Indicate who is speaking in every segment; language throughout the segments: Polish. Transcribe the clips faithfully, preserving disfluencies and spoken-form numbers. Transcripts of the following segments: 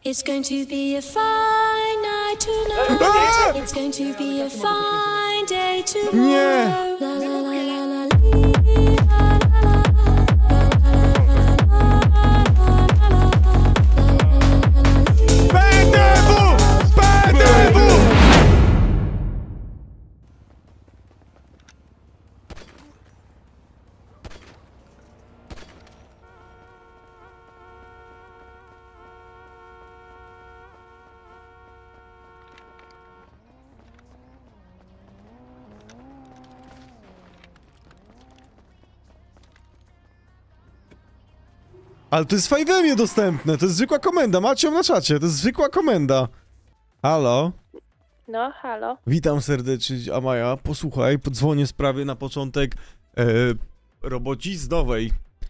Speaker 1: It's going to be a fine night tonight. It's going to be a fine day tomorrow. La la la la la la.
Speaker 2: Ale to jest w Five'emie dostępne, to jest zwykła komenda, macie ją na czacie, to jest zwykła komenda. Halo?
Speaker 3: No, halo.
Speaker 2: Witam serdecznie, Amaja, posłuchaj, podzwonię sprawy na początek e, robociznowej.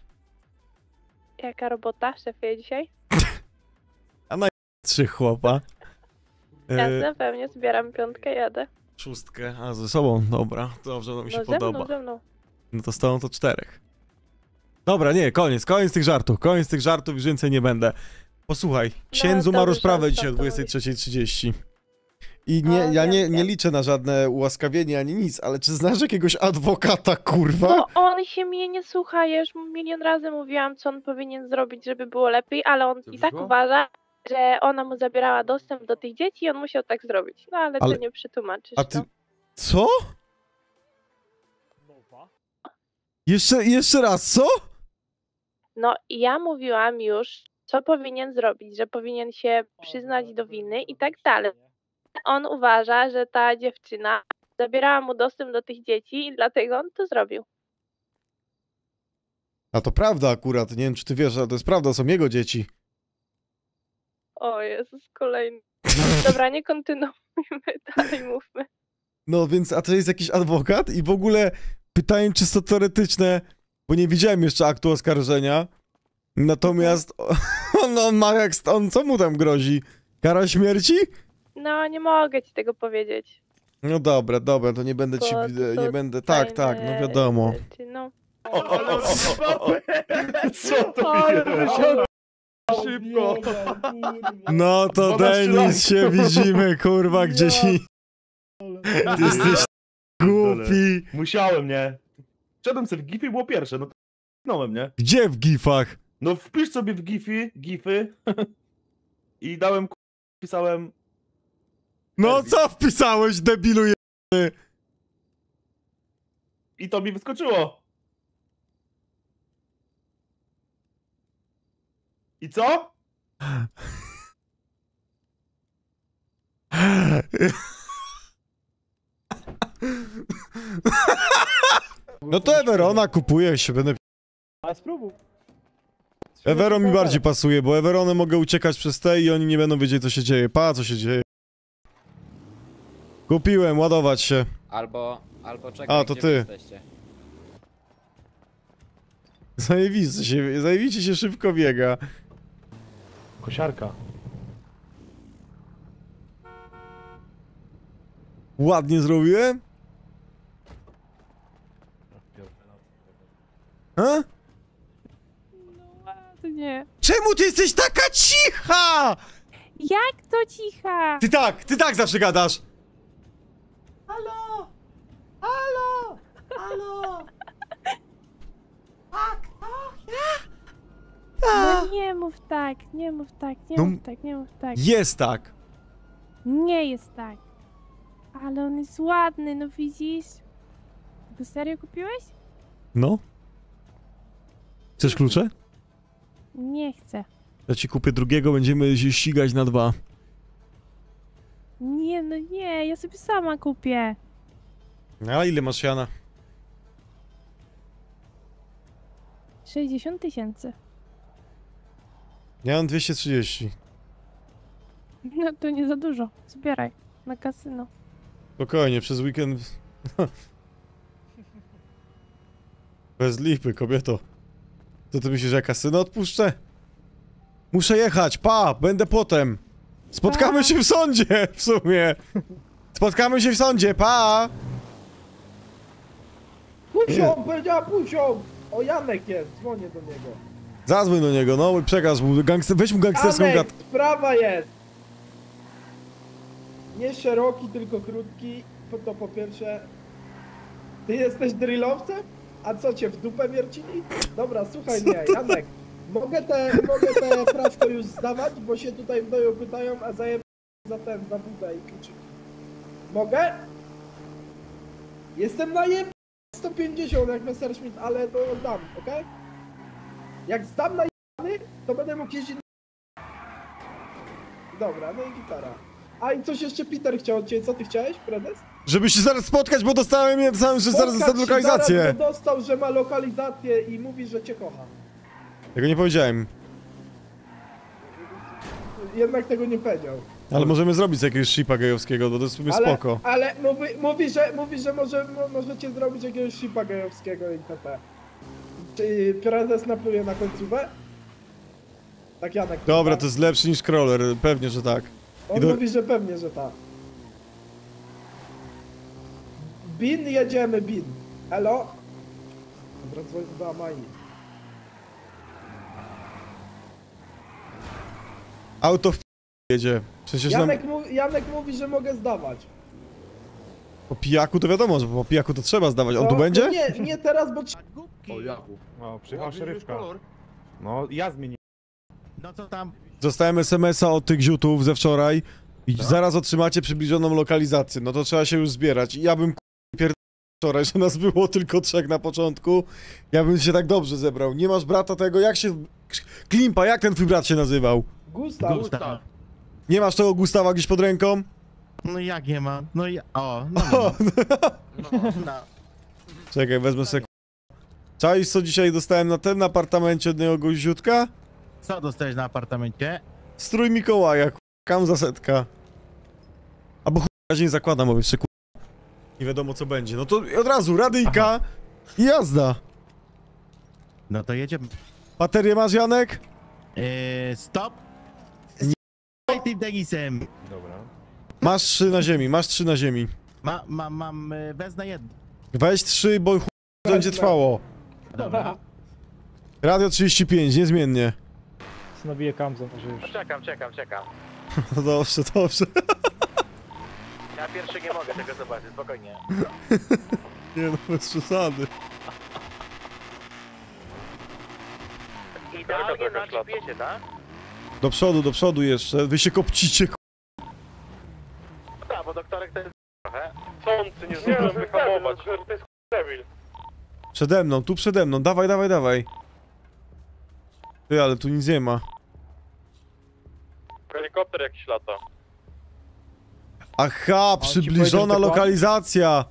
Speaker 3: Jaka robota szefie dzisiaj?
Speaker 2: A na trzy chłopa. E,
Speaker 3: Jasne, pewnie, zbieram piątkę, jadę.
Speaker 2: Szóstkę, a ze sobą, dobra, dobrze, no mi się
Speaker 3: No ze
Speaker 2: podoba.
Speaker 3: mną, ze mną.
Speaker 2: No to z tobą to czterech. Dobra, nie, koniec, koniec tych żartów, koniec tych żartów, już więcej nie będę. Posłuchaj, księdzu ma
Speaker 3: dobrze,
Speaker 2: rozprawę
Speaker 3: co
Speaker 2: dzisiaj o
Speaker 3: to
Speaker 2: dwudziestej trzeciej trzydzieści. I nie,
Speaker 3: O,
Speaker 2: ja
Speaker 3: wiem,
Speaker 2: nie, nie
Speaker 3: wiem.
Speaker 2: liczę na żadne ułaskawienie ani nic, ale czy znasz jakiegoś adwokata, kurwa?
Speaker 3: No on się mnie nie słucha, ja już milion razy mówiłam, co on powinien zrobić, żeby było lepiej, ale on i tak uważa, że ona mu zabierała dostęp do tych dzieci i on musiał tak zrobić. No ale,
Speaker 2: Ale-
Speaker 3: ty nie przetłumaczysz,
Speaker 2: A ty...
Speaker 3: no.
Speaker 2: Co? Jeszcze, jeszcze raz, co?
Speaker 3: No i ja mówiłam już, co powinien zrobić, że powinien się przyznać do winy i tak dalej. On uważa, że ta dziewczyna zabierała mu dostęp do tych dzieci i dlatego on to zrobił.
Speaker 2: A to prawda akurat, nie wiem czy ty wiesz, ale to jest prawda, są jego dzieci.
Speaker 3: O Jezus, kolejny. Dobra, nie kontynuujmy, dalej mówmy.
Speaker 2: No więc, a to jest jakiś adwokat i w ogóle pytanie czysto teoretyczne, bo nie widziałem jeszcze aktu oskarżenia, natomiast on, on ma jak, on co mu tam grozi? Kara śmierci?
Speaker 3: No, nie mogę ci tego powiedzieć.
Speaker 2: No dobra, dobra, to nie będę
Speaker 3: Bo
Speaker 2: ci,
Speaker 3: to
Speaker 2: nie
Speaker 3: są
Speaker 2: będę, tak, tak, no
Speaker 3: tajne
Speaker 2: wiadomo.
Speaker 3: rzeczy, no.
Speaker 4: Co to jest? Szybko!
Speaker 2: No to
Speaker 4: Woda
Speaker 2: Denis się widzimy, kurwa, gdzieś i... Ty jesteś głupi.
Speaker 4: Musiałem, nie? Wszedłem sobie w gify i było pierwsze, no to kliknąłem, nie?
Speaker 2: Gdzie w gifach?
Speaker 4: No wpisz sobie w gify, gify i dałem, k- pisałem...
Speaker 2: No co wpisałeś, debilu je...
Speaker 4: I to mi wyskoczyło. I co?
Speaker 2: No to Everona kupuje się, będę...
Speaker 5: A spróbuj.
Speaker 2: Everon mi bardziej pasuje, bo Everonem mogę uciekać przez te i oni nie będą wiedzieć co się dzieje. Pa, co się dzieje. Kupiłem, ładować się.
Speaker 6: Albo, albo czekaj,
Speaker 2: A, to
Speaker 6: gdzie
Speaker 2: ty.
Speaker 6: wy jesteście?
Speaker 2: Zajebiście się, zajebiście się szybko biega.
Speaker 5: Kosiarka.
Speaker 2: Ładnie zrobiłem? A?
Speaker 3: No ładnie.
Speaker 2: Czemu ty jesteś taka cicha?
Speaker 3: Jak to cicha?
Speaker 2: Ty tak, ty tak zawsze gadasz.
Speaker 5: Halo! Halo! Halo! Tak,
Speaker 3: No nie mów tak, nie mów tak, nie
Speaker 2: No,
Speaker 3: mów tak, nie mów tak.
Speaker 2: Jest tak.
Speaker 3: Nie jest tak. Ale on jest ładny, no widzisz? Go serio kupiłeś?
Speaker 2: No. Chcesz klucze?
Speaker 3: Nie chcę.
Speaker 2: Ja ci kupię drugiego, będziemy się ścigać na dwa.
Speaker 3: Nie, no nie, ja sobie sama kupię.
Speaker 2: A ile masz siana?
Speaker 3: sześćdziesiąt tysięcy.
Speaker 2: Ja mam dwieście trzydzieści.
Speaker 3: No to nie za dużo. Zbieraj. Na kasyno.
Speaker 2: Spokojnie, przez weekend... Bez lipy, kobieto. To ty myślisz, że ja kasyno odpuszczę? Muszę jechać, pa, będę potem. Spotkamy
Speaker 3: Pa.
Speaker 2: się w sądzie, w sumie. Spotkamy się w sądzie, pa!
Speaker 5: Pusią, powiedziała pusią! O, Janek jest, dzwonię do niego.
Speaker 2: Zadzwoń do niego, no i przekaż mu, gangster, weź mu gangsterską
Speaker 7: Janek,
Speaker 2: gad...
Speaker 7: sprawa jest. Nie szeroki, tylko krótki. Po- To po pierwsze. Ty jesteś drillowcem? A co cię w dupę wiercili? Dobra, słuchaj mnie, Janek. Mogę te, mogę te prawko już zdawać, bo się tutaj w doju pytają, a zajem za ten, za budę i kluczyki. Mogę? Jestem na jeb... sto pięćdziesiąt jak Messerschmitt, ale to dam, okej? Jak zdam na jebany, to będę mógł jeździć. Dobra, no i gitara. A i coś jeszcze Peter chciał od ciebie, co ty chciałeś, prezes?
Speaker 2: Żeby się zaraz spotkać, bo dostałem, nie, dostałem, że zaraz
Speaker 7: Spotkać
Speaker 2: dostanę
Speaker 7: się
Speaker 2: lokalizację.
Speaker 7: zaraz, bo dostał, że ma lokalizację i mówi, że cię kocha.
Speaker 2: Tego nie powiedziałem.
Speaker 7: Jednak tego nie powiedział.
Speaker 2: Ale możemy zrobić z jakiegoś shipa gejowskiego, bo to jest sobie
Speaker 7: Ale,
Speaker 2: spoko.
Speaker 7: ale mówi, mówi, że, mówi, że może, mo, możecie zrobić jakiegoś shipa gejowskiego itp. Czy prezes napluje na końcówę? Tak, Janek.
Speaker 2: Dobra,
Speaker 7: tak?
Speaker 2: to jest lepszy niż crawler, pewnie, że tak.
Speaker 7: On
Speaker 2: do-
Speaker 7: mówi, że pewnie, że tak. Bin, jedziemy, Bin. Elo? Dobra, dzwoń do Amai.
Speaker 2: Auto w jedzie. Przecież nam...
Speaker 7: Janek, mu, Janek mówi, że mogę zdawać.
Speaker 2: Po pijaku to wiadomo, że po pijaku to trzeba zdawać. On
Speaker 7: Co?
Speaker 2: tu będzie?
Speaker 7: No nie, nie teraz, bo... trz-
Speaker 4: O, Jaku.
Speaker 5: No, przyjechała szeryfka. No, ja zmieniłem.
Speaker 8: No co tam?
Speaker 2: Dostałem es em es a od tych ziutów ze wczoraj i zaraz otrzymacie przybliżoną lokalizację. No to trzeba się już zbierać. I ja bym pierdolę wczoraj, że nas było tylko trzech na początku. Ja bym się tak dobrze zebrał. Nie masz brata tego? Jak się... Klimpa, jak ten twój brat się nazywał?
Speaker 7: Gustaw.
Speaker 8: Gustaw.
Speaker 2: Nie masz tego Gustawa gdzieś pod ręką?
Speaker 8: No jak nie ma? No ja... O, no,
Speaker 2: O,
Speaker 8: no, no, no.
Speaker 2: czekaj, wezmę sobie... Czaisz, co dzisiaj dostałem na tym apartamencie od niego goździutka?
Speaker 8: Co dostałeś na apartamencie?
Speaker 2: Strój Mikołaja, k***, kam za setka. Albo chuj, na razie nie zakładam, bo jeszcze k***, nie wiadomo co będzie. No to od razu radyjka i jazda.
Speaker 8: No to jedziemy.
Speaker 2: Baterię masz, Janek?
Speaker 8: Eee, stop! Nie tym Denisem!
Speaker 5: Dobra.
Speaker 2: Masz trzy na ziemi, masz trzy na ziemi.
Speaker 8: Ma, ma, mam, e, wezmę jedno.
Speaker 2: Weź trzy, bo chuj będzie trwało.
Speaker 8: Dobra.
Speaker 2: Radio trzydzieści pięć, niezmiennie.
Speaker 5: Nabiję kamzę, może już.
Speaker 9: Czekam, czekam, czekam.
Speaker 2: No dobrze, dobrze.
Speaker 9: Ja pierwszy nie mogę tego zobaczyć, spokojnie.
Speaker 2: Nie no, bez przesady.
Speaker 9: Idealnie na G P S-ie, tak?
Speaker 2: Do przodu, do przodu jeszcze. Wy się kopcicie, k***.
Speaker 9: No tak, bo doktorek to jest trochę.
Speaker 5: Sący, nie zdążyłem wyhamować. To jest debil.
Speaker 2: Przede mną, tu przede mną. Dawaj, dawaj, dawaj. Ty, ale tu nic nie ma.
Speaker 5: Helikopter jakiś lata.
Speaker 2: Aha, przybliżona lokalizacja.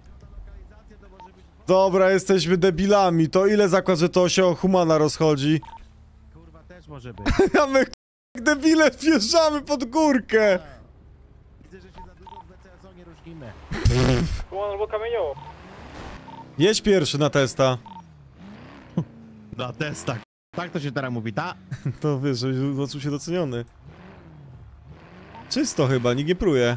Speaker 2: Dobra, jesteśmy debilami. To ile zakład, że to się o Humana rozchodzi?
Speaker 8: Kurwa, też może być.
Speaker 2: A my jak debile wjeżdżamy pod górkę.
Speaker 8: Widzę, że się za dużo w B C S o nie różnimy.
Speaker 5: Kuman albo kamienioło.
Speaker 2: Jedź pierwszy na testa.
Speaker 8: Na testach. Tak to się teraz mówi, ta?
Speaker 2: To wiesz, żebyś poczuł się doceniony. Czysto chyba, nikt nie pruje.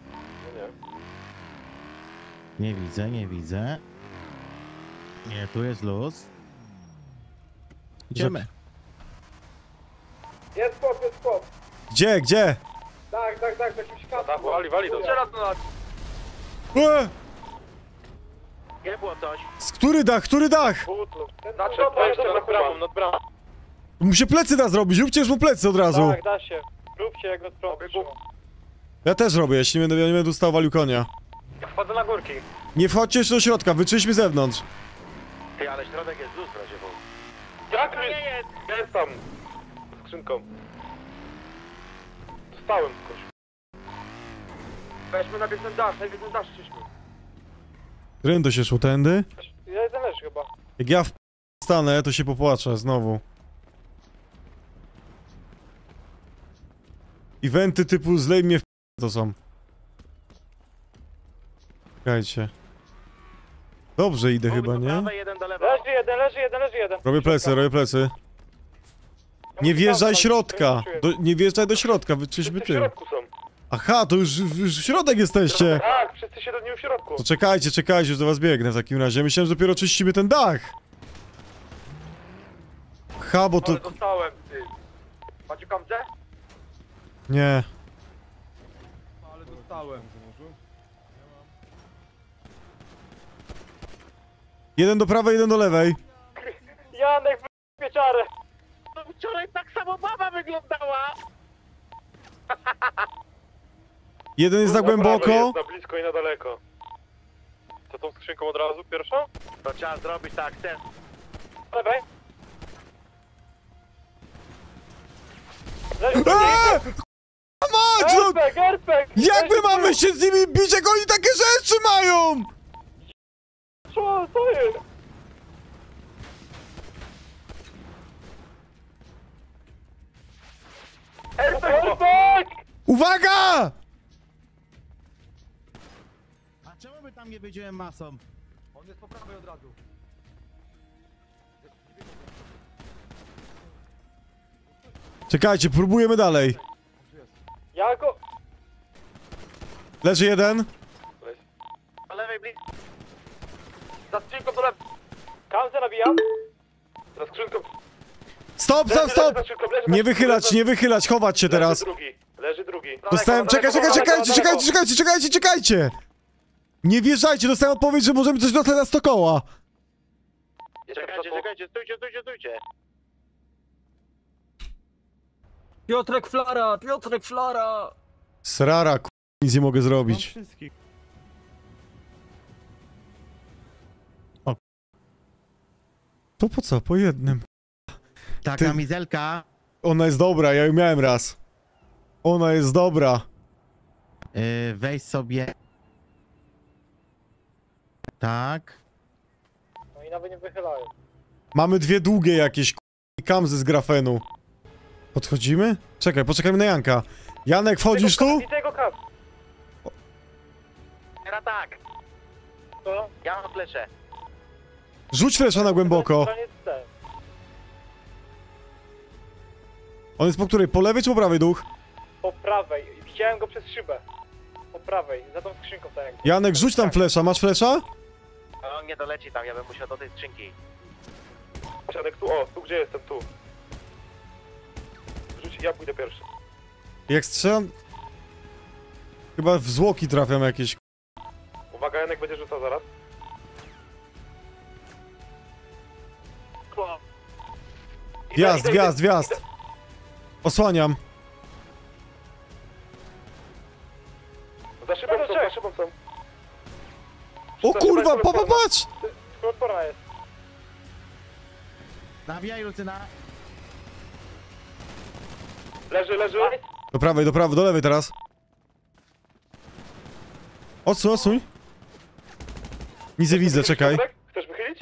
Speaker 8: Nie widzę, nie widzę. Nie, tu jest luz. Idziemy.
Speaker 7: Jest spot, jest spot.
Speaker 2: Gdzie, gdzie?
Speaker 7: Tak, tak, tak, w jakimś kasku.
Speaker 5: Wali, wali to.
Speaker 7: Strzela do nas.
Speaker 2: E!
Speaker 9: Nie było coś.
Speaker 2: Z który dach, który dach?
Speaker 5: Znaczy, wejście nad bramą, nad bramą.
Speaker 2: Mu się plecy da zrobić, róbcie już mu plecy od razu.
Speaker 5: Tak, da się. Róbcie jak od prądu.
Speaker 2: Ja też robię, jeśli nie będę, ja nie będę dostał walił konia.
Speaker 5: Wchodzę na górki.
Speaker 2: Nie wchodźcie jeszcze do środka, wyczyśmy z zewnątrz.
Speaker 9: Ty, ale środek jest luz w razie, bo...
Speaker 5: Jak nie jest? Jest tam. Skrzynką. Dostałem kogoś. Weźmy najpierw ten dasz, najpierw ten dasz czyśmy.
Speaker 2: Którym to się szło, tędy?
Speaker 5: Jeden leży chyba.
Speaker 2: Jak ja w stanę, to się popłaczę znowu. Eventy typu zlej mnie w to są. Czekajcie. Dobrze idę chyba,
Speaker 9: do
Speaker 2: nie?
Speaker 9: prawej, jeden do lewej.
Speaker 5: Leży jeden, leży jeden, leży jeden.
Speaker 2: Robię plecy, robię plecy. Nie wjeżdżaj środka. Do, nie wjeżdżaj do środka, wyczyśmy
Speaker 5: W
Speaker 2: tym.
Speaker 5: środku są.
Speaker 2: Aha, to już, już w środek jesteście.
Speaker 5: Tak, wszyscy się do niej w środku.
Speaker 2: To czekajcie, czekajcie, już do was biegnę w takim razie. Myślałem, że dopiero czyścimy ten dach. Aha, bo to...
Speaker 5: Ale dostałem, ty. Macie kamce?
Speaker 2: Nie.
Speaker 5: Ale dostałem.
Speaker 2: Jeden do prawej, jeden do lewej.
Speaker 5: Janek, wieczorem. Wczoraj tak samo mama wyglądała.
Speaker 2: Jeden jest za głęboko.
Speaker 5: Jest na blisko i na daleko. Co tą skrzynką od razu pierwszą?
Speaker 9: To trzeba zrobić tak, ten.
Speaker 5: Lewej.
Speaker 2: Eee! Mać, no!
Speaker 5: Erpek, erpek!
Speaker 2: Jak my mamy się z nimi bić, jak oni takie rzeczy mają?
Speaker 5: Co, co jest? Erpek! Erpek!
Speaker 2: Uwaga!
Speaker 8: A czemu by tam nie wiedziałem masą?
Speaker 5: On jest po prawej od razu.
Speaker 2: Czekajcie, próbujemy dalej.
Speaker 5: Ja go...
Speaker 2: Leży jeden.
Speaker 9: Po lewej blisko.
Speaker 5: Za skrzynką do lewej. Kamzę nabijam. Za skrzynką...
Speaker 2: Stop, stop, stop! Nie wychylać, nie wychylać, chować się teraz.
Speaker 5: Leży drugi, leży drugi.
Speaker 2: Dostałem, czekaj, czekaj, czekajcie, czekajcie, czekajcie, czekajcie, czekajcie! Nie wjeżdżajcie, dostałem odpowiedź, że możemy coś dostać na sto koła.
Speaker 9: Czekajcie, czekajcie, stójcie, stójcie, stójcie.
Speaker 6: Piotrek Flara, Piotrek Flara!
Speaker 2: Srara, k***, nic nie mogę zrobić.
Speaker 4: Wszystkich.
Speaker 2: To po co? Po jednym.
Speaker 8: Ta
Speaker 2: Ty-
Speaker 8: kamizelka,
Speaker 2: Ona jest dobra, ja ją miałem raz. Ona jest dobra.
Speaker 8: yy, weź sobie... Tak.
Speaker 5: No i nawet nie wychylają.
Speaker 2: Mamy dwie długie jakieś k***, kamzy z grafenu. Podchodzimy? Czekaj, poczekajmy na Janka. Janek, wchodzisz tu?
Speaker 5: Widzę jego kam.
Speaker 9: Teraz tak.
Speaker 5: Co?
Speaker 9: Ja mam fleszę.
Speaker 2: Rzuć flesza na głęboko.
Speaker 5: Koniec C.
Speaker 2: On jest po której? Po lewej czy po prawej duch?
Speaker 5: Po prawej. Widziałem go przez szybę. Po prawej, za tą skrzynką tak jak.
Speaker 2: Janek, rzuć tam flesza. Masz flesza?
Speaker 9: On nie doleci tam, ja bym musiał do tej skrzynki.
Speaker 5: Siadek tu, o, tu gdzie jestem, tu. Rzuć, ja pójdę pierwszy.
Speaker 2: Jak strzelam... Chyba w zwłoki trafiam jakieś.
Speaker 5: Uwaga, Janek będzie rzucał zaraz.
Speaker 2: Wjazd, wjazd, wjazd. Osłaniam.
Speaker 5: Za szybą są, za szybą są.
Speaker 2: O kurwa, pa, pa, patrz!
Speaker 5: Odporna jest.
Speaker 8: Nawijaj, Lucyna.
Speaker 5: Leży, leży.
Speaker 2: Do prawej, do prawej, do lewej teraz. Odsuń, odsuń. Nic nie widzę, czekaj.
Speaker 5: Chcesz wychylić?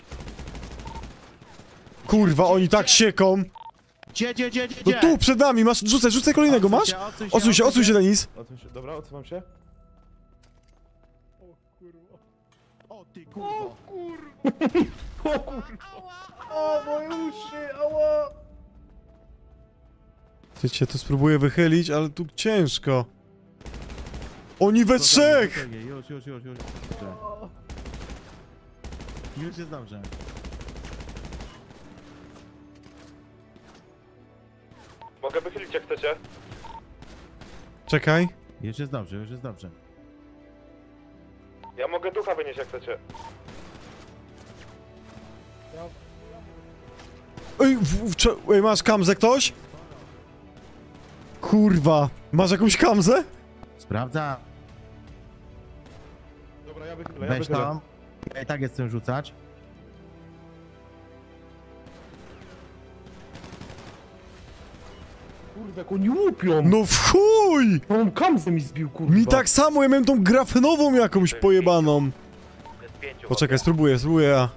Speaker 2: Kurwa, oni tak sieką.
Speaker 8: Gdzie, gdzie, gdzie, gdzie?
Speaker 2: No tu, przed nami, masz, rzucaj, rzucaj kolejnego, masz? Odsuń się, odsuń się, Denis.
Speaker 4: Odsuń się, dobra, odsuwam się.
Speaker 8: O ty kurwa.
Speaker 7: O, moje uszy, ała!
Speaker 2: Wiecie, to spróbuję wychylić, ale tu ciężko. Oni we trzech!
Speaker 8: Spokojnie, Już, już, już, już. Dobrze. Już jest dobrze.
Speaker 5: Mogę wychylić jak chcecie.
Speaker 2: Czekaj.
Speaker 8: Już jest dobrze, już jest dobrze.
Speaker 5: Ja mogę ducha wynieść jak chcecie.
Speaker 2: Ej, w, w, cze- ej, masz kamzę ktoś? Kurwa, masz jakąś kamzę?
Speaker 8: Sprawdza.
Speaker 4: Dobra, ja wychylę, ja
Speaker 8: Weź
Speaker 4: wychylę.
Speaker 8: tam. Ja i tak jest chcę rzucać.
Speaker 4: Kurde, jak oni łupią!
Speaker 2: No w chuj!
Speaker 4: On kamzę mi zbił, kurwa.
Speaker 2: Mi tak samo, ja miałem tą grafenową jakąś pojebaną.
Speaker 9: Jest pięciu.
Speaker 2: Poczekaj, spróbuję, spróbuję ja.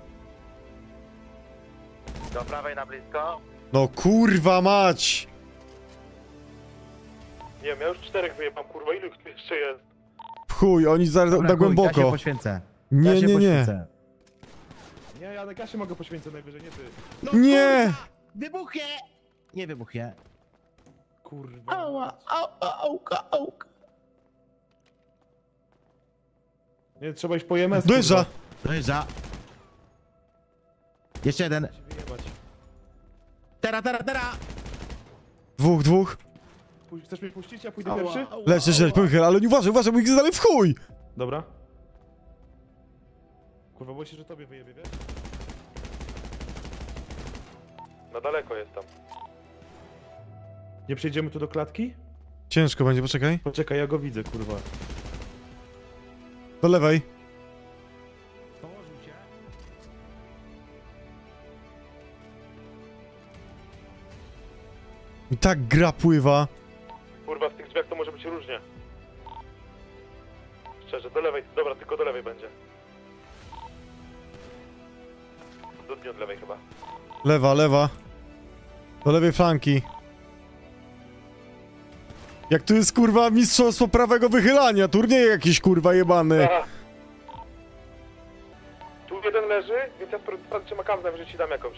Speaker 9: Do prawej na blisko.
Speaker 2: No kurwa mać!
Speaker 5: Nie wiem, ja już czterech wyjebam, kurwa, ilu tu jeszcze jest?
Speaker 2: W chuj, oni za,
Speaker 8: Dobra,
Speaker 2: na
Speaker 8: chuj, Ja się
Speaker 2: głęboko.
Speaker 8: poświęcę.
Speaker 2: Nie,
Speaker 8: ja się
Speaker 2: nie, nie.
Speaker 8: poświęcę.
Speaker 4: Nie, Janek, ja się mogę poświęcić najwyżej, nie ty.
Speaker 8: No,
Speaker 2: Nie!
Speaker 8: kurwa! Wybuchnie! Nie wybuchnie.
Speaker 4: Kurwa.
Speaker 8: Ała, ała, auka, auka.
Speaker 4: Nie, trzeba iść po E M S,
Speaker 2: Dojeżdża!
Speaker 8: Dojeżdża. Jeszcze jeden.
Speaker 4: kurwa. Wyjebać.
Speaker 8: Tera, tera, tera!
Speaker 2: Dwóch, dwóch.
Speaker 4: Pój- Chcesz mnie puścić? Ja pójdę
Speaker 8: Ała,
Speaker 4: pierwszy?
Speaker 8: ała,
Speaker 2: Leć, leć, leć,
Speaker 8: ała.
Speaker 2: pochyl, ale nie uważaj, uważaj, bo ich dalej w chuj!
Speaker 4: Dobra. Kurwa, boję się, że tobie wyjebie, wiesz?
Speaker 5: Na daleko jest tam.
Speaker 4: Nie przejdziemy tu do klatki?
Speaker 2: Ciężko będzie, poczekaj.
Speaker 4: Poczekaj, ja go widzę, kurwa.
Speaker 2: Do lewej.
Speaker 8: Położył się.
Speaker 2: I tak gra pływa.
Speaker 5: Kurwa, w tych drzwiach to może być różnie. Szczerze, do lewej. Dobra, tylko do lewej będzie. Do dnia od lewej chyba.
Speaker 2: Lewa, lewa. Do lewej flanki. Jak tu jest kurwa mistrzostwo prawego wychylania, turniej jakiś kurwa jebany.
Speaker 5: Aha. Tu jeden leży, więc ja sprawdzę, czy ma kamzę, że ci dam jakąś.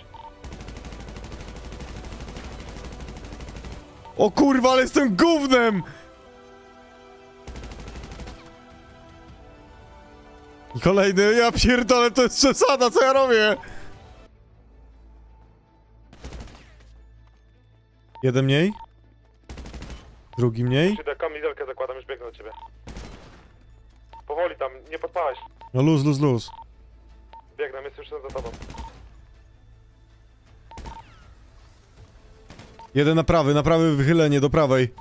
Speaker 2: O kurwa, ale jestem gównem! I kolejny, ja pierdolę, to jest przesada, co ja robię? Jeden mniej. Drugi mniej.
Speaker 5: Czy kamizelkę zakładam, już biegnę do ciebie. Powoli tam, nie podpałeś.
Speaker 2: No luz, luz, luz.
Speaker 5: Biegnę, jest już za tobą.
Speaker 2: Jeden na prawy, na prawy wychylenie, do prawej.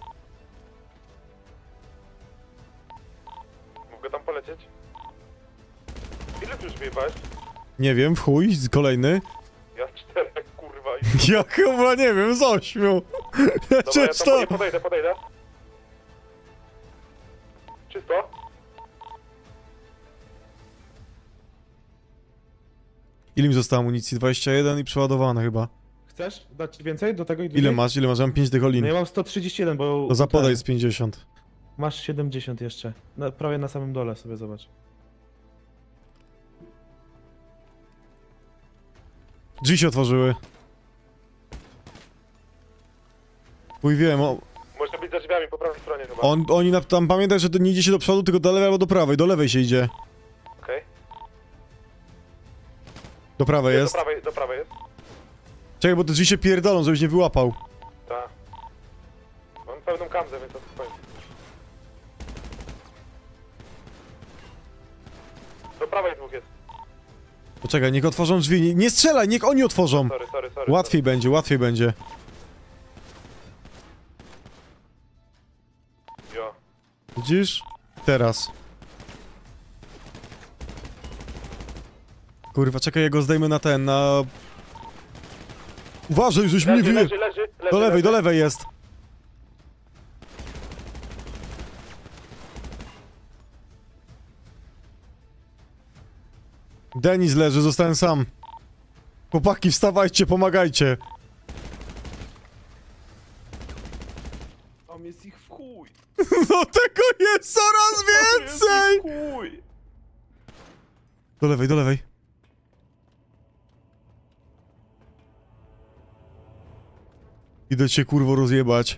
Speaker 5: Mogę tam polecieć? Ile tu już wyjebałeś?
Speaker 2: Nie wiem, w chuj, kolejny.
Speaker 5: Ja z czterech, kurwa. I...
Speaker 2: Ja chyba nie wiem, z ośmiu.
Speaker 5: Dobra, ja
Speaker 2: Przecież
Speaker 5: tam
Speaker 2: to...
Speaker 5: nie podejdę, podejdę. Czysto?
Speaker 2: Ile mi zostało amunicji? dwadzieścia jeden i przeładowane chyba.
Speaker 4: Chcesz dać ci więcej do tego i
Speaker 2: Ile
Speaker 4: drugiej?
Speaker 2: masz? Ile masz? Mam pięć dych
Speaker 4: No ja mam sto trzydzieści jeden, bo...
Speaker 2: To zapodaj
Speaker 4: ten-
Speaker 2: z pięćdziesiąt.
Speaker 4: Masz siedemdziesiąt jeszcze. Na, prawie na samym dole sobie zobacz.
Speaker 2: Drzwi się otworzyły. Chuj wiem, o,
Speaker 5: Może być za drzwiami po prawej stronie chyba.
Speaker 2: on, oni na, tam pamiętaj, że to nie idzie się do przodu, tylko do lewej albo do prawej. Do lewej się idzie.
Speaker 5: Okej.
Speaker 2: Do prawej
Speaker 5: Do
Speaker 2: jest.
Speaker 5: prawej, do prawej jest.
Speaker 2: Czekaj, bo te drzwi się pierdolą, żebyś nie wyłapał.
Speaker 5: Tak. Mam pełną kamzę, więc to spokojnie. Do prawej dwóch jest.
Speaker 2: Poczekaj, niech otworzą drzwi. Nie, nie strzelaj, niech oni otworzą.
Speaker 5: Sorry, sorry, sorry.
Speaker 2: Łatwiej będzie, łatwiej będzie.
Speaker 5: Sorry. Jo.
Speaker 2: Widzisz? Teraz. Kurwa, czekaj, ja go zdejmę na ten, na... Uważaj, żeś mnie
Speaker 5: Leży,
Speaker 2: wy...
Speaker 5: leży, leży, leży.
Speaker 2: Do lewej,
Speaker 5: leży.
Speaker 2: do lewej jest. Denis leży, zostałem sam. Chłopaki, wstawajcie, pomagajcie.
Speaker 4: Tam jest ich w chuj.
Speaker 2: No tego jest coraz więcej!
Speaker 4: Chuj.
Speaker 2: Do lewej, do lewej. Idę cię kurwo rozjebać.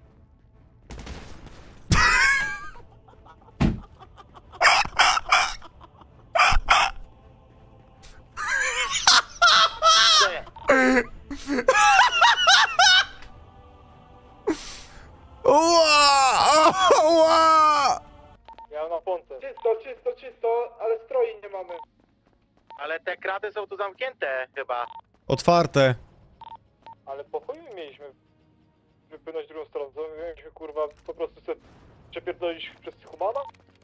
Speaker 2: Ła! Ła!
Speaker 5: Ja na ponce.
Speaker 7: Czysto, czysto, czysto, ale stroi nie mamy.
Speaker 9: Ale te kraty są tu zamknięte chyba.
Speaker 2: Otwarte.
Speaker 5: Ale po chuj mieliśmy wypłynąć drugą stroną. To mieliśmy kurwa po prostu sobie przepierdolić przez humana?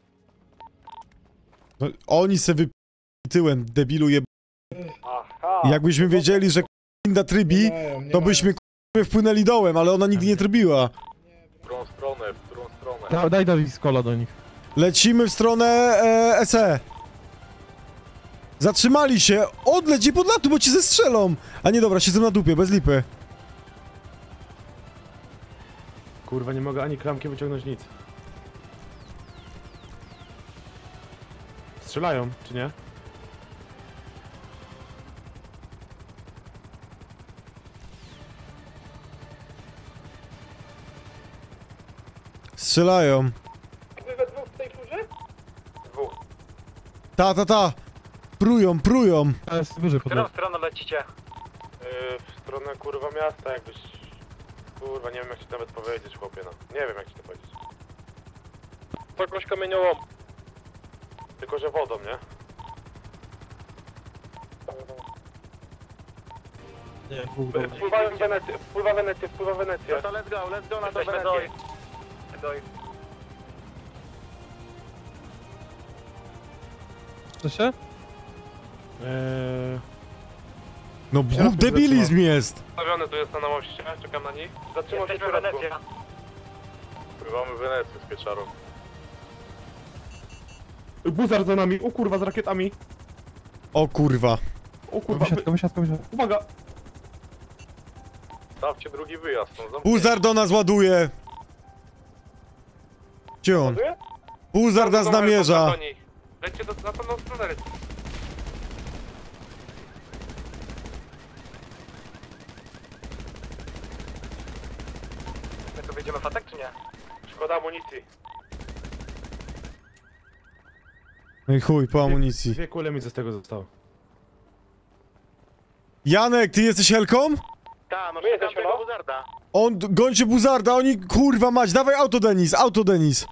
Speaker 2: No, oni se wy... tyłem, debilu je...
Speaker 5: Aha.
Speaker 2: Jakbyśmy wiedzieli, że k***a trybi,
Speaker 7: Mają, nie
Speaker 2: to
Speaker 7: mają.
Speaker 2: byśmy k***a wpłynęli dołem, ale ona nigdy nie trybiła.
Speaker 5: W którą stronę, w którą stronę.
Speaker 4: Da, daj Dawid z kola do nich.
Speaker 2: Lecimy w stronę e, S E. Zatrzymali się! Odleć i podlatu, bo ci zestrzelą! A nie, dobra, siedzę na dupie, bez lipy.
Speaker 4: Kurwa, nie mogę ani klamki wyciągnąć, nic. Strzelają, czy nie?
Speaker 2: Strzelają.
Speaker 7: Wy we dwóch w tej kurze?
Speaker 5: Dwóch.
Speaker 2: Ta, ta, ta! Prują, prują!
Speaker 4: Ale jest wyżej
Speaker 6: W którą stronę lecicie?
Speaker 5: Yy,
Speaker 9: stronę kurwa miasta jakbyś... Kurwa, nie wiem jak ci nawet powiedzieć, chłopie, no. Nie wiem jak ci to powiedzieć. Jakąś kamieniową. Tylko, że wodą, nie?
Speaker 6: Nie,
Speaker 9: Wpływają Wenecję, wpływa Wenecja, wpływa Wenecja. No to let's go, let's go na to Wenecję.
Speaker 6: Co się?
Speaker 4: Eee...
Speaker 2: No bób debilizm jest!
Speaker 9: Stawiony tu jest na moście, czekam na nich. Zatrzymał się w środku. Wpływamy Wenecję z pieczarą.
Speaker 4: Buzar za nami, o kurwa, z rakietami.
Speaker 2: O kurwa.
Speaker 4: O kurwa,
Speaker 6: Wysiadka, wysiadka, wysiadka.
Speaker 4: uwaga!
Speaker 9: Stawcie drugi wyjazd, no zamknij.
Speaker 2: Buzar do nas ładuje! Gdzie on? Buzar nas namierza!
Speaker 9: Lećcie do, na pewno stronę leci. My tu wyjdziemy fatek czy nie? Szkoda amunicji.
Speaker 2: No i chuj, po amunicji.
Speaker 4: Dwie kule mi z tego zostało.
Speaker 2: Janek, ty jesteś Helką?
Speaker 9: Tak, no my jesteśmy tego Buzarda.
Speaker 2: On gończy Buzarda, oni kurwa mać, dawaj auto Denis, auto Denis.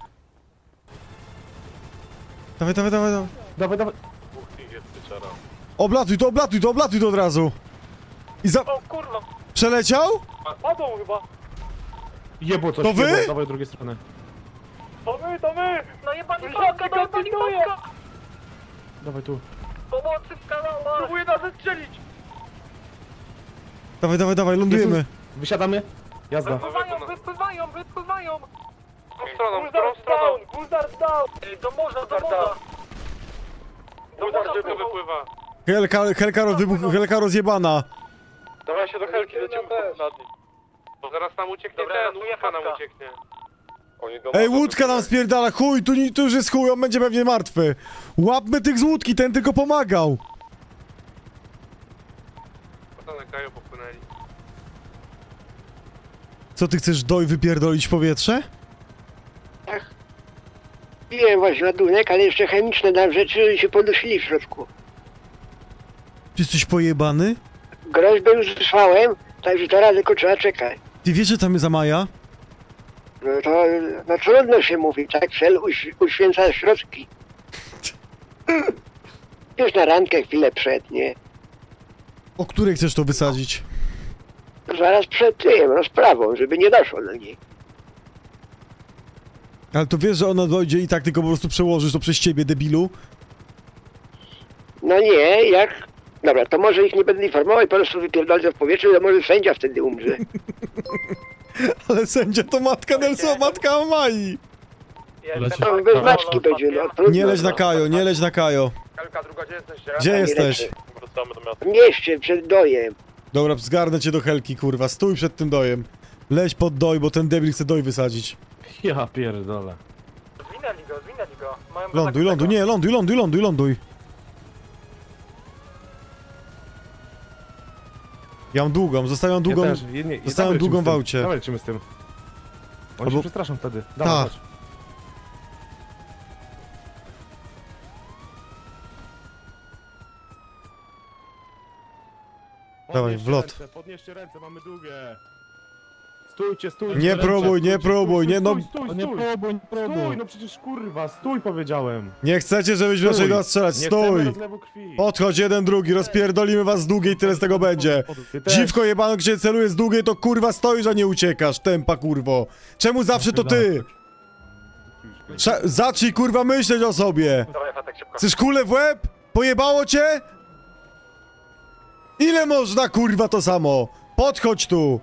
Speaker 2: Dawaj, dawaj, dawaj, dawaj.
Speaker 4: Dawaj, dawaj.
Speaker 9: Dwóch ich jest pieczara.
Speaker 2: Oblatuj to, oblatuj to, oblatuj to od razu. I za...
Speaker 9: O kurwa!
Speaker 2: Przeleciał?
Speaker 9: Padł chyba!
Speaker 4: Jebło coś,
Speaker 2: To wy?
Speaker 4: jebło, dawaj drugiej strony.
Speaker 9: To my, to my! No jebani patka, no jebani patka!
Speaker 4: Dawaj tu.
Speaker 9: Pomocy w kanałach! Próbuję nas zestrzelić!
Speaker 2: Dawaj, dawaj, dawaj, lądujemy.
Speaker 4: Wysiadamy? Jazda.
Speaker 9: Wypływają, wypływają, wypływają! Którą stroną, którą stroną? Buzar down! Do morza, do morza! Buzar szybko wypływa.
Speaker 2: Helka, Helka, rozwybuch, Helka rozjebana.
Speaker 9: Dawaj się do Helki, lecimy nad nim. Bo zaraz nam ucieknie ten, łódka nam ucieknie.
Speaker 2: Ej, łódka nam spierdala, chuj, tu, tu już jest chuj, on będzie pewnie martwy. Łapmy tych z łódki, ten tylko pomagał.
Speaker 9: Potem na kraju popłynęli.
Speaker 2: Co ty chcesz, doj wypierdolić w powietrze?
Speaker 10: Piłem właśnie ładunek, ale jeszcze chemiczne dam rzeczy się podnosili w środku.
Speaker 2: Ty jesteś pojebany?
Speaker 10: Groźbę już wysłałem, także teraz tylko trzeba czekać.
Speaker 2: Ty wiesz, że tam jest Amaja?
Speaker 10: No to no trudno się mówi, tak? Cel uś uświęca środki. Już na randkę chwilę przed, nie?
Speaker 2: O której chcesz to wysadzić?
Speaker 10: Zaraz przed tym rozprawą, żeby nie doszło do niej.
Speaker 2: Ale to wiesz, że ona dojdzie i tak tylko po prostu przełożysz to przez ciebie, debilu?
Speaker 10: No nie, jak... Dobra, to może ich nie będę informował i po prostu wypierdolę w powietrze, to może sędzia wtedy umrze.
Speaker 2: Ale sędzia to matka Nelson, matka Amai.
Speaker 10: To bez matki będzie, no trudno.
Speaker 2: Nie leć na Kajo, nie leć na Kajo.
Speaker 9: Helka, druga, gdzie jesteście?
Speaker 2: Gdzie jesteś?
Speaker 9: Wracamy do miasta.
Speaker 10: W mieście, przed dojem.
Speaker 2: Dobra, zgarnę cię do Helki, kurwa, stój przed tym dojem. Leź pod doj, bo ten debil chce doj wysadzić.
Speaker 4: Ja pierdolę.
Speaker 9: Zwinęli go, zwinęli go. Mają go
Speaker 2: Ląduj,
Speaker 9: tak
Speaker 2: ląduj,
Speaker 9: tego.
Speaker 2: nie, ląduj, ląduj, ląduj, ląduj. Ja mam długą, zostawiam długą.
Speaker 4: Ja też, je, nie,
Speaker 2: Zostałem
Speaker 4: dawaj
Speaker 2: długą
Speaker 4: lecimy z tym,
Speaker 2: w aucie.
Speaker 4: Dawaj lecimy z tym. Oni
Speaker 2: Albo-
Speaker 4: się przestraszą wtedy. Dawaj,
Speaker 2: Tak.
Speaker 4: chodź.
Speaker 2: Dawaj,
Speaker 4: Podnieście
Speaker 2: w lot.
Speaker 4: Ręce, podnieście ręce, mamy długie. Stójcie, stójcie.
Speaker 2: Nie
Speaker 4: ręce,
Speaker 2: próbuj, nie
Speaker 4: stójcie,
Speaker 2: próbuj,
Speaker 4: stój,
Speaker 2: nie, no-
Speaker 4: Stój, stój,
Speaker 6: O, nie
Speaker 4: stój.
Speaker 6: próbuj, nie próbuj.
Speaker 4: Stój, no przecież kurwa, stój powiedziałem.
Speaker 2: Nie chcecie, żebyśmy
Speaker 4: Stój.
Speaker 2: zaczęli do nas strzelać,
Speaker 4: Nie chcemy
Speaker 2: stój.
Speaker 4: rozlewu krwi.
Speaker 2: Podchodź jeden, drugi, rozpierdolimy was z długiej, tyle z tego będzie.
Speaker 4: Ty też.
Speaker 2: Dziwko jebano, gdzie celuje z długiej, to kurwa stoisz, a nie uciekasz, tempa kurwo. Czemu zawsze to ty? Trza- zacznij kurwa myśleć o sobie.
Speaker 9: Dawaj, Fatek, szybko.
Speaker 2: Chcesz kulę w łeb? Pojebało cię? Ile można kurwa to samo? Podchodź tu.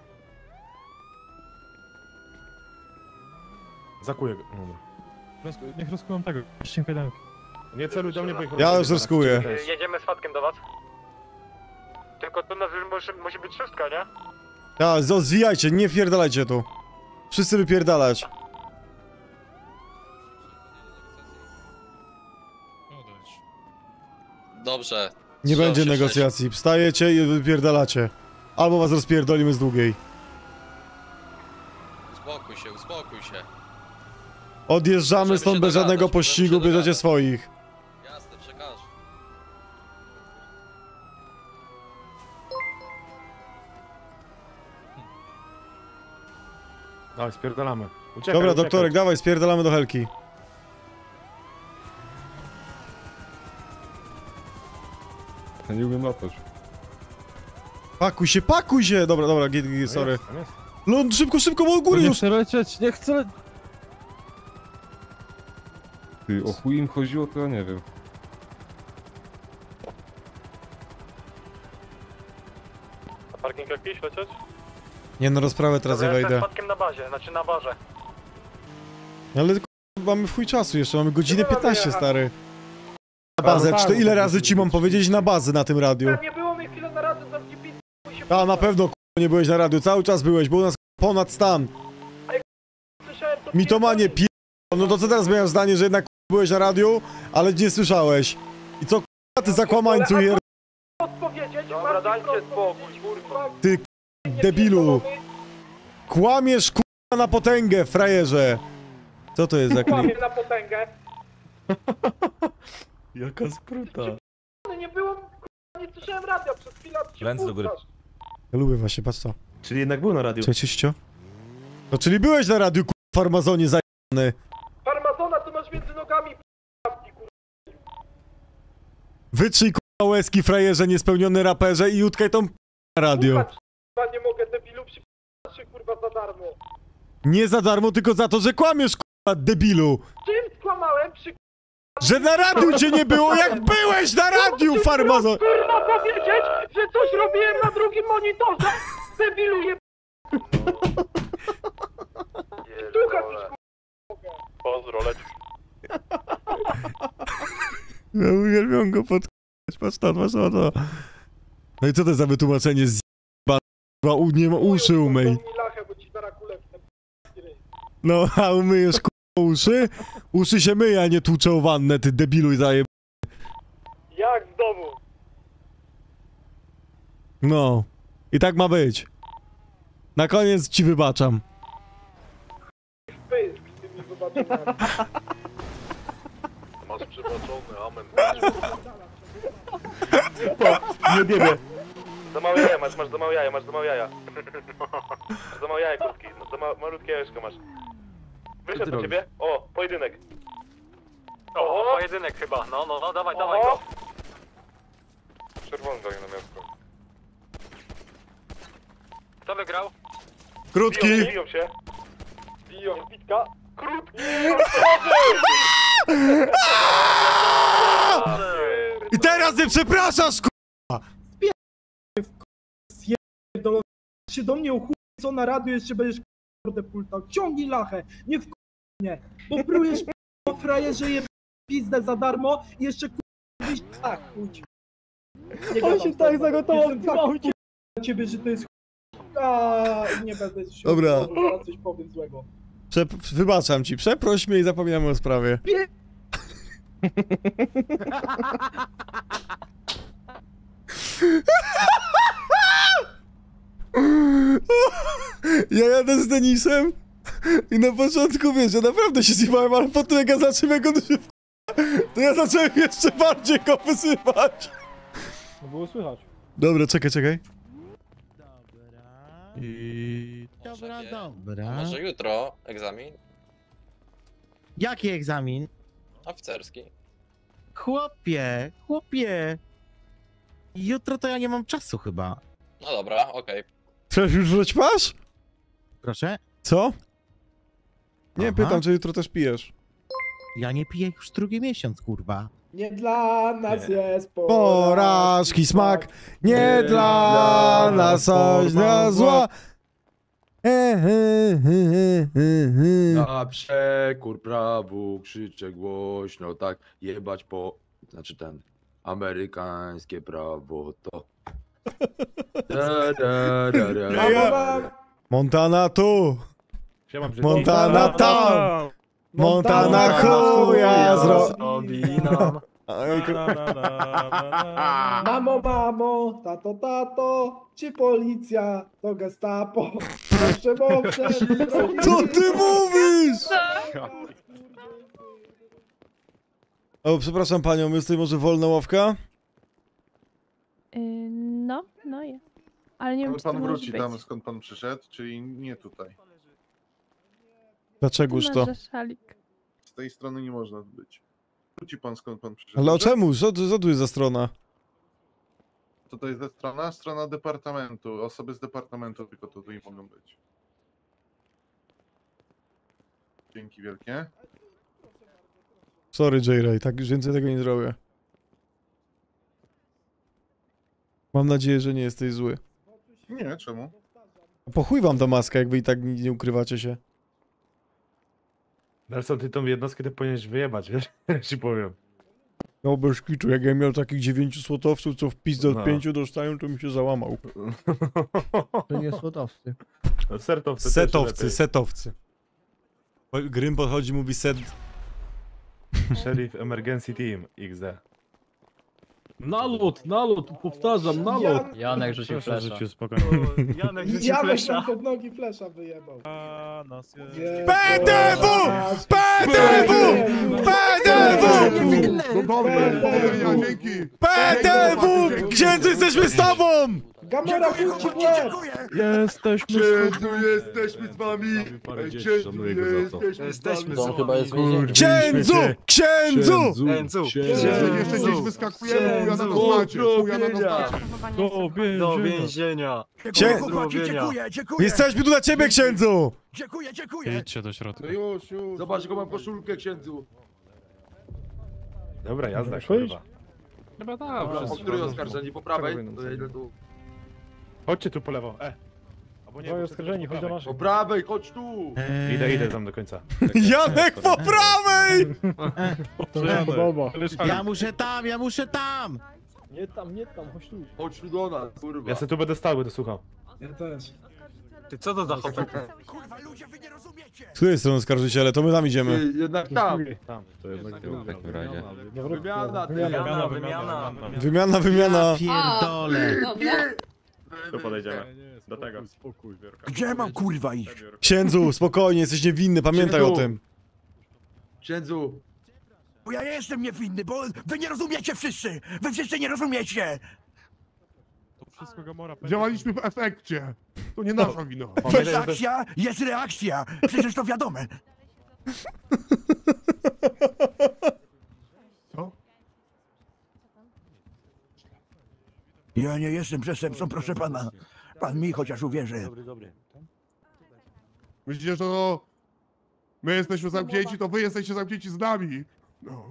Speaker 4: Zakuję go. Dobra.
Speaker 6: Rozku- Niech rozkują tego. Ściąg kajdanki.
Speaker 4: Nie celuj do mnie, bo ich
Speaker 2: Ja
Speaker 4: rozjebię
Speaker 2: już
Speaker 4: zaraz.
Speaker 2: riskuję.
Speaker 4: Też.
Speaker 9: Jedziemy z Fatkiem do was. Tylko tu nas musi, musi być szóstka, nie?
Speaker 2: Ja, z- zwijajcie, nie wpierdalajcie tu. Wszyscy wypierdalać.
Speaker 11: Dobrze.
Speaker 2: Nie
Speaker 11: Trzymam
Speaker 2: będzie
Speaker 11: się
Speaker 2: negocjacji. Wstajecie i wypierdalacie. Albo was rozpierdolimy z długiej.
Speaker 11: Uspokój się, uspokój się.
Speaker 2: Odjeżdżamy
Speaker 11: Możemy
Speaker 2: stąd
Speaker 11: się
Speaker 2: bez żadnego
Speaker 11: dogadać,
Speaker 2: pościgu,
Speaker 11: możemy się
Speaker 2: bierzecie
Speaker 11: dogadać.
Speaker 2: swoich.
Speaker 11: Jasne, przekażę.
Speaker 4: Dawaj, spierdalamy. Uciekaj,
Speaker 2: Dobra,
Speaker 4: uciekaj.
Speaker 2: doktorek, dawaj, spierdalamy do Helki.
Speaker 6: Ja nie umiem latać.
Speaker 2: Pakuj się, pakuj się! Dobra, dobra, git, git, sorry.
Speaker 4: Jest, tam jest.
Speaker 2: Ląd, szybko, szybko, bo od góry
Speaker 6: nie
Speaker 2: już!
Speaker 6: chcę lecieć, nie chcę le... Ty, o chuj im chodziło, to ja nie wiem.
Speaker 9: A parking jakiś lecieć?
Speaker 2: Nie no, rozprawę teraz nie wejdę.
Speaker 5: spadkiem na bazie, znaczy na barze.
Speaker 2: Ale k***a, mamy w chuj czasu jeszcze, mamy godzinę
Speaker 7: Nie mamy
Speaker 2: piętnaście,
Speaker 7: jechać.
Speaker 2: stary. Na bazę,
Speaker 4: tak,
Speaker 2: czy to
Speaker 4: no
Speaker 2: ile
Speaker 4: to
Speaker 2: razy
Speaker 4: musi
Speaker 2: ci mam
Speaker 4: być.
Speaker 2: powiedzieć na bazę na tym radiu?
Speaker 7: Nie było mnie chwilę na radę, to ci pizzy się
Speaker 2: A, na pewno k***a, nie byłeś na radiu, cały czas byłeś, był u nas k***a, ponad stan.
Speaker 7: słyszałem to
Speaker 2: Mitomanie pi... No to co teraz miałem zdanie, że jednak k***a, byłeś na radiu, ale nie słyszałeś. I co k***a, ty zakłamańcu jer...
Speaker 7: odpowiedzieć.
Speaker 5: Dobra, dajcie spokój, kurwa.
Speaker 2: Ty k***a, debilu. Kłamiesz k***a na potęgę, frajerze. Co to jest za klip?
Speaker 7: Kłamie na potęgę.
Speaker 4: Jaka spruta.
Speaker 7: Nie było, k***a, nie słyszałem radia przez chwilę. a ty się
Speaker 4: Ręce do góry.
Speaker 7: puszczasz.
Speaker 2: Ja lubię właśnie, patrz to.
Speaker 4: Czyli jednak był na radiu.
Speaker 2: Cześć, No czyli byłeś na radiu, k***a, farmazonie zajebany.
Speaker 7: Farmazona to masz między nogami, p***awki, kurwa.
Speaker 2: Wytrzyj k***a łezki, frajerze, niespełniony raperze i utkaj tą k***a radio.
Speaker 7: Kurwa, nie mogę, debilu, przy się, kurwa, za darmo.
Speaker 2: Nie za darmo, tylko za to, że kłamiesz k***a, debilu.
Speaker 7: Czym skłamałem przy...
Speaker 2: Że na radiu cię nie było, jak byłeś na radiu, farmazon.
Speaker 7: Kurwa, powiedzieć, że coś robiłem na drugim monitorze. Debilu, je... Słuchaj, coś,
Speaker 9: Pozdro, leć.
Speaker 2: Ja uwielbiam go podk***ać, patrz to, patrz to, to. No i co to za wytłumaczenie z k***a, u, nie ma uszy umyj. No, a umyjesz k***a uszy? Uszy się myje, a nie tłucze o wannę, ty debilu i zajeb...
Speaker 5: Jak w domu?
Speaker 2: No. I tak ma być. Na koniec ci wybaczam.
Speaker 7: Pysk z tymi zobaczeniami.
Speaker 9: Masz przebaczony, amen.
Speaker 4: Nie odjebie.
Speaker 9: Za małe jaja masz, masz za małe jaja, masz za małe jaja. Masz za małe jaja, krótki, no za ma malutkie jajeczko masz. Wyszedł do ciebie? O, pojedynek.
Speaker 5: O, pojedynek chyba, no, no, no, dawaj, dawaj go.
Speaker 9: Czerwony dali na miasto.
Speaker 5: Kto wygrał?
Speaker 2: Krótki.
Speaker 9: Biją, biją się.
Speaker 5: Biją, bitka.
Speaker 9: Krótki!
Speaker 2: I teraz nie przepraszasz, k***a!
Speaker 7: Pierdolony, się do mnie uchuj, co na radiu jeszcze będziesz k***a pultał. Ciągnij lachę, nie w mnie, bo prujesz p***o frajerze je pizdę za darmo i jeszcze k***a wyjść tak, chuj. On się tak zagotował w tym aucie. Dla ciebie, że to jest chuj. A nie będę się
Speaker 2: Dobra.
Speaker 7: zaraz coś powiem złego.
Speaker 2: Przep- wybaczam ci, przeproś mnie i zapominamy o sprawie. Ja jadę z Denisem i na początku, wiesz, ja naprawdę się zjebałem, ale potem jak ja zacząłem go się w... to ja zacząłem jeszcze bardziej go wysypać.
Speaker 6: No było słychać.
Speaker 2: Dobra, czekaj, czekaj.
Speaker 8: Dobra.
Speaker 4: I...
Speaker 8: Dobra,
Speaker 11: nie?
Speaker 8: dobra.
Speaker 11: Może jutro egzamin
Speaker 8: Jaki egzamin?
Speaker 11: oficerski.
Speaker 8: Chłopie, chłopie. Jutro to ja nie mam czasu chyba.
Speaker 11: No dobra, okej.
Speaker 2: Przecież już wróć masz?
Speaker 8: Proszę?
Speaker 2: Co? Nie,
Speaker 8: Aha.
Speaker 2: pytam, czy jutro też pijesz.
Speaker 8: Ja nie piję już drugi miesiąc, kurwa.
Speaker 7: Nie dla nas
Speaker 4: Nie.
Speaker 7: jest
Speaker 2: Porażki smak, nie dla nas coś na zła. E, e, e, e, e.
Speaker 12: Na przekór prawu krzyczę głośno, tak jebać po... Znaczy ten... Amerykańskie prawo to... Da, da, da, da,
Speaker 2: Ja, ja.
Speaker 12: da.
Speaker 2: Montana tu,
Speaker 4: Siema, brzydki.
Speaker 2: Montana tam, Montana chuja zro... Ojku.
Speaker 7: Mamo, mamo, tato, tato, czy policja to gestapo? Proszę, bo
Speaker 2: Co ty mówisz? O, przepraszam panią, jest tutaj może wolna ławka?
Speaker 3: Yy, no, no jest. Ale nie wiem, czy to
Speaker 13: Pan
Speaker 3: może
Speaker 13: wróci
Speaker 3: być.
Speaker 13: tam, skąd pan przyszedł, czyli nie tutaj.
Speaker 2: Dlaczegoż to?
Speaker 13: Z tej strony nie można być. Wróci pan skąd pan przyszedł.
Speaker 2: Ale o
Speaker 13: dobrze?
Speaker 2: czemu? Co, co tu jest za strona?
Speaker 13: To to jest ze strona? Strona departamentu. Osoby z departamentu tylko tutaj mogą być. Dzięki wielkie.
Speaker 2: Sorry, J-Ray, tak już więcej tego nie zrobię. Mam nadzieję, że nie jesteś zły.
Speaker 13: Nie, czemu?
Speaker 2: Po chuj wam ta maska, jak wy i tak nie, nie ukrywacie się.
Speaker 14: Nelson, ty tą jednostkę ty powinieneś wyjebać, wiesz? Ja ci powiem.
Speaker 2: No bez kitu, jak ja miał takich dziewięciu słotowców, co w pizdę od
Speaker 14: No.
Speaker 2: pięciu dostają, to mi się załamał.
Speaker 14: To nie
Speaker 7: słotowcy.
Speaker 14: Sertowcy.
Speaker 2: Setowcy, setowcy. Grym podchodzi, mówi set...
Speaker 14: Sheriff Emergency Team X D.
Speaker 6: Nalot, nalot, powtarzam, nalot.
Speaker 7: Janek
Speaker 6: rzucił
Speaker 7: flesza.
Speaker 6: rzucił spokojnie.
Speaker 7: Janek rzucił Janek tam pod nogi flesza wyjebał.
Speaker 6: A, nas jest...
Speaker 2: P D W! P D W! P D W!
Speaker 13: No dobrze, powodzenia, dzięki.
Speaker 2: P D W! Księdzu, jesteśmy z tobą!
Speaker 7: Gamora, kurci w łeb!
Speaker 6: Jesteśmy
Speaker 12: Księdzu, jesteśmy z wami!
Speaker 6: Parę dzieci,
Speaker 12: Księdzu,
Speaker 6: szanuję go za to.
Speaker 12: jesteśmy z
Speaker 11: To
Speaker 12: wami!
Speaker 11: on chyba jest w więzieniu.
Speaker 2: Księdzu! Księdzu!
Speaker 6: Księdzu!
Speaker 13: Jeżeli jeszcze gdzieś wyskakujemy, chuja na to znacie. Chuja na to znacie.
Speaker 6: Do więzienia!
Speaker 11: Do więzienia.
Speaker 2: Księ...
Speaker 11: Zdrowienia.
Speaker 2: Jesteśmy tu dla ciebie, księdzu!
Speaker 15: Dziękuję, dziękuję.
Speaker 6: Idźcie do środka.
Speaker 12: No już, już. Zobacz, jaką mam koszulkę, księdzu.
Speaker 14: Dobra, jazda,
Speaker 6: Możesz wyjść?
Speaker 14: kurwa.
Speaker 6: Chyba
Speaker 12: Dobra,
Speaker 6: tak.
Speaker 12: po której oskarżeni? Po prawej?
Speaker 6: Prawej
Speaker 12: To ja idę tu.
Speaker 14: Chodźcie tu po lewo, e. Albo
Speaker 6: Dwaj oskarżeni, chodź do
Speaker 12: Po
Speaker 6: naszych.
Speaker 12: prawej, chodź tu!
Speaker 14: Idę, idę tam do końca.
Speaker 2: Janek po prawej!
Speaker 6: To mi się podoba.
Speaker 8: Ja muszę tam, ja muszę tam!
Speaker 6: Nie tam, nie tam, chodź tu.
Speaker 12: Chodź tu do nas, kurwa.
Speaker 14: Ja se tu będę stał, będę słuchał.
Speaker 7: Ja też.
Speaker 11: Ty co to za chopek?
Speaker 15: Kurwa, ludzie, wy nie rozumiecie.
Speaker 2: Z której strony skarżyciele? To my tam idziemy.
Speaker 12: Ty, jednak tam.
Speaker 14: Tam.
Speaker 6: To jednak nie w takim razie.
Speaker 12: Wymiana, ty.
Speaker 11: Wymiana, wymiana.
Speaker 2: Wymiana, wymiana.
Speaker 8: Pierdolę.
Speaker 14: Tu podejdziemy. Do tego.
Speaker 6: Spokój, Wierka.
Speaker 15: Gdzie mam kurwa iść?
Speaker 2: Księdzu, spokojnie, jesteś niewinny, pamiętaj o
Speaker 12: Księdzu.
Speaker 2: tym.
Speaker 12: Księdzu,
Speaker 15: Bo ja nie jestem niewinny, bo wy nie rozumiecie wszyscy! Wy wszyscy nie rozumiecie!
Speaker 6: To wszystko Gamora.
Speaker 13: Działaliśmy w efekcie. To nie nasza wina.
Speaker 15: Jest akcja, jest reakcja! Przecież to wiadome!
Speaker 13: Co?
Speaker 15: Ja nie jestem przestępcą, proszę pana. Pan mi chociaż uwierzy.
Speaker 14: Dobry, dobry.
Speaker 13: Myślicie, że to my jesteśmy zamknięci, to wy jesteście zamknięci z nami. No.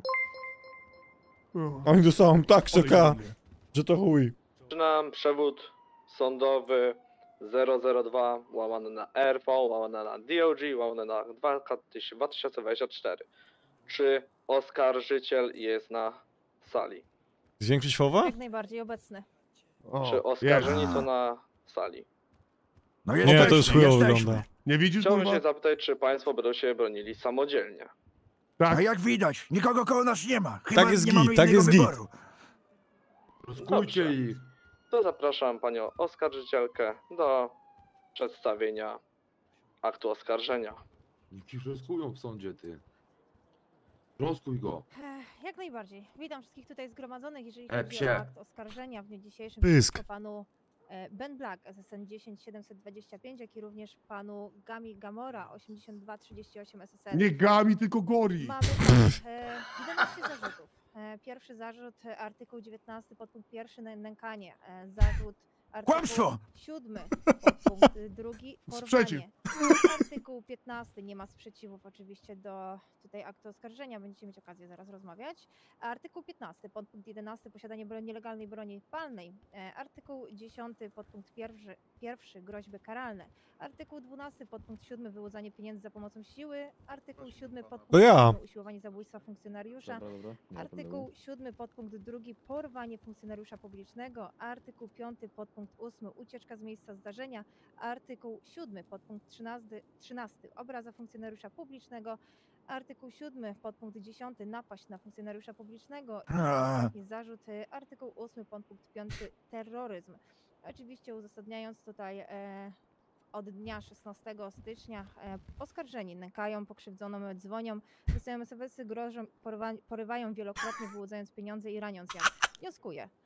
Speaker 13: No.
Speaker 2: Oni dostaną tak
Speaker 13: Odejdź
Speaker 2: czeka,
Speaker 13: ode mnie.
Speaker 2: że to chuj.
Speaker 9: Zaczynam przewód sądowy zero zero dwa łamane na R V, łamane na D O G, łamane na dwa tysiące dwadzieścia cztery. Czy oskarżyciel jest na sali?
Speaker 2: Zwiększyć fowa?
Speaker 16: Jak najbardziej obecny.
Speaker 13: O,
Speaker 9: Czy oskarżeni
Speaker 13: jest.
Speaker 9: są na sali?
Speaker 15: No
Speaker 2: Nie,
Speaker 15: jesteśmy,
Speaker 2: to już chujowo
Speaker 15: jesteśmy.
Speaker 2: wygląda.
Speaker 13: Nie widzisz,
Speaker 9: Chciałbym
Speaker 13: kurwa?
Speaker 9: się zapytać, czy państwo będą się bronili samodzielnie?
Speaker 13: Tak.
Speaker 15: A jak widać, nikogo koło nas nie ma. Chyba
Speaker 2: Tak jest
Speaker 15: nie
Speaker 2: git,
Speaker 15: mamy
Speaker 2: tak
Speaker 15: innego
Speaker 2: jest git.
Speaker 15: wyboru.
Speaker 12: rozkujcie ich.
Speaker 9: To zapraszam panią oskarżycielkę do przedstawienia aktu oskarżenia.
Speaker 12: Niech ich rozkują w sądzie, ty. Rozkuj go.
Speaker 16: Ech, Jak najbardziej. Witam wszystkich tutaj zgromadzonych. Jeżeli
Speaker 12: E,
Speaker 16: chodzi
Speaker 12: psie.
Speaker 16: o akt oskarżenia w dniu dzisiejszym
Speaker 2: Pysk.
Speaker 16: przeciwko panu e, Ben Black S S N dziesięć siedemset dwadzieścia pięć, jak i również panu Gami Gamora osiemdziesiąt dwa trzydzieści osiem S S L.
Speaker 13: Nie gami, tylko gori.
Speaker 16: Mamy tak, e, jedenaście zarzutów. E, pierwszy zarzut, e, artykuł dziewiętnasty, podpunkt pierwszy, nę- nękanie. E, zarzut artykuł
Speaker 15: Kłamstwo!
Speaker 16: siódmy, podpunkt drugi,
Speaker 13: Sprzeciw.
Speaker 16: porwanie. Artykuł piętnasty, nie ma sprzeciwów oczywiście do tutaj aktu oskarżenia, będziecie mieć okazję zaraz rozmawiać. Artykuł piętnasty, podpunkt jedenasty, posiadanie broni, nielegalnej broni palnej. E, artykuł dziesiąty, podpunkt pierwszy, pierwszy, groźby karalne. Artykuł dwunasty, podpunkt siódmy, wyłudzanie pieniędzy za pomocą siły. Artykuł siódmy, podpunkt
Speaker 2: To ja.
Speaker 16: siódmy, usiłowanie zabójstwa funkcjonariusza. Artykuł siódmy, podpunkt drugi, porwanie funkcjonariusza publicznego. Artykuł piąty, podpunkt ósmy, ucieczka z miejsca zdarzenia. Artykuł siódmy, podpunkt trzynasty, trzynasty, obraza funkcjonariusza publicznego. Artykuł siódmy, podpunkt dziesiąty, napaść na funkcjonariusza publicznego. I
Speaker 15: A.
Speaker 16: ostatni zarzut, y, artykuł ósmy, podpunkt piąty, terroryzm. Oczywiście uzasadniając tutaj e, od dnia szesnastego stycznia e, oskarżeni nękają pokrzywdzoną, dzwonią, wysyłają es em esy, grożą, porywa, porywają wielokrotnie, wyłudzając pieniądze i raniąc ją. Wnioskuję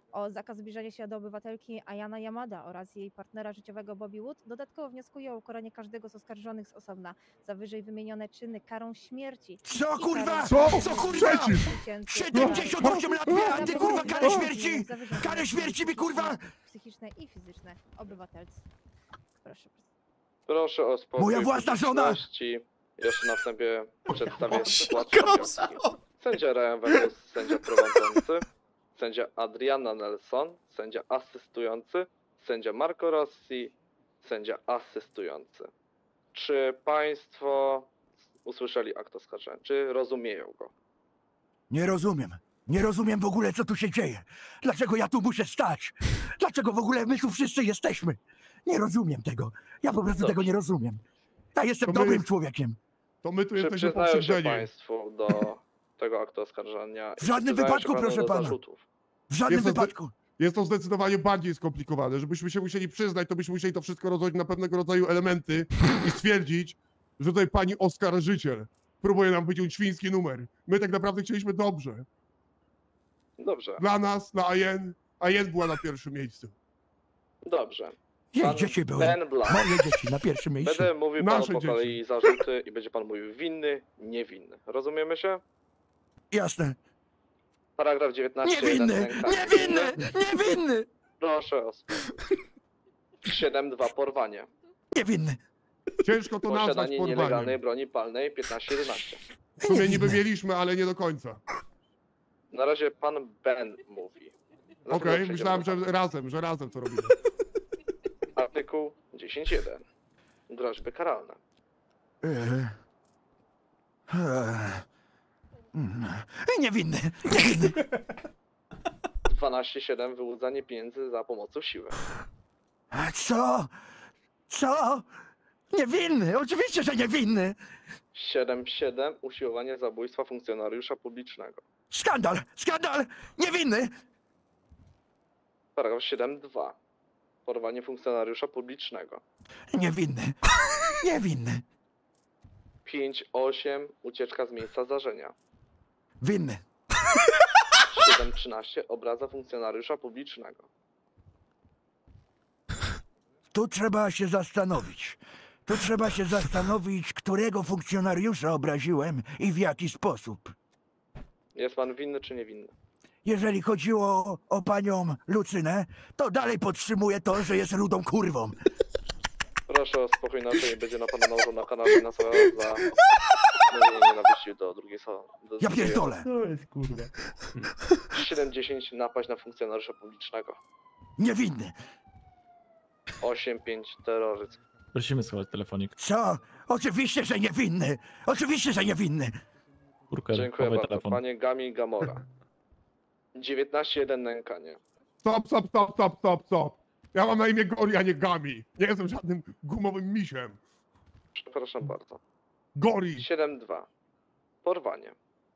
Speaker 16: o zakaz zbliżania się do obywatelki Ayana Yamada oraz jej partnera życiowego Bobby Wood. Dodatkowo wnioskuję o ukaranie każdego z oskarżonych z osobna za wyżej wymienione czyny karą śmierci.
Speaker 15: Co
Speaker 16: i
Speaker 15: kurwa?
Speaker 16: karą
Speaker 15: Co?
Speaker 16: pięciu
Speaker 15: Co kurwa?
Speaker 16: tysięcy
Speaker 15: siedemdziesiąt osiem lat miała, ty kurwa karę
Speaker 16: dolarów
Speaker 15: śmierci?
Speaker 16: za wyrządzenie
Speaker 15: Karę śmierci mi kurwa?
Speaker 16: psychiczne i fizyczne obywatelcy. Proszę.
Speaker 9: Proszę o spokój
Speaker 15: Moja własna żona!
Speaker 9: publiczności. Jeszcze na wstępie przedstawię skład sędziowski. Sędzia Ryan Vegas, sędzia prowadzący, sędzia Adriana Nelson, sędzia asystujący, sędzia Marco Rossi, sędzia asystujący. Czy państwo usłyszeli akt oskarżenia? Czy rozumieją go?
Speaker 15: Nie rozumiem. Nie rozumiem w ogóle, co tu się dzieje. Dlaczego ja tu muszę stać? Dlaczego w ogóle my tu wszyscy jesteśmy? Nie rozumiem tego. Ja po prostu
Speaker 9: Dobrze.
Speaker 15: tego nie rozumiem. Ja jestem
Speaker 13: To my
Speaker 15: dobrym
Speaker 13: jest-
Speaker 15: człowiekiem.
Speaker 13: To my tu
Speaker 9: Czy
Speaker 13: jesteśmy
Speaker 9: przyznają się
Speaker 13: pokrzywdzeni.
Speaker 9: państwo do tego aktu oskarżenia?
Speaker 15: W
Speaker 9: i
Speaker 15: żadnym
Speaker 9: przyznają się
Speaker 15: wypadku,
Speaker 9: panu
Speaker 15: proszę
Speaker 9: do
Speaker 15: pana.
Speaker 9: zarzutów?
Speaker 15: W żadnym
Speaker 13: Jest to zde-
Speaker 15: wypadku.
Speaker 13: Jest to zdecydowanie bardziej skomplikowane. Żebyśmy się musieli przyznać, to byśmy musieli to wszystko rozłożyć na pewnego rodzaju elementy i stwierdzić, że tutaj pani oskarżyciel próbuje nam wyciąć świński numer. My tak naprawdę chcieliśmy dobrze.
Speaker 9: Dobrze,
Speaker 13: Dla nas, dla Ayen. Ayen była na pierwszym miejscu.
Speaker 9: dobrze.
Speaker 15: Jej
Speaker 9: Pan
Speaker 15: dzieci były.
Speaker 9: Ben Blanc.
Speaker 15: Moje dzieci na pierwszym miejscu.
Speaker 9: Będę mówił panu
Speaker 13: Nasze
Speaker 9: po
Speaker 13: dzieci.
Speaker 9: kolei zarzuty i będzie pan mówił winny, niewinny. Rozumiemy się?
Speaker 15: Jasne.
Speaker 9: Paragraf dziewiętnaście.
Speaker 15: Niewinny!
Speaker 9: jeden, nękanie.
Speaker 15: Niewinny! Niewinny!
Speaker 9: Proszę o spokój. siedem dwa porwanie.
Speaker 15: Niewinny!
Speaker 13: Ciężko to nazwać
Speaker 9: Posiadanie
Speaker 13: porwaniem.
Speaker 9: nielegalnej broni palnej piętnaście jedenaście.
Speaker 13: W sumie niby
Speaker 15: Niewinny.
Speaker 13: mieliśmy, ale nie do końca.
Speaker 9: Na razie pan Ben mówi. Dlatego
Speaker 13: Okej,
Speaker 9: przejdziemy
Speaker 13: myślałem,
Speaker 9: do
Speaker 13: że
Speaker 9: pana.
Speaker 13: razem, że razem to robimy.
Speaker 9: Artykuł dziesięć jeden. Groźby karalne.
Speaker 15: Eee. Eee. Mm. Niewinny! Niewinny!
Speaker 9: dwanaście siedem. Wyłudzanie pieniędzy za pomocą siły.
Speaker 15: Co? Co? Niewinny! Oczywiście, że niewinny!
Speaker 9: siedem siedem. Usiłowanie zabójstwa funkcjonariusza publicznego.
Speaker 15: Skandal! Skandal! Niewinny!
Speaker 9: Paragraf siedem dwa. Porwanie funkcjonariusza publicznego.
Speaker 15: Niewinny! Niewinny!
Speaker 9: pięć osiem. Ucieczka z miejsca zdarzenia.
Speaker 15: Winny!
Speaker 9: siedem trzynaście. Obraza funkcjonariusza publicznego.
Speaker 15: Tu trzeba się zastanowić. Tu trzeba się zastanowić, którego funkcjonariusza obraziłem i w jaki sposób.
Speaker 9: Jest pan winny czy niewinny?
Speaker 15: Jeżeli chodziło o, o panią Lucynę, to dalej podtrzymuję to, że jest rudą kurwą.
Speaker 9: Proszę o spokój, inaczej będzie na pana nałożona kara finansowa za mówienie nienawiści do drugiej osoby.
Speaker 15: Ja pierdolę!
Speaker 4: To jest kurwa.
Speaker 9: siedem dziesięć. Napaść na funkcjonariusza publicznego.
Speaker 15: Niewinny!
Speaker 9: osiem pięć. Terroryzm.
Speaker 6: Prosimy schować telefonik.
Speaker 15: Co? Oczywiście, że niewinny! Oczywiście, że niewinny!
Speaker 6: Kurkę,
Speaker 9: Dziękuję
Speaker 6: chowaj
Speaker 9: bardzo.
Speaker 6: telefon.
Speaker 9: Panie Gami Gamora. dziewiętnaście jeden. Nękanie.
Speaker 13: Stop, stop, stop, stop, stop, stop. Ja mam na imię Gori, a nie Gami. Nie jestem żadnym gumowym misiem.
Speaker 9: Przepraszam bardzo.
Speaker 13: Gori.
Speaker 9: siedem dwa. Porwanie.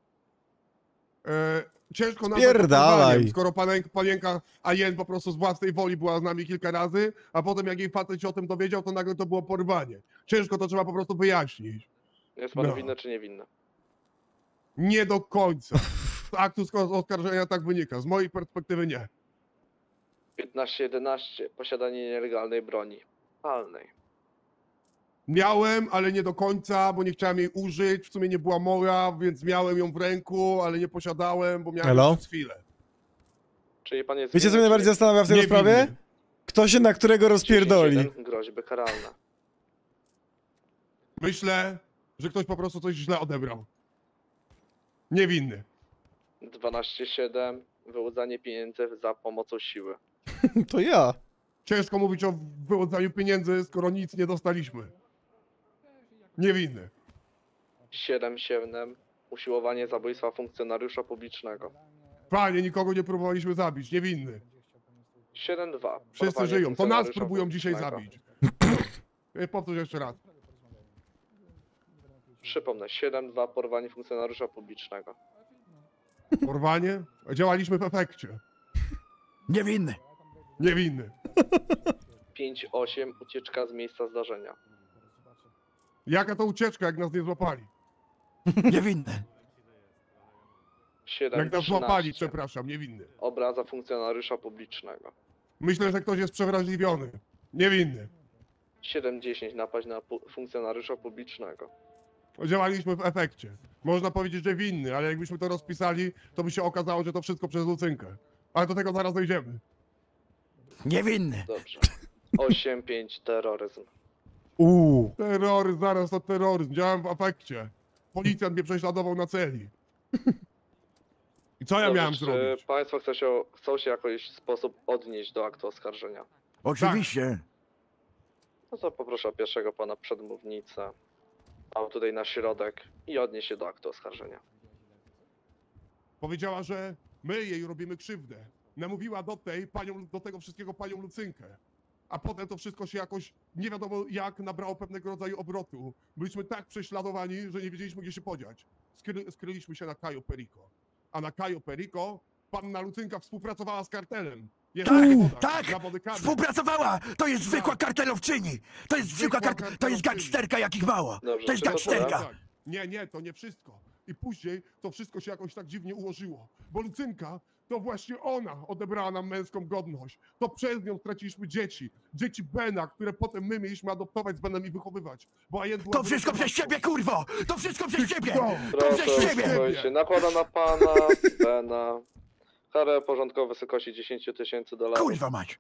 Speaker 13: E, ciężko nazwać
Speaker 2: Spierdalaj.
Speaker 13: porwaniem, skoro panenka, panienka Ayen po prostu z własnej woli była z nami kilka razy, a potem jak jej facet się o tym dowiedział, to nagle to było porwanie. Ciężko to trzeba po prostu wyjaśnić.
Speaker 9: Jest pan
Speaker 13: No.
Speaker 9: winny czy niewinny?
Speaker 13: Nie do końca. Z aktu sk- oskarżenia tak wynika. Z mojej perspektywy nie.
Speaker 9: piętnaście jedenaście. Posiadanie nielegalnej broni palnej.
Speaker 13: Miałem, ale nie do końca, bo nie chciałem jej użyć. W sumie nie była moja, więc miałem ją w ręku, ale nie posiadałem, bo miałem
Speaker 2: Elo?
Speaker 13: ją przez chwilę.
Speaker 9: Czyli pan jest
Speaker 2: Wiecie, co
Speaker 9: winny,
Speaker 2: mnie
Speaker 9: czy
Speaker 2: najbardziej
Speaker 9: nie?
Speaker 2: zastanawia w tej
Speaker 13: Niewinny.
Speaker 2: sprawie? Kto się na którego rozpierdoli?
Speaker 9: dziesięć jeden. Groźby karalne.
Speaker 13: Myślę, że ktoś po prostu coś źle odebrał. Niewinny.
Speaker 9: dwanaście siedem. Wyłudzanie pieniędzy za pomocą siły.
Speaker 2: To ja.
Speaker 13: Ciężko mówić o wyłudzaniu pieniędzy, skoro nic nie dostaliśmy. Niewinny.
Speaker 9: siedem siedem. Usiłowanie zabójstwa funkcjonariusza publicznego.
Speaker 13: Panie, nikogo nie próbowaliśmy zabić. Niewinny.
Speaker 9: siedem dwa.
Speaker 13: Wszyscy żyją. To nas próbują dzisiaj zabić. E, Powtórz jeszcze raz.
Speaker 9: Przypomnę, siedem dwa. Porwanie funkcjonariusza publicznego.
Speaker 13: Porwanie? Działaliśmy w efekcie.
Speaker 15: Niewinny!
Speaker 13: Niewinny.
Speaker 9: pięć osiem. Ucieczka z miejsca zdarzenia.
Speaker 13: Jaka to ucieczka, jak nas nie złapali?
Speaker 15: Niewinny!
Speaker 9: siedem
Speaker 13: Jak nas złapali,
Speaker 9: trzynaście.
Speaker 13: przepraszam, niewinny.
Speaker 9: Obraza funkcjonariusza publicznego.
Speaker 13: Myślę, że ktoś jest przewrażliwiony. Niewinny.
Speaker 9: siedem dziesięć napaść na pu- funkcjonariusza publicznego.
Speaker 13: Działaliśmy w efekcie. Można powiedzieć, że winny, ale jakbyśmy to rozpisali, to by się okazało, że to wszystko przez Lucynkę. Ale do tego zaraz dojdziemy.
Speaker 15: Niewinny.
Speaker 9: Dobrze. osiem pięć terroryzm.
Speaker 2: Uuu.
Speaker 13: Terroryzm, zaraz to terroryzm. Działałem w efekcie. Policjant mnie prześladował na celi. I co ja
Speaker 9: Dobrze,
Speaker 13: miałem
Speaker 9: czy
Speaker 13: zrobić?
Speaker 9: państwo chcą się, chcą się w jakiś sposób odnieść do aktu oskarżenia?
Speaker 15: Oczywiście.
Speaker 9: No to poproszę pierwszego pana przedmównicę. Mam tutaj na środek i odnieść się do aktu oskarżenia.
Speaker 13: Powiedziała, że my jej robimy krzywdę. Namówiła do tej panią, do tego wszystkiego panią Lucynkę. A potem to wszystko się jakoś nie wiadomo jak nabrało pewnego rodzaju obrotu. Byliśmy tak prześladowani, że nie wiedzieliśmy gdzie się podziać. Skry, skryliśmy się na Cayo Perico. A na Cayo Perico panna Lucynka współpracowała z kartelem. Jest
Speaker 15: Tak,
Speaker 13: zawoda,
Speaker 15: tak!
Speaker 13: zawody karne.
Speaker 15: Współpracowała! To jest zwykła kartelowczyni! To jest zwykła kar... To jest gangsterka jakich mało!
Speaker 9: Dobrze,
Speaker 15: To jest
Speaker 9: czy to
Speaker 15: gangsterka!
Speaker 13: Tak. Nie, nie, to nie wszystko. I później to wszystko się jakoś tak dziwnie ułożyło. Bo Lucynka, to właśnie ona odebrała nam męską godność. To przez nią straciliśmy dzieci. Dzieci Bena, które potem my mieliśmy adoptować z Benem i wychowywać. Bo Ajen była
Speaker 15: To wszystko przez
Speaker 13: wychowanką.
Speaker 15: ciebie, kurwo! To wszystko przez ciebie! To
Speaker 9: Proszę,
Speaker 15: przez ciebie!
Speaker 9: uspokojcie. Nakłada na pana Bena karę porządkową w wysokości dziesięć tysięcy dolarów.
Speaker 15: Kurwa mać!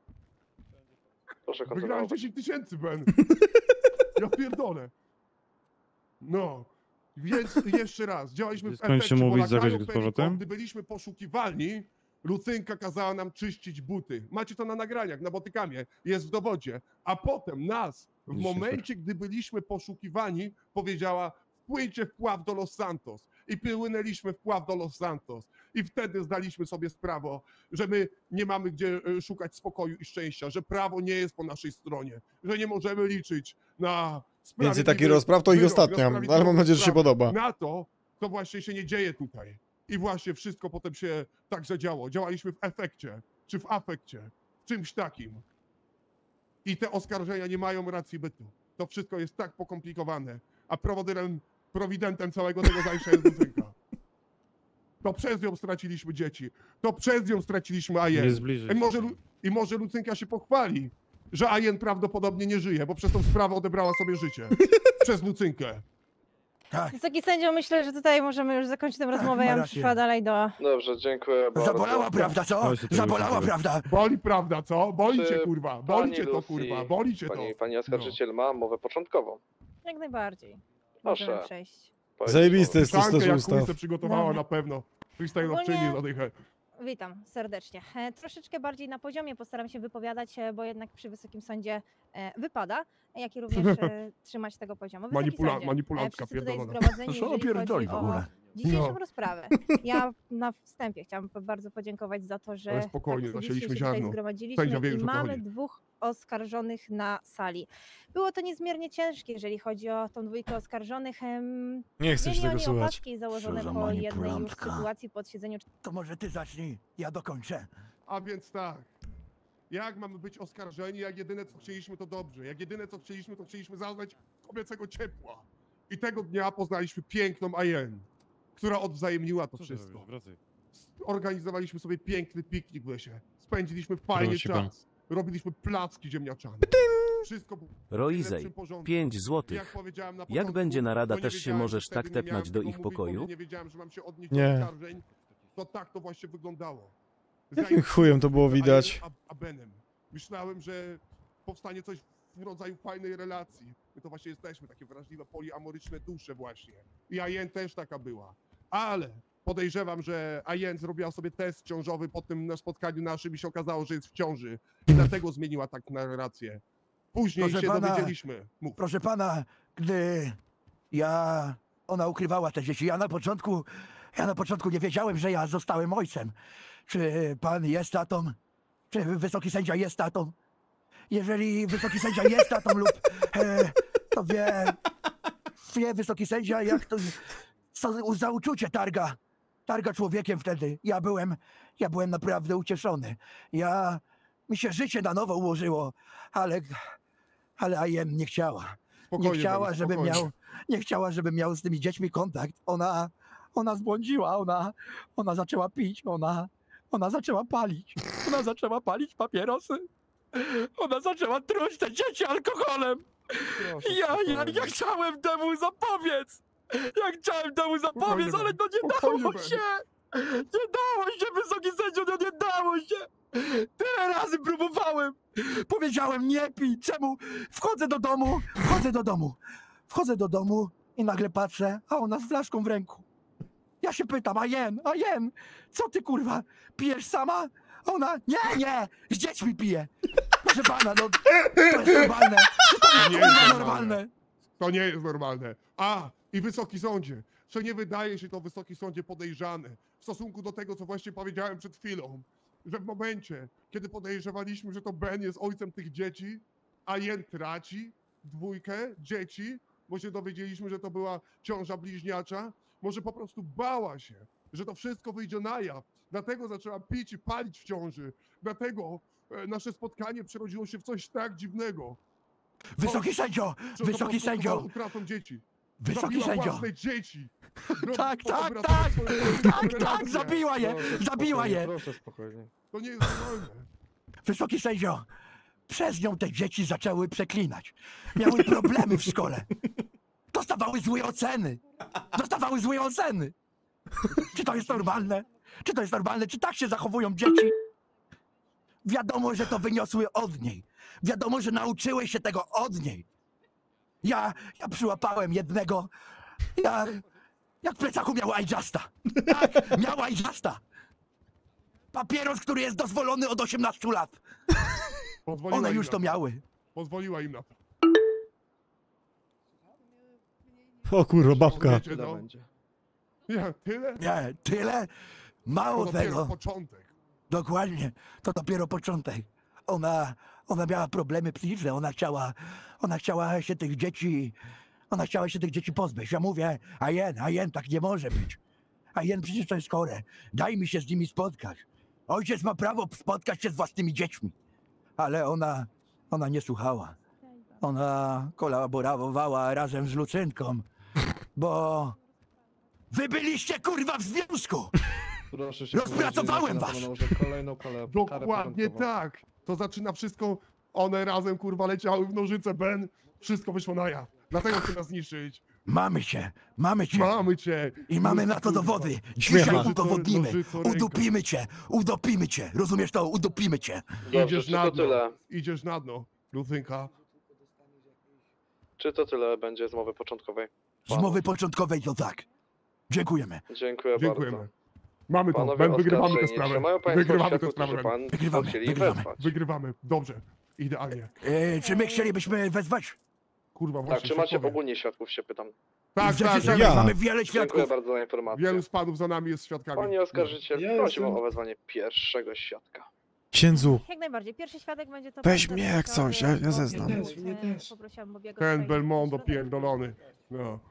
Speaker 9: Proszę
Speaker 13: Wygrałeś
Speaker 9: kontynuować.
Speaker 13: dziesięć tysięcy, Ben. Ja pierdolę. No. Więc jeszcze raz, działaliśmy w
Speaker 14: Skończcie
Speaker 13: efekcie, bo
Speaker 14: mówić,
Speaker 13: na
Speaker 14: zakończ
Speaker 13: Cayo
Speaker 14: go z
Speaker 13: Perico,
Speaker 14: powrotem.
Speaker 13: gdy byliśmy poszukiwani, Lucynka kazała nam czyścić buty. Macie to na nagraniach, na botykamie, jest w dowodzie. A potem nas, w
Speaker 14: Widzicie,
Speaker 13: momencie, gdy byliśmy poszukiwani, powiedziała: wpłyńcie wpław do Los Santos. I płynęliśmy wpław do Los Santos. I wtedy zdaliśmy sobie sprawę, że my nie mamy gdzie e, szukać spokoju i szczęścia, że prawo nie jest po naszej stronie, że nie możemy liczyć na
Speaker 2: Więcej takich
Speaker 13: sprawiedliwy
Speaker 2: rozpraw to ich
Speaker 13: wyrok, na
Speaker 2: ostatnia, ale mam
Speaker 13: sprawiedliwą
Speaker 2: nadzieję, że się
Speaker 13: sprawę.
Speaker 2: podoba.
Speaker 13: Na to, to właśnie się nie dzieje tutaj. I właśnie wszystko potem się tak zadziało. Działaliśmy w efekcie, czy w afekcie, w czymś takim. I te oskarżenia nie mają racji bytu. To wszystko jest tak pokomplikowane. A prowodyrem, prowidentem całego tego zajścia jest Lucynka. To przez nią straciliśmy dzieci. To przez nią straciliśmy Ajen.
Speaker 14: Nie zbliżyć
Speaker 13: I może,
Speaker 14: się.
Speaker 13: Lu- I może Lucynka się pochwali, że Ajen prawdopodobnie nie żyje, bo przez tą sprawę odebrała sobie życie. Przez Lucynkę.
Speaker 15: Tak.
Speaker 16: Wysoki sędzio, myślę, że tutaj możemy już zakończyć tę rozmowę.
Speaker 15: ma
Speaker 16: Ja bym
Speaker 15: rację.
Speaker 16: przyszła dalej do...
Speaker 9: Dobrze, dziękuję bardzo.
Speaker 15: Zabolała prawda, co?
Speaker 14: Chodź, to
Speaker 15: Zabolała
Speaker 14: już
Speaker 15: prawda?
Speaker 13: Boli prawda, co? Boli
Speaker 9: Czy
Speaker 13: cię, kurwa. Boli
Speaker 9: pani
Speaker 13: cię to,
Speaker 9: Lucy,
Speaker 13: kurwa. Boli cię to.
Speaker 9: Pani, pani oskarżyciel ma mowę początkową.
Speaker 16: Jak najbardziej.
Speaker 9: Proszę.
Speaker 16: Możemy przejść.
Speaker 9: Powiedz
Speaker 2: Zajebiste jest to
Speaker 13: Szankę
Speaker 2: też
Speaker 13: jak
Speaker 2: ustaw.
Speaker 13: kurce przygotowała
Speaker 16: Dobra.
Speaker 13: na pewno. Freestyle'owczyni
Speaker 16: Ogólnie-
Speaker 13: zadychę.
Speaker 16: Witam serdecznie. E, troszeczkę bardziej na poziomie postaram się wypowiadać, e, bo jednak przy Wysokim Sądzie e, wypada, jak i również e, trzymać tego poziomu. Wysoki
Speaker 13: Manipula-
Speaker 16: sądzie,
Speaker 13: manipulantka
Speaker 16: e, wszyscy tutaj
Speaker 13: pierdolona.
Speaker 16: zgromadzeni,
Speaker 15: Co ona
Speaker 16: jeżeli
Speaker 15: pierdoli
Speaker 16: chodzi
Speaker 15: w ogóle?
Speaker 16: o dzisiejszą
Speaker 13: No.
Speaker 16: rozprawę. Ja na wstępie chciałam bardzo podziękować za to, że
Speaker 13: Ale spokojnie,
Speaker 16: tak
Speaker 13: zasieliśmy
Speaker 16: fizycznie się tutaj
Speaker 13: ziarno.
Speaker 16: zgromadziliśmy
Speaker 13: Sędzia wie
Speaker 16: i
Speaker 13: już, o co
Speaker 16: mamy
Speaker 13: chodzi.
Speaker 16: dwóch oskarżonych na sali. Było to niezmiernie ciężkie, jeżeli chodzi o tą dwójkę oskarżonych. Em,
Speaker 2: Nie chcę się
Speaker 16: Mieli
Speaker 2: tego
Speaker 16: oni
Speaker 2: słuchać.
Speaker 16: opaski założone
Speaker 15: Co za
Speaker 16: po jednej już
Speaker 15: manipulantka.
Speaker 16: sytuacji po odsiedzeniu
Speaker 15: To może ty zacznij, ja dokończę.
Speaker 13: A więc tak. Jak mamy być oskarżeni, jak jedyne co chcieliśmy to dobrze. Jak jedyne co chcieliśmy, to chcieliśmy zaznać kobiecego ciepła. I tego dnia poznaliśmy piękną Ajen, która odwzajemniła to wszystko. Organizowaliśmy sobie piękny piknik w lesie. Spędziliśmy fajnie
Speaker 14: Wróci pan.
Speaker 13: czas. Robiliśmy placki ziemniaczane. Wszystko było w
Speaker 17: Roizej,
Speaker 13: najlepszym porządku.
Speaker 17: pięć
Speaker 13: Jak
Speaker 17: złotych.
Speaker 13: powiedziałem na
Speaker 17: Jak
Speaker 13: początku,
Speaker 17: będzie narada,
Speaker 13: to nie
Speaker 17: też się
Speaker 13: wiedziałem,
Speaker 17: możesz
Speaker 13: że wtedy
Speaker 17: tak
Speaker 13: nie
Speaker 17: tepnąć
Speaker 13: miałem
Speaker 17: do
Speaker 13: tego
Speaker 17: ich
Speaker 13: mówić,
Speaker 17: pokoju?
Speaker 13: bo Nie wiedziałem, że mam się odnieść
Speaker 2: Nie.
Speaker 13: do oskarżeń. To tak to właśnie wyglądało.
Speaker 2: Jakim chujem to było widać?
Speaker 13: A, a Benem. Myślałem, że powstanie coś w rodzaju fajnej relacji. My to właśnie jesteśmy, takie wrażliwe, poliamoryczne dusze właśnie. I Ajen też taka była. Ale podejrzewam, że Ajen zrobiła sobie test ciążowy po tym na spotkaniu naszym i się okazało, że jest w ciąży. I dlatego zmieniła tak narrację. Później
Speaker 15: Proszę
Speaker 13: się
Speaker 15: pana,
Speaker 13: dowiedzieliśmy. Mów.
Speaker 15: Proszę pana, gdy ja... Ona ukrywała te dzieci. Ja na początku... Ja na początku nie wiedziałem, że ja zostałem ojcem. Czy pan jest tatą? Czy wysoki sędzia jest tatą? Jeżeli wysoki sędzia jest tatą lub... E, to wie... Wie wysoki sędzia, jak to... Co za uczucie targa. Targa człowiekiem wtedy. Ja byłem... Ja byłem naprawdę ucieszony. Ja... Mi się życie na nowo ułożyło, ale... Ale Ajen nie chciała.
Speaker 13: Spokojnie,
Speaker 15: nie chciała,
Speaker 13: Ben,
Speaker 15: żebym
Speaker 13: spokojnie.
Speaker 15: miał... Nie chciała, żebym miał z tymi dziećmi kontakt. Ona... ona zbłądziła, ona, ona zaczęła pić, ona, ona zaczęła palić, ona zaczęła palić papierosy, ona zaczęła truć te dzieci alkoholem. Ja, ja, ja chciałem temu zapobiec, ja chciałem temu zapobiec, ale no nie dało się, nie dało się, wysoki sędzio, no nie dało się. Tyle razy próbowałem, powiedziałem nie pij, czemu? Wchodzę do domu, wchodzę do domu, wchodzę do domu i nagle patrzę, a ona z flaszką w ręku. Ja się pytam, a Jen, a Jen, co ty kurwa, pijesz sama? A ona, nie, nie, z dziećmi pije. Proszę pana, no, to jest normalne, to jest
Speaker 13: nie
Speaker 15: kurwa
Speaker 13: jest
Speaker 15: normalne.
Speaker 13: To nie jest normalne. A, i wysoki sądzie, że nie wydaje się to wysoki sądzie podejrzane w stosunku do tego, co właśnie powiedziałem przed chwilą, że w momencie, kiedy podejrzewaliśmy, że to Ben jest ojcem tych dzieci, a Jen traci dwójkę dzieci, bo się dowiedzieliśmy, że to była ciąża bliźniacza, może po prostu bała się, że to wszystko wyjdzie na jaw, dlatego zaczęła pić i palić w ciąży, dlatego e, nasze spotkanie przerodziło się w coś tak dziwnego.
Speaker 15: Wysoki sędzio, wysoki sędzio.
Speaker 13: Utratą dzieci.
Speaker 15: Wysoki
Speaker 13: Zabiła
Speaker 15: sędzio.
Speaker 13: własne dzieci.
Speaker 15: Tak, tak, tak, tak, tak, zabiła je, zabiła je.
Speaker 5: Proszę spokojnie.
Speaker 13: To nie jest normalne.
Speaker 15: Wysoki sędzio, przez nią te dzieci zaczęły przeklinać. Miały problemy w szkole. Dostawały złe oceny. Dostawały złe oceny. Czy to jest normalne? Czy to jest normalne? Czy tak się zachowują dzieci? Wiadomo, że to wyniosły od niej. Wiadomo, że nauczyły się tego od niej. Ja, ja przyłapałem jednego, ja, jak w plecaku miał iJusta. Tak, miał iJusta. Papieros, który jest dozwolony od osiemnastu lat.
Speaker 13: Pozwoliła
Speaker 15: One
Speaker 13: im
Speaker 15: już
Speaker 13: na
Speaker 15: to miały.
Speaker 13: Pozwoliła im na to.
Speaker 2: O kurwa, babka.
Speaker 13: Wiecie, no. Ja, tyle?
Speaker 15: Nie, tyle? Mało
Speaker 13: To dopiero
Speaker 15: tego.
Speaker 13: początek.
Speaker 15: Dokładnie, to dopiero początek. Ona, ona miała problemy psychiczne, ona chciała, ona chciała się tych dzieci, ona chciała się tych dzieci pozbyć. Ja mówię, a jen, a jen, tak nie może być. A jen, przecież to jest chore. Daj mi się z nimi spotkać. Ojciec ma prawo spotkać się z własnymi dziećmi. Ale ona, ona nie słuchała. Ona kolaborowała razem z Lucynką, bo wy byliście kurwa w związku.
Speaker 5: Proszę się
Speaker 15: Rozpracowałem was.
Speaker 5: Kolejną karę
Speaker 13: Dokładnie tak. To zaczyna wszystko, one razem kurwa leciały w nożyce, Ben. Wszystko wyszło na jaw. Dlatego chce nas zniszczyć.
Speaker 15: Mamy cię, mamy cię.
Speaker 13: Mamy cię.
Speaker 15: I mamy na to dowody.
Speaker 13: Śmiecha.
Speaker 15: Dzisiaj udowodnimy.
Speaker 13: Nożyco ręka.
Speaker 15: Udupimy cię, udopimy cię. Rozumiesz to? Udupimy cię.
Speaker 9: Dobrze,
Speaker 13: Idziesz
Speaker 9: czy
Speaker 13: na
Speaker 9: to
Speaker 13: dno.
Speaker 9: tyle?
Speaker 13: Idziesz na dno, Lucynka.
Speaker 9: Czy to tyle będzie z mowy początkowej?
Speaker 15: Z mowy początkowej to tak. Dziękujemy.
Speaker 9: Dziękuję,
Speaker 13: Dziękujemy.
Speaker 9: bardzo.
Speaker 13: Mamy to,
Speaker 9: Panowie
Speaker 13: Ben, wygrywamy tę
Speaker 9: oskarżeni,
Speaker 13: sprawę.
Speaker 9: czy mają państwo
Speaker 13: Wygrywamy tę
Speaker 9: świadków,
Speaker 13: sprawę,
Speaker 9: którzy
Speaker 13: Ben.
Speaker 9: pan
Speaker 15: Wygrywamy,
Speaker 9: chcieli
Speaker 15: wygrywamy.
Speaker 9: wezwać?
Speaker 13: Wygrywamy. Dobrze. Idealnie.
Speaker 15: E, czy my chcielibyśmy wezwać?
Speaker 13: Kurwa,
Speaker 9: Tak,
Speaker 13: właśnie
Speaker 9: czy macie
Speaker 13: świadkowie.
Speaker 9: ogólnie świadków, się pytam.
Speaker 13: Tak,
Speaker 15: W rzeczy
Speaker 13: tak.
Speaker 15: samej mamy wiele świadków.
Speaker 9: Dziękuję bardzo za informację.
Speaker 13: Wielu z panów za nami jest świadkami.
Speaker 9: Panie oskarżyciel,
Speaker 7: Ja
Speaker 9: prosimy
Speaker 7: jestem-
Speaker 9: o wezwanie pierwszego świadka.
Speaker 2: Księdzu,
Speaker 16: Jak najbardziej. Pierwszy świadek będzie to...
Speaker 2: Weź
Speaker 16: pan
Speaker 2: mnie jak
Speaker 16: Tadeusz
Speaker 2: coś, ja- ja
Speaker 16: Bobby.
Speaker 2: zeznam.
Speaker 7: Mnie też, mnie
Speaker 16: E,
Speaker 7: też.
Speaker 16: Poprosiłam Bobiego
Speaker 13: Ten
Speaker 16: tutaj
Speaker 13: Belmondo
Speaker 16: do środka.
Speaker 13: pierdolony. No.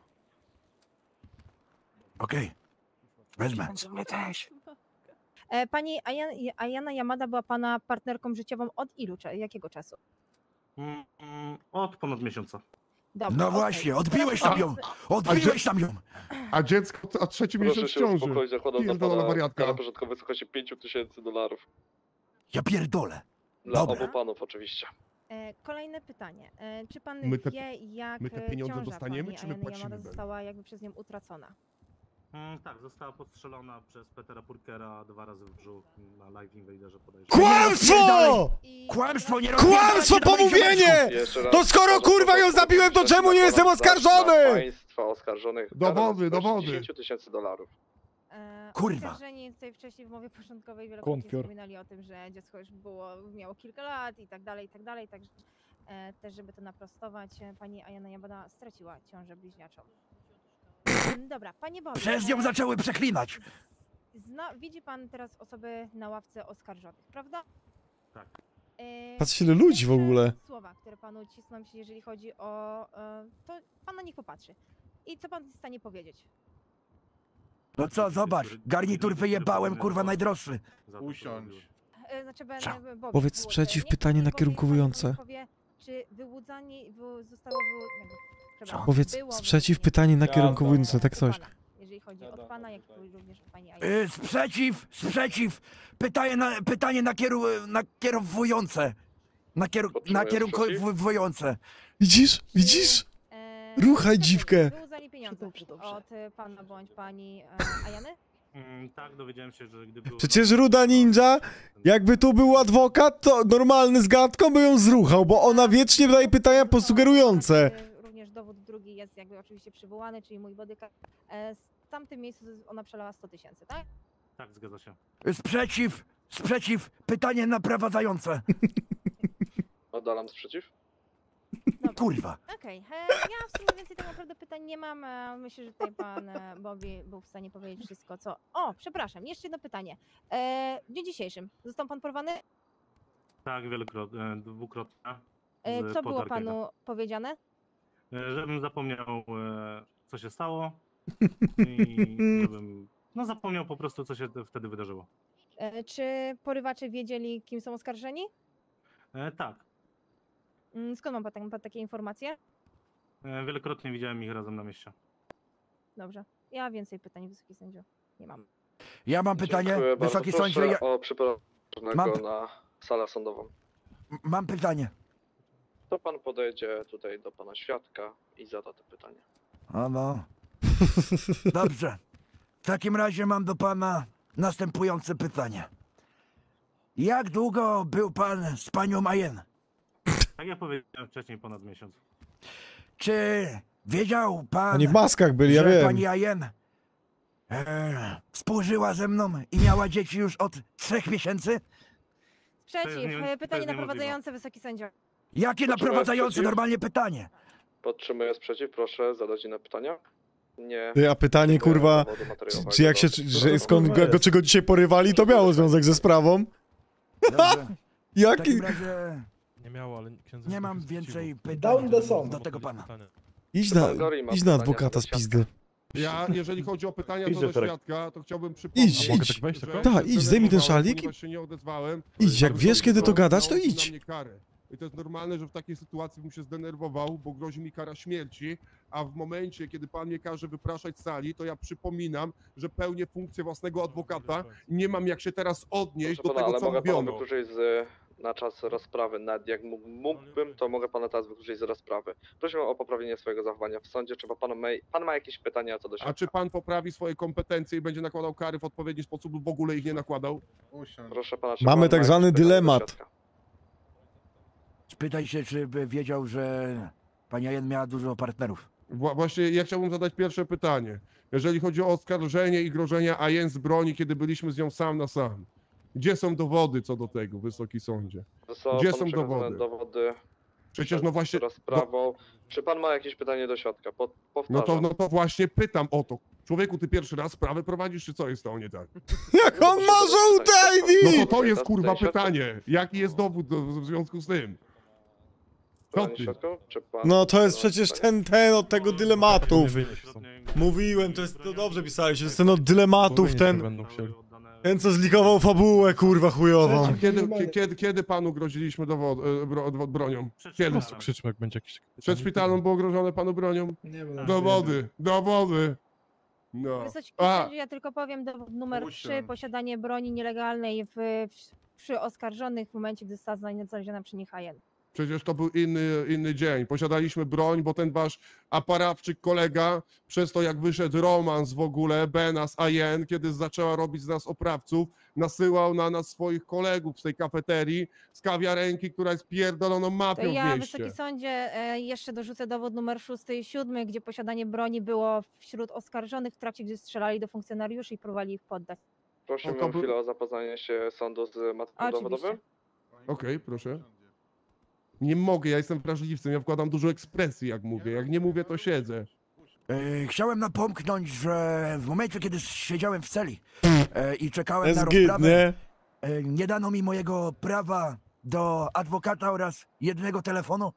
Speaker 15: Okej. Wezmę.
Speaker 16: E, Pani Ajan, Ayana Yamada była pana partnerką życiową od ilu, cze- jakiego czasu?
Speaker 11: Mm, mm, Od ponad miesiąca.
Speaker 16: Dobra,
Speaker 15: No
Speaker 16: okej.
Speaker 15: właśnie, odbiłeś tam ją. Odbiłeś tam ją.
Speaker 13: A dziecko, a trzeci
Speaker 9: Proszę
Speaker 13: miesiąc
Speaker 9: się
Speaker 13: ciąży.
Speaker 9: uspokoić, zakładam na
Speaker 13: Pierdolona
Speaker 9: pana
Speaker 13: wariatka.
Speaker 9: karę początkową w wysokości pięć tysięcy dolarów.
Speaker 15: Ja pierdolę.
Speaker 9: Dla
Speaker 15: Dobra.
Speaker 9: obu panów oczywiście.
Speaker 16: E, Kolejne pytanie. E, Czy pan
Speaker 13: My te-
Speaker 16: wie, jak
Speaker 13: my te
Speaker 16: e,
Speaker 13: pieniądze
Speaker 16: ciąża
Speaker 13: dostaniemy,
Speaker 16: pani
Speaker 13: czy my
Speaker 16: Ayany
Speaker 13: płacimy,
Speaker 16: Yamada
Speaker 13: Ben?
Speaker 16: została jakby przez nią utracona?
Speaker 11: Mm, tak, została postrzelona przez Petera Purkera dwa razy w brzuch na Live Invaderze podejrzewam.
Speaker 2: kłamstwo!
Speaker 15: Kłamstwo, nie
Speaker 2: Kłamstwo,
Speaker 15: rozpierdalajcie na moich
Speaker 2: pomówienie!
Speaker 15: ziomeczków.
Speaker 9: Jeszcze raz
Speaker 2: To skoro
Speaker 9: proszę
Speaker 2: kurwa ją
Speaker 9: poprosić
Speaker 2: zabiłem, to
Speaker 9: jeszcze
Speaker 2: czemu nie jestem
Speaker 9: nakładam
Speaker 2: oskarżony?
Speaker 9: dla państwa oskarżonych karę
Speaker 13: Dowody,
Speaker 9: w wysokości
Speaker 13: dowody.
Speaker 9: dziesięć tysięcy dolarów.
Speaker 16: E,
Speaker 15: Kurwa.
Speaker 16: Oskarżeni tutaj wcześniej w mowie początkowej wielokrotnie
Speaker 5: Konfior.
Speaker 16: wspominali o tym, że dziecko już było, miało kilka lat i tak dalej, i tak dalej, także e, też żeby to naprostować, e, pani Ayana Yamada straciła ciążę bliźniaczą. Mm, Dobra, panie Bobby.
Speaker 15: Przez nią
Speaker 16: e,
Speaker 15: zaczęły przeklinać.
Speaker 16: Zna, widzi pan teraz osoby na ławce oskarżonych, prawda?
Speaker 11: Tak.
Speaker 16: E,
Speaker 2: Patrz, ile ludzi w
Speaker 16: pierwsze
Speaker 2: ogóle.
Speaker 16: Słowa, które panu cisną się, jeżeli chodzi o... E, to pan na nich popatrzy. I co pan jest w stanie powiedzieć?
Speaker 15: No co, zobacz, garnitur wyjebałem, kurwa, najdroższy.
Speaker 11: Za to, co
Speaker 13: Usiądź.
Speaker 11: robiły.
Speaker 16: E, Znaczy, ben,
Speaker 15: Co?
Speaker 16: e, Bobby,
Speaker 2: Powiedz
Speaker 16: było
Speaker 2: sprzeciw,
Speaker 16: niech
Speaker 2: pytanie
Speaker 16: pani powie-
Speaker 2: nakierunkowujące.
Speaker 16: pani powie, czy wyłudzanie wy, zostało... Wy, jakby, przepraszam,
Speaker 2: Powiedz
Speaker 16: było
Speaker 2: sprzeciw,
Speaker 16: wyłudzenie
Speaker 2: pytanie
Speaker 16: pieniędzy
Speaker 2: nakierunkowujące, tak
Speaker 16: u
Speaker 2: coś.
Speaker 16: pana, jeżeli chodzi chodzi od pana, jak i również od pani
Speaker 15: Y,
Speaker 16: Aja.
Speaker 15: sprzeciw, sprzeciw. Pytanie, na, pytanie nakieru, nakierowujące. Nakieru, nakierunkujące.
Speaker 2: Widzisz? Widzisz? Ruchaj dziwkę.
Speaker 16: Wyłudzali pieniądze od y, pana bądź pani e, Ajany?
Speaker 11: Mm, tak, dowiedziałem się, że gdy było...
Speaker 2: Przecież Ruda Ninja, jakby tu był adwokat, to normalny z gadką by ją zruchał, bo ona wiecznie zadaje pytania posugerujące.
Speaker 16: Również dowód drugi jest jakby oczywiście przywołany, czyli mój bodyguard. E, w tamtym miejscu ona przelała sto tysięcy, tak?
Speaker 11: Tak, zgadza się.
Speaker 15: Sprzeciw, sprzeciw. Pytanie naprowadzające.
Speaker 9: Oddalam sprzeciw.
Speaker 15: Kurwa.
Speaker 16: Okej, e, ja w sumie więcej tak naprawdę pytań nie mam. E, myślę, że tutaj pan e, Bobby był w stanie powiedzieć wszystko, co... O, przepraszam, jeszcze jedno pytanie. E, w dniu dzisiejszym został pan porwany?
Speaker 11: Tak, wielokrotnie, dwukrotnie.
Speaker 16: E,
Speaker 11: z
Speaker 16: co było
Speaker 11: Podarkeda.
Speaker 16: panu powiedziane?
Speaker 11: E, Żebym zapomniał, e, co się stało i żebym no, zapomniał po prostu, co się wtedy wydarzyło.
Speaker 16: E, czy porywacze wiedzieli, kim są oskarżeni?
Speaker 11: E, tak,
Speaker 16: Mm, skąd mam pan, pan takie informacje?
Speaker 11: e, wielokrotnie widziałem ich razem na mieście.
Speaker 16: Dobrze, ja więcej pytań, wysoki sędzio, nie mam.
Speaker 15: Ja mam pytanie,
Speaker 9: Dziękuję
Speaker 15: wysoki
Speaker 9: bardzo.
Speaker 15: sądzie.
Speaker 9: Proszę
Speaker 15: Ja,
Speaker 9: o przyprowadzonego
Speaker 15: Mam-
Speaker 9: na salę sądową.
Speaker 15: mam pytanie.
Speaker 9: To pan podejdzie tutaj do pana świadka i zada to pytanie.
Speaker 15: O no. Dobrze. W takim razie mam do pana następujące pytanie. Jak długo był pan z panią Ajen?
Speaker 11: Tak jak powiedziałem wcześniej, ponad miesiąc.
Speaker 15: Czy wiedział pan,
Speaker 2: Oni w maskach byli, ja
Speaker 15: że
Speaker 2: wiem.
Speaker 15: pani Ajen e, współżyła ze mną i miała dzieci już od trzech miesięcy?
Speaker 16: Sprzeciw,
Speaker 11: nie- to
Speaker 16: e,
Speaker 11: jest
Speaker 16: pytanie
Speaker 11: niemożliwe.
Speaker 16: naprowadzające, wysoki sędzio.
Speaker 15: Jakie
Speaker 9: Potrzebuję
Speaker 15: naprowadzające
Speaker 9: sprzeciw?
Speaker 15: normalnie pytanie?
Speaker 9: Podtrzymuję sprzeciw, proszę zadać inne pytania. Nie.
Speaker 2: Ty, a pytanie,
Speaker 9: Dziękuję
Speaker 2: kurwa,
Speaker 9: dowodu
Speaker 2: czy,
Speaker 9: materiałowego
Speaker 2: czy jak się,
Speaker 9: do-
Speaker 2: czy,
Speaker 9: do-
Speaker 2: że
Speaker 9: do-
Speaker 2: skąd
Speaker 9: do-
Speaker 2: go, go, czy go dzisiaj porywali, to miało związek ze sprawą.
Speaker 15: Dobrze. W
Speaker 2: Jaki...
Speaker 15: takim razie
Speaker 14: Nie miało, ale księdza
Speaker 15: nie mam więcej pytań
Speaker 7: Down the song.
Speaker 15: do tego pana.
Speaker 2: Idź na,
Speaker 9: Pan Gori ma
Speaker 2: idź na
Speaker 9: pytania
Speaker 2: adwokata
Speaker 9: do
Speaker 2: z pizdy.
Speaker 13: Ja, jeżeli chodzi o pytania co
Speaker 14: Idź
Speaker 13: do
Speaker 14: do szereg.
Speaker 13: świadka, to chciałbym przypomnieć,
Speaker 2: Idź,
Speaker 14: A mogę
Speaker 2: idź.
Speaker 14: tak wejść,
Speaker 13: że
Speaker 14: tylko?
Speaker 2: Tak,
Speaker 13: się
Speaker 2: idź, zdejmij ten
Speaker 13: zdenerwowałem,
Speaker 2: szalik.
Speaker 13: ponieważ się nie odezwałem.
Speaker 2: Idź, jak
Speaker 13: Ale
Speaker 2: wiesz,
Speaker 13: sąd
Speaker 2: kiedy to
Speaker 13: nałożył
Speaker 2: gadać, to
Speaker 13: na
Speaker 2: idź.
Speaker 13: mnie karę. I to jest normalne, że w takiej sytuacji bym się zdenerwował, bo grozi mi kara śmierci, a w momencie, kiedy pan mnie każe wypraszać z sali, to ja przypominam, że pełnię funkcję własnego adwokata i nie mam jak się teraz odnieść
Speaker 9: Proszę
Speaker 13: do
Speaker 9: pana,
Speaker 13: tego,
Speaker 9: ale
Speaker 13: co
Speaker 9: mogę pana
Speaker 13: mówiono.
Speaker 9: wykluczyć z, na czas rozprawy. Nawet jak mógł- mógłbym, to mogę pana teraz wykluczyć z rozprawy. Proszę o poprawienie swojego zachowania w sądzie. Trzeba panu ma, pan ma jakieś pytania co do
Speaker 13: A
Speaker 9: świadka?
Speaker 13: czy pan poprawi swoje kompetencje i będzie nakładał kary w odpowiedni sposób lub w ogóle ich nie nakładał?
Speaker 9: Proszę pana, czy
Speaker 2: Mamy
Speaker 9: pan
Speaker 2: tak
Speaker 9: ma
Speaker 2: zwany
Speaker 9: jakieś pytania do
Speaker 2: dylemat.
Speaker 9: świadka?
Speaker 15: Spytaj się, czy by wiedział, że pani Ajen miała dużo partnerów.
Speaker 13: Wła- Właśnie ja chciałbym zadać pierwsze pytanie. Jeżeli chodzi o oskarżenie i grożenia Ajen z broni, kiedy byliśmy z nią sam na sam. Gdzie są dowody co do tego, Wysoki Sądzie?
Speaker 9: Zostało
Speaker 13: Gdzie
Speaker 9: panu
Speaker 13: są
Speaker 9: przekazane
Speaker 13: dowody?
Speaker 9: dowody
Speaker 13: Przecież no właśnie...
Speaker 9: przed rozprawą. Czy pan ma jakieś pytanie do świadka? Po, powtarzam.
Speaker 13: No to, no to właśnie pytam o to. Człowieku, ty pierwszy raz sprawę prowadzisz, czy co jest to nie tak?
Speaker 2: Jak on ma żółte
Speaker 13: No
Speaker 2: I D!
Speaker 13: to to jest kurwa
Speaker 9: Pytanie świadka?
Speaker 13: pytanie. Jaki jest dowód do, w związku z tym? Co
Speaker 9: Panie
Speaker 13: ty?
Speaker 9: świadku, czy pan...
Speaker 2: No to jest przecież ten, ten od tego dylematów.
Speaker 11: Wielokrotnie-
Speaker 2: Mówiłem, to jest, to dobrze pisałeś, to jest ten od dylematów, ten,
Speaker 14: Będą chcieli.
Speaker 2: ten co zlikował fabułę, kurwa, chujową.
Speaker 7: Trzeci.
Speaker 13: Kiedy, kie- kiedy, kiedy panu groziliśmy dowod, e, bro, dwo- bronią? Kiedy?
Speaker 14: Krzyczmy, jak będzie jakieś...
Speaker 13: Przed szpitalem było grożone panu bronią?
Speaker 7: Nie wiem.
Speaker 13: Dowody, dowody. No.
Speaker 16: Wysoki
Speaker 13: A,
Speaker 16: sędzio, ja tylko powiem dowód numer
Speaker 13: Puść
Speaker 16: trzy,
Speaker 13: się.
Speaker 16: posiadanie broni nielegalnej w, w, przy oskarżonych w momencie, gdy została znaleziona przy nich Ajen.
Speaker 13: przecież to był inny, inny dzień. Posiadaliśmy broń, bo ten wasz aparatczyk kolega, przez to jak wyszedł romans w ogóle, Bena z Ajen, kiedy zaczęła robić z nas oprawców, nasyłał na nas swoich kolegów z tej kafeterii, z kawiarenki, która jest pierdoloną
Speaker 16: To
Speaker 13: mafią
Speaker 16: ja,
Speaker 13: w mieście.
Speaker 16: Wysoki Sądzie, e, jeszcze dorzucę dowód numer szósty i siódmy, gdzie posiadanie broni było wśród oskarżonych w trakcie, gdy strzelali do funkcjonariuszy i próbowali ich poddać.
Speaker 9: Prosimy
Speaker 13: No to
Speaker 9: o
Speaker 13: był-
Speaker 9: chwilę o zapoznanie się sądu z materiałem
Speaker 16: Oczywiście.
Speaker 9: dowodowym.
Speaker 13: Okej, proszę. Nie mogę, ja jestem wrażliwcem, ja wkładam dużo ekspresji, jak mówię. Jak nie mówię, to siedzę.
Speaker 15: E, chciałem napomknąć, że w momencie, kiedy siedziałem w celi e, i czekałem
Speaker 2: Jest
Speaker 15: na
Speaker 2: git,
Speaker 15: rozprawę,
Speaker 2: nie?
Speaker 15: e, nie dano mi mojego prawa do adwokata oraz jednego telefonu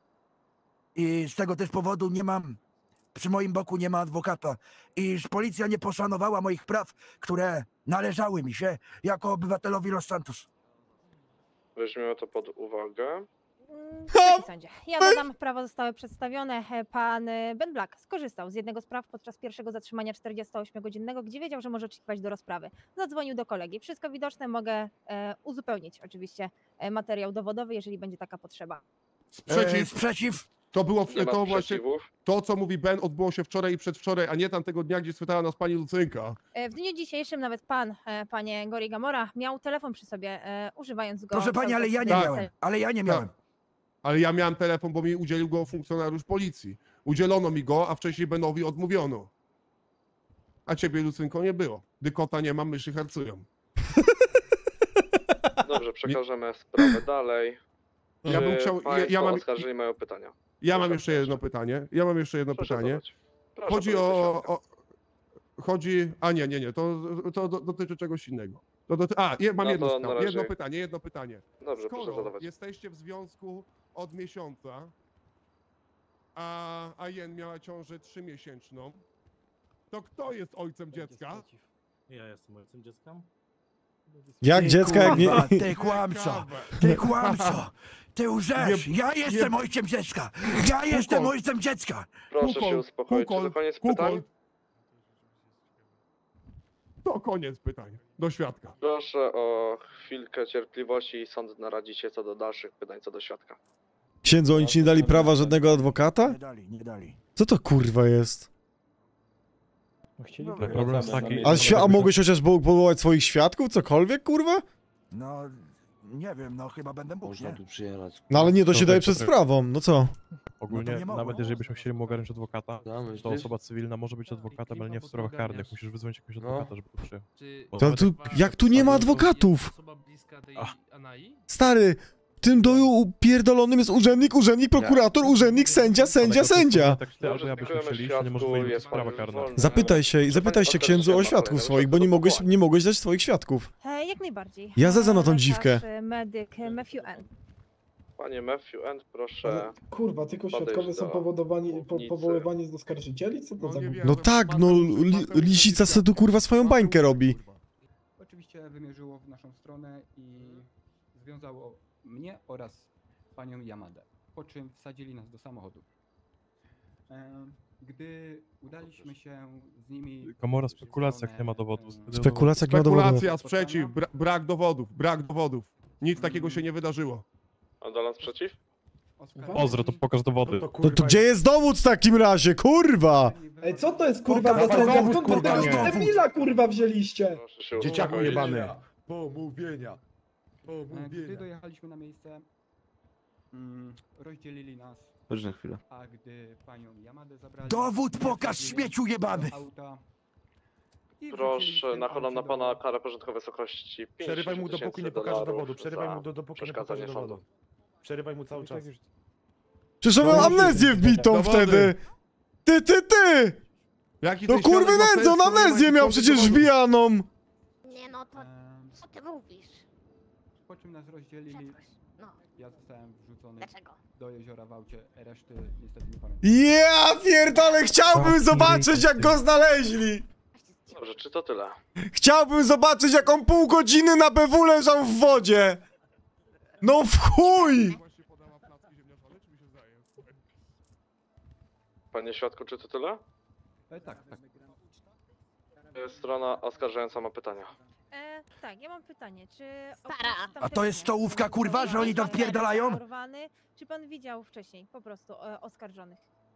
Speaker 15: i z tego też powodu nie mam, przy moim boku nie ma adwokata, iż policja nie poszanowała moich praw, które należały mi się jako obywatelowi Los Santos.
Speaker 9: Weźmiemy to pod uwagę.
Speaker 16: Wysoki sądzie, ja dodam, prawo zostały przedstawione. E, Pan e, Ben Black skorzystał z jednego z praw podczas pierwszego zatrzymania czterdziestoośmiogodzinnego, gdzie wiedział, że może oczekiwać do rozprawy. Zadzwonił do kolegi. Wszystko widoczne, mogę e, uzupełnić oczywiście e, materiał dowodowy, jeżeli będzie taka potrzeba.
Speaker 13: Sprzeciw.
Speaker 15: E, sprzeciw.
Speaker 13: To było
Speaker 9: Nie ma
Speaker 13: to właśnie
Speaker 9: sprzeciwów.
Speaker 13: to, co mówi Ben, odbyło się wczoraj i przedwczoraj, a nie tamtego dnia, gdzie spytała nas pani Lucynka.
Speaker 16: E, W dniu dzisiejszym nawet pan, e, panie Gori Gamora, miał telefon przy sobie, e, używając go.
Speaker 15: Proszę pani,
Speaker 16: cały
Speaker 15: ale
Speaker 16: czas
Speaker 15: ja nie
Speaker 16: w
Speaker 15: miałem.
Speaker 16: celu.
Speaker 15: Ale ja nie miałem.
Speaker 13: Ale ja miałem telefon, bo mi udzielił go funkcjonariusz policji. Udzielono mi go, a wcześniej Benowi odmówiono. A ciebie, Lucynko, nie było. Gdy kota nie ma, myszy harcują.
Speaker 9: Dobrze, przekażemy sprawę dalej.
Speaker 13: Ja
Speaker 9: Czy
Speaker 13: bym chciał- ja-
Speaker 9: państwo
Speaker 13: ja mam-
Speaker 9: oskarżeni mają pytania?
Speaker 13: Ja mam jeszcze jedno pytanie. Ja mam jeszcze jedno
Speaker 9: Proszę
Speaker 13: pytanie.
Speaker 9: zadać. Proszę
Speaker 13: Chodzi
Speaker 9: zadać
Speaker 13: o,
Speaker 9: świadka.
Speaker 13: o... Chodzi... A nie, nie, nie. To, to do, dotyczy czegoś innego. To doty... A, je, mam
Speaker 9: No
Speaker 13: jedno,
Speaker 9: to
Speaker 13: sprawa,
Speaker 9: na razie-
Speaker 13: jedno pytanie, jedno pytanie.
Speaker 9: Dobrze, proszę
Speaker 13: Skoro
Speaker 9: zadawać.
Speaker 13: jesteście w związku od miesiąca, a Ajen miała ciążę trzymiesięczną, to kto jest ojcem dziecka?
Speaker 11: Ja jestem ojcem dziecka.
Speaker 2: Jak
Speaker 15: Ty
Speaker 2: dziecka, jak nie...
Speaker 15: kurwa, Ty kłamco, ty kłamco, ty łżesz,
Speaker 13: Nie-
Speaker 15: ja jestem
Speaker 13: nie-
Speaker 15: ojcem dziecka, ja jestem ojcem dziecka.
Speaker 9: Proszę
Speaker 13: Kukol,
Speaker 9: się uspokoić. Czy
Speaker 13: kukol,
Speaker 9: to koniec
Speaker 13: kukol.
Speaker 9: pytań?
Speaker 13: To koniec pytań. Do świadka.
Speaker 9: Proszę o chwilkę cierpliwości i sąd naradzi się co do dalszych pytań co do świadka.
Speaker 2: Księdzu, oni ci nie dali prawa żadnego adwokata?
Speaker 15: Nie dali, nie dali.
Speaker 2: Co to kurwa jest?
Speaker 14: Tak, problem jest taki...
Speaker 2: A, świ- a mogłeś chociaż bo- powołać swoich świadków, cokolwiek, kurwa?
Speaker 15: No, nie wiem, no chyba będę mógł, nie?
Speaker 12: tu przyjechać.
Speaker 2: No ale nie, to się
Speaker 14: Dobra,
Speaker 2: daje
Speaker 14: to
Speaker 2: przed
Speaker 14: ty-
Speaker 2: sprawą, no co?
Speaker 14: Ogólnie,
Speaker 15: nie mogą.
Speaker 14: nawet jeżeli byśmy chcieli mu ogarnąć adwokata,
Speaker 12: Damy,
Speaker 14: to
Speaker 12: wiesz?
Speaker 14: osoba cywilna może być adwokatem, ale nie w sprawach karnych. Musisz wyzwać jakiegoś
Speaker 12: No.
Speaker 14: adwokata, żeby tu przyjechał. Bo
Speaker 2: To
Speaker 14: nawet
Speaker 2: tu, jak tu nie ma adwokatów?
Speaker 14: Ach.
Speaker 2: Stary, w tym doju pierdolonym jest urzędnik, urzędnik, prokurator, urzędnik, sędzia, sędzia, sędzia.
Speaker 14: Tak, ty albo ja byśmy chcieli, to nie może
Speaker 9: Świadku,
Speaker 14: być
Speaker 9: jest
Speaker 14: sprawa
Speaker 9: pan
Speaker 14: karna.
Speaker 9: wolny.
Speaker 2: Zapytaj się, zapytaj się księdzu o świadków swoich, bo nie mogłeś, nie mogłeś dać swoich świadków.
Speaker 16: E, Jak najbardziej.
Speaker 2: Ja zezam na tą
Speaker 16: E,
Speaker 2: dziwkę.
Speaker 16: lekarz, e, Medyk e, Matthew N.
Speaker 9: Panie Matthew End, proszę.
Speaker 7: Ale, kurwa, tylko
Speaker 9: podejść
Speaker 7: świadkowie są
Speaker 9: do
Speaker 7: powodowani, po,
Speaker 9: mównicy.
Speaker 7: powoływani z oskarżycieli? Co to
Speaker 13: No
Speaker 7: za...
Speaker 13: nie wiem.
Speaker 2: No tak, no li, lisica se tu kurwa swoją bańkę robi.
Speaker 17: Oczywiście wymierzyło w naszą stronę i związało mnie oraz panią Yamadę, po czym wsadzili nas do samochodu. E, Gdy udaliśmy się z nimi...
Speaker 14: Komora spekulacja, jak nie ma dowodów.
Speaker 2: Spekulacja, jak nie ma dowodów.
Speaker 13: Spekulacja, sprzeciw, bra brak dowodów, brak dowodów. Nic takiego się nie wydarzyło.
Speaker 9: Oddala sprzeciw?
Speaker 14: Pozdro, to pokaż dowody.
Speaker 2: To, to gdzie jest dowód w takim razie, kurwa?
Speaker 7: Ej, co to jest, kurwa,
Speaker 15: Pokaż
Speaker 7: za
Speaker 15: dowód,
Speaker 7: ten
Speaker 15: kurwa,
Speaker 7: kurwa,
Speaker 15: nie.
Speaker 7: debila, kurwa, wzięliście?
Speaker 9: Proszę się
Speaker 12: Dzieciaku
Speaker 9: uspokoić.
Speaker 12: jebany. Pomówienia.
Speaker 17: E, Gdy
Speaker 12: Pomówienia.
Speaker 17: dojechaliśmy na miejsce, mm, rozdzielili nas,
Speaker 12: Chodź na chwilę.
Speaker 17: a gdy panią Yamadę zabrali...
Speaker 15: Dowód pokaż,
Speaker 17: wsadzili
Speaker 15: śmieciu jebany.
Speaker 17: do auta i wrzucili w
Speaker 9: Proszę,
Speaker 17: tym
Speaker 9: nakładam na
Speaker 17: aucie
Speaker 9: pana
Speaker 17: do-
Speaker 9: karę porządkowej wysokości pięćdziesiąt
Speaker 5: Przerywaj mu, dopóki
Speaker 9: tysięcy
Speaker 5: nie pokaże
Speaker 9: dolarów
Speaker 5: dowodu. Przerywaj
Speaker 9: za
Speaker 5: mu, do, dopóki nie
Speaker 9: przeszkadzanie
Speaker 5: pokaże dowodu.
Speaker 9: sądu.
Speaker 5: Przerywaj mu cały czas.
Speaker 2: Przecież on miał amnezję wbitą
Speaker 13: Dowody.
Speaker 2: wtedy. Ty, ty, ty!
Speaker 13: Jaki
Speaker 2: To
Speaker 13: ten
Speaker 2: kurwy
Speaker 13: świadek ma
Speaker 2: nędzą,
Speaker 13: sens, skoro nie ma
Speaker 2: amnezję miał
Speaker 13: jakichkolwiek
Speaker 2: przecież
Speaker 13: dowodów?
Speaker 2: wbijaną.
Speaker 18: Nie no, to
Speaker 17: Em,
Speaker 18: co ty mówisz?
Speaker 17: Po czym nas rozdzielili,
Speaker 18: Szedłeś. No,
Speaker 17: ja zostałem wrzucony
Speaker 18: dlaczego?
Speaker 17: do jeziora w aucie, reszty niestety nie pamiętam.
Speaker 2: Ja pierdolę, chciałbym zobaczyć jak go znaleźli.
Speaker 9: Dobrze, czy to tyle?
Speaker 2: Chciałbym zobaczyć jak on pół godziny na B W leżał w wodzie. No w chuj!
Speaker 9: Panie świadku, czy to tyle?
Speaker 17: E, tak, tak.
Speaker 9: Strona oskarżająca ma pytania.
Speaker 16: E, tak, ja mam pytanie, czy...
Speaker 18: Stara.
Speaker 15: A to jest stołówka, kurwa, że oni tam wpierdalają?
Speaker 16: Porwany, czy pan widział wcześniej po prostu e, oskarżonych?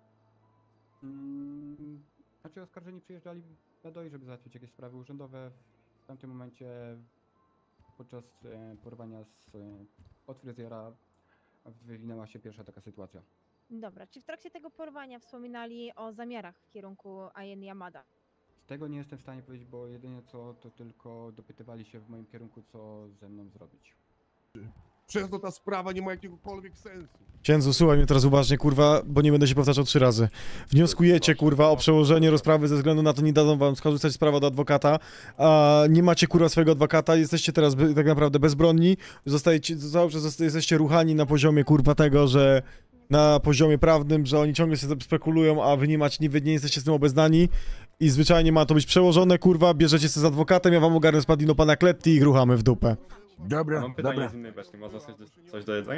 Speaker 17: Mm, znaczy oskarżeni przyjeżdżali na doj, żeby załatwić jakieś sprawy urzędowe. W tamtym momencie podczas e, porwania z, e, od fryzjera wywinęła się pierwsza taka sytuacja.
Speaker 16: Dobra, czy w trakcie tego porwania wspominali o zamiarach w kierunku Ayen Yamada?
Speaker 17: Z tego nie jestem w stanie powiedzieć, bo jedynie co to tylko dopytywali się w moim kierunku, co ze mną zrobić.
Speaker 13: Przez to ta sprawa nie ma jakiegokolwiek sensu.
Speaker 2: Księdzu, słuchaj mnie teraz uważnie, kurwa, bo nie będę się powtarzał trzy razy. Wnioskujecie, kurwa, o przełożenie rozprawy ze względu na to, nie dadzą wam skorzystać z prawa do adwokata, a nie macie, kurwa, swojego adwokata, jesteście teraz by, tak naprawdę bezbronni, zostajecie, cały czas zosta- jesteście ruchani na poziomie, kurwa, tego, że na poziomie prawnym, że oni ciągle się spekulują, a wy nie macie, nie, wy nie jesteście z tym obeznani i zwyczajnie ma to być przełożone, kurwa, bierzecie się z adwokatem, ja wam ogarnę spadino pana Kletti i ich ruchamy w dupę.
Speaker 15: Dobra,
Speaker 19: Mam pytanie
Speaker 15: dobra.
Speaker 19: z innej beczki, można coś do, coś do jedzenia?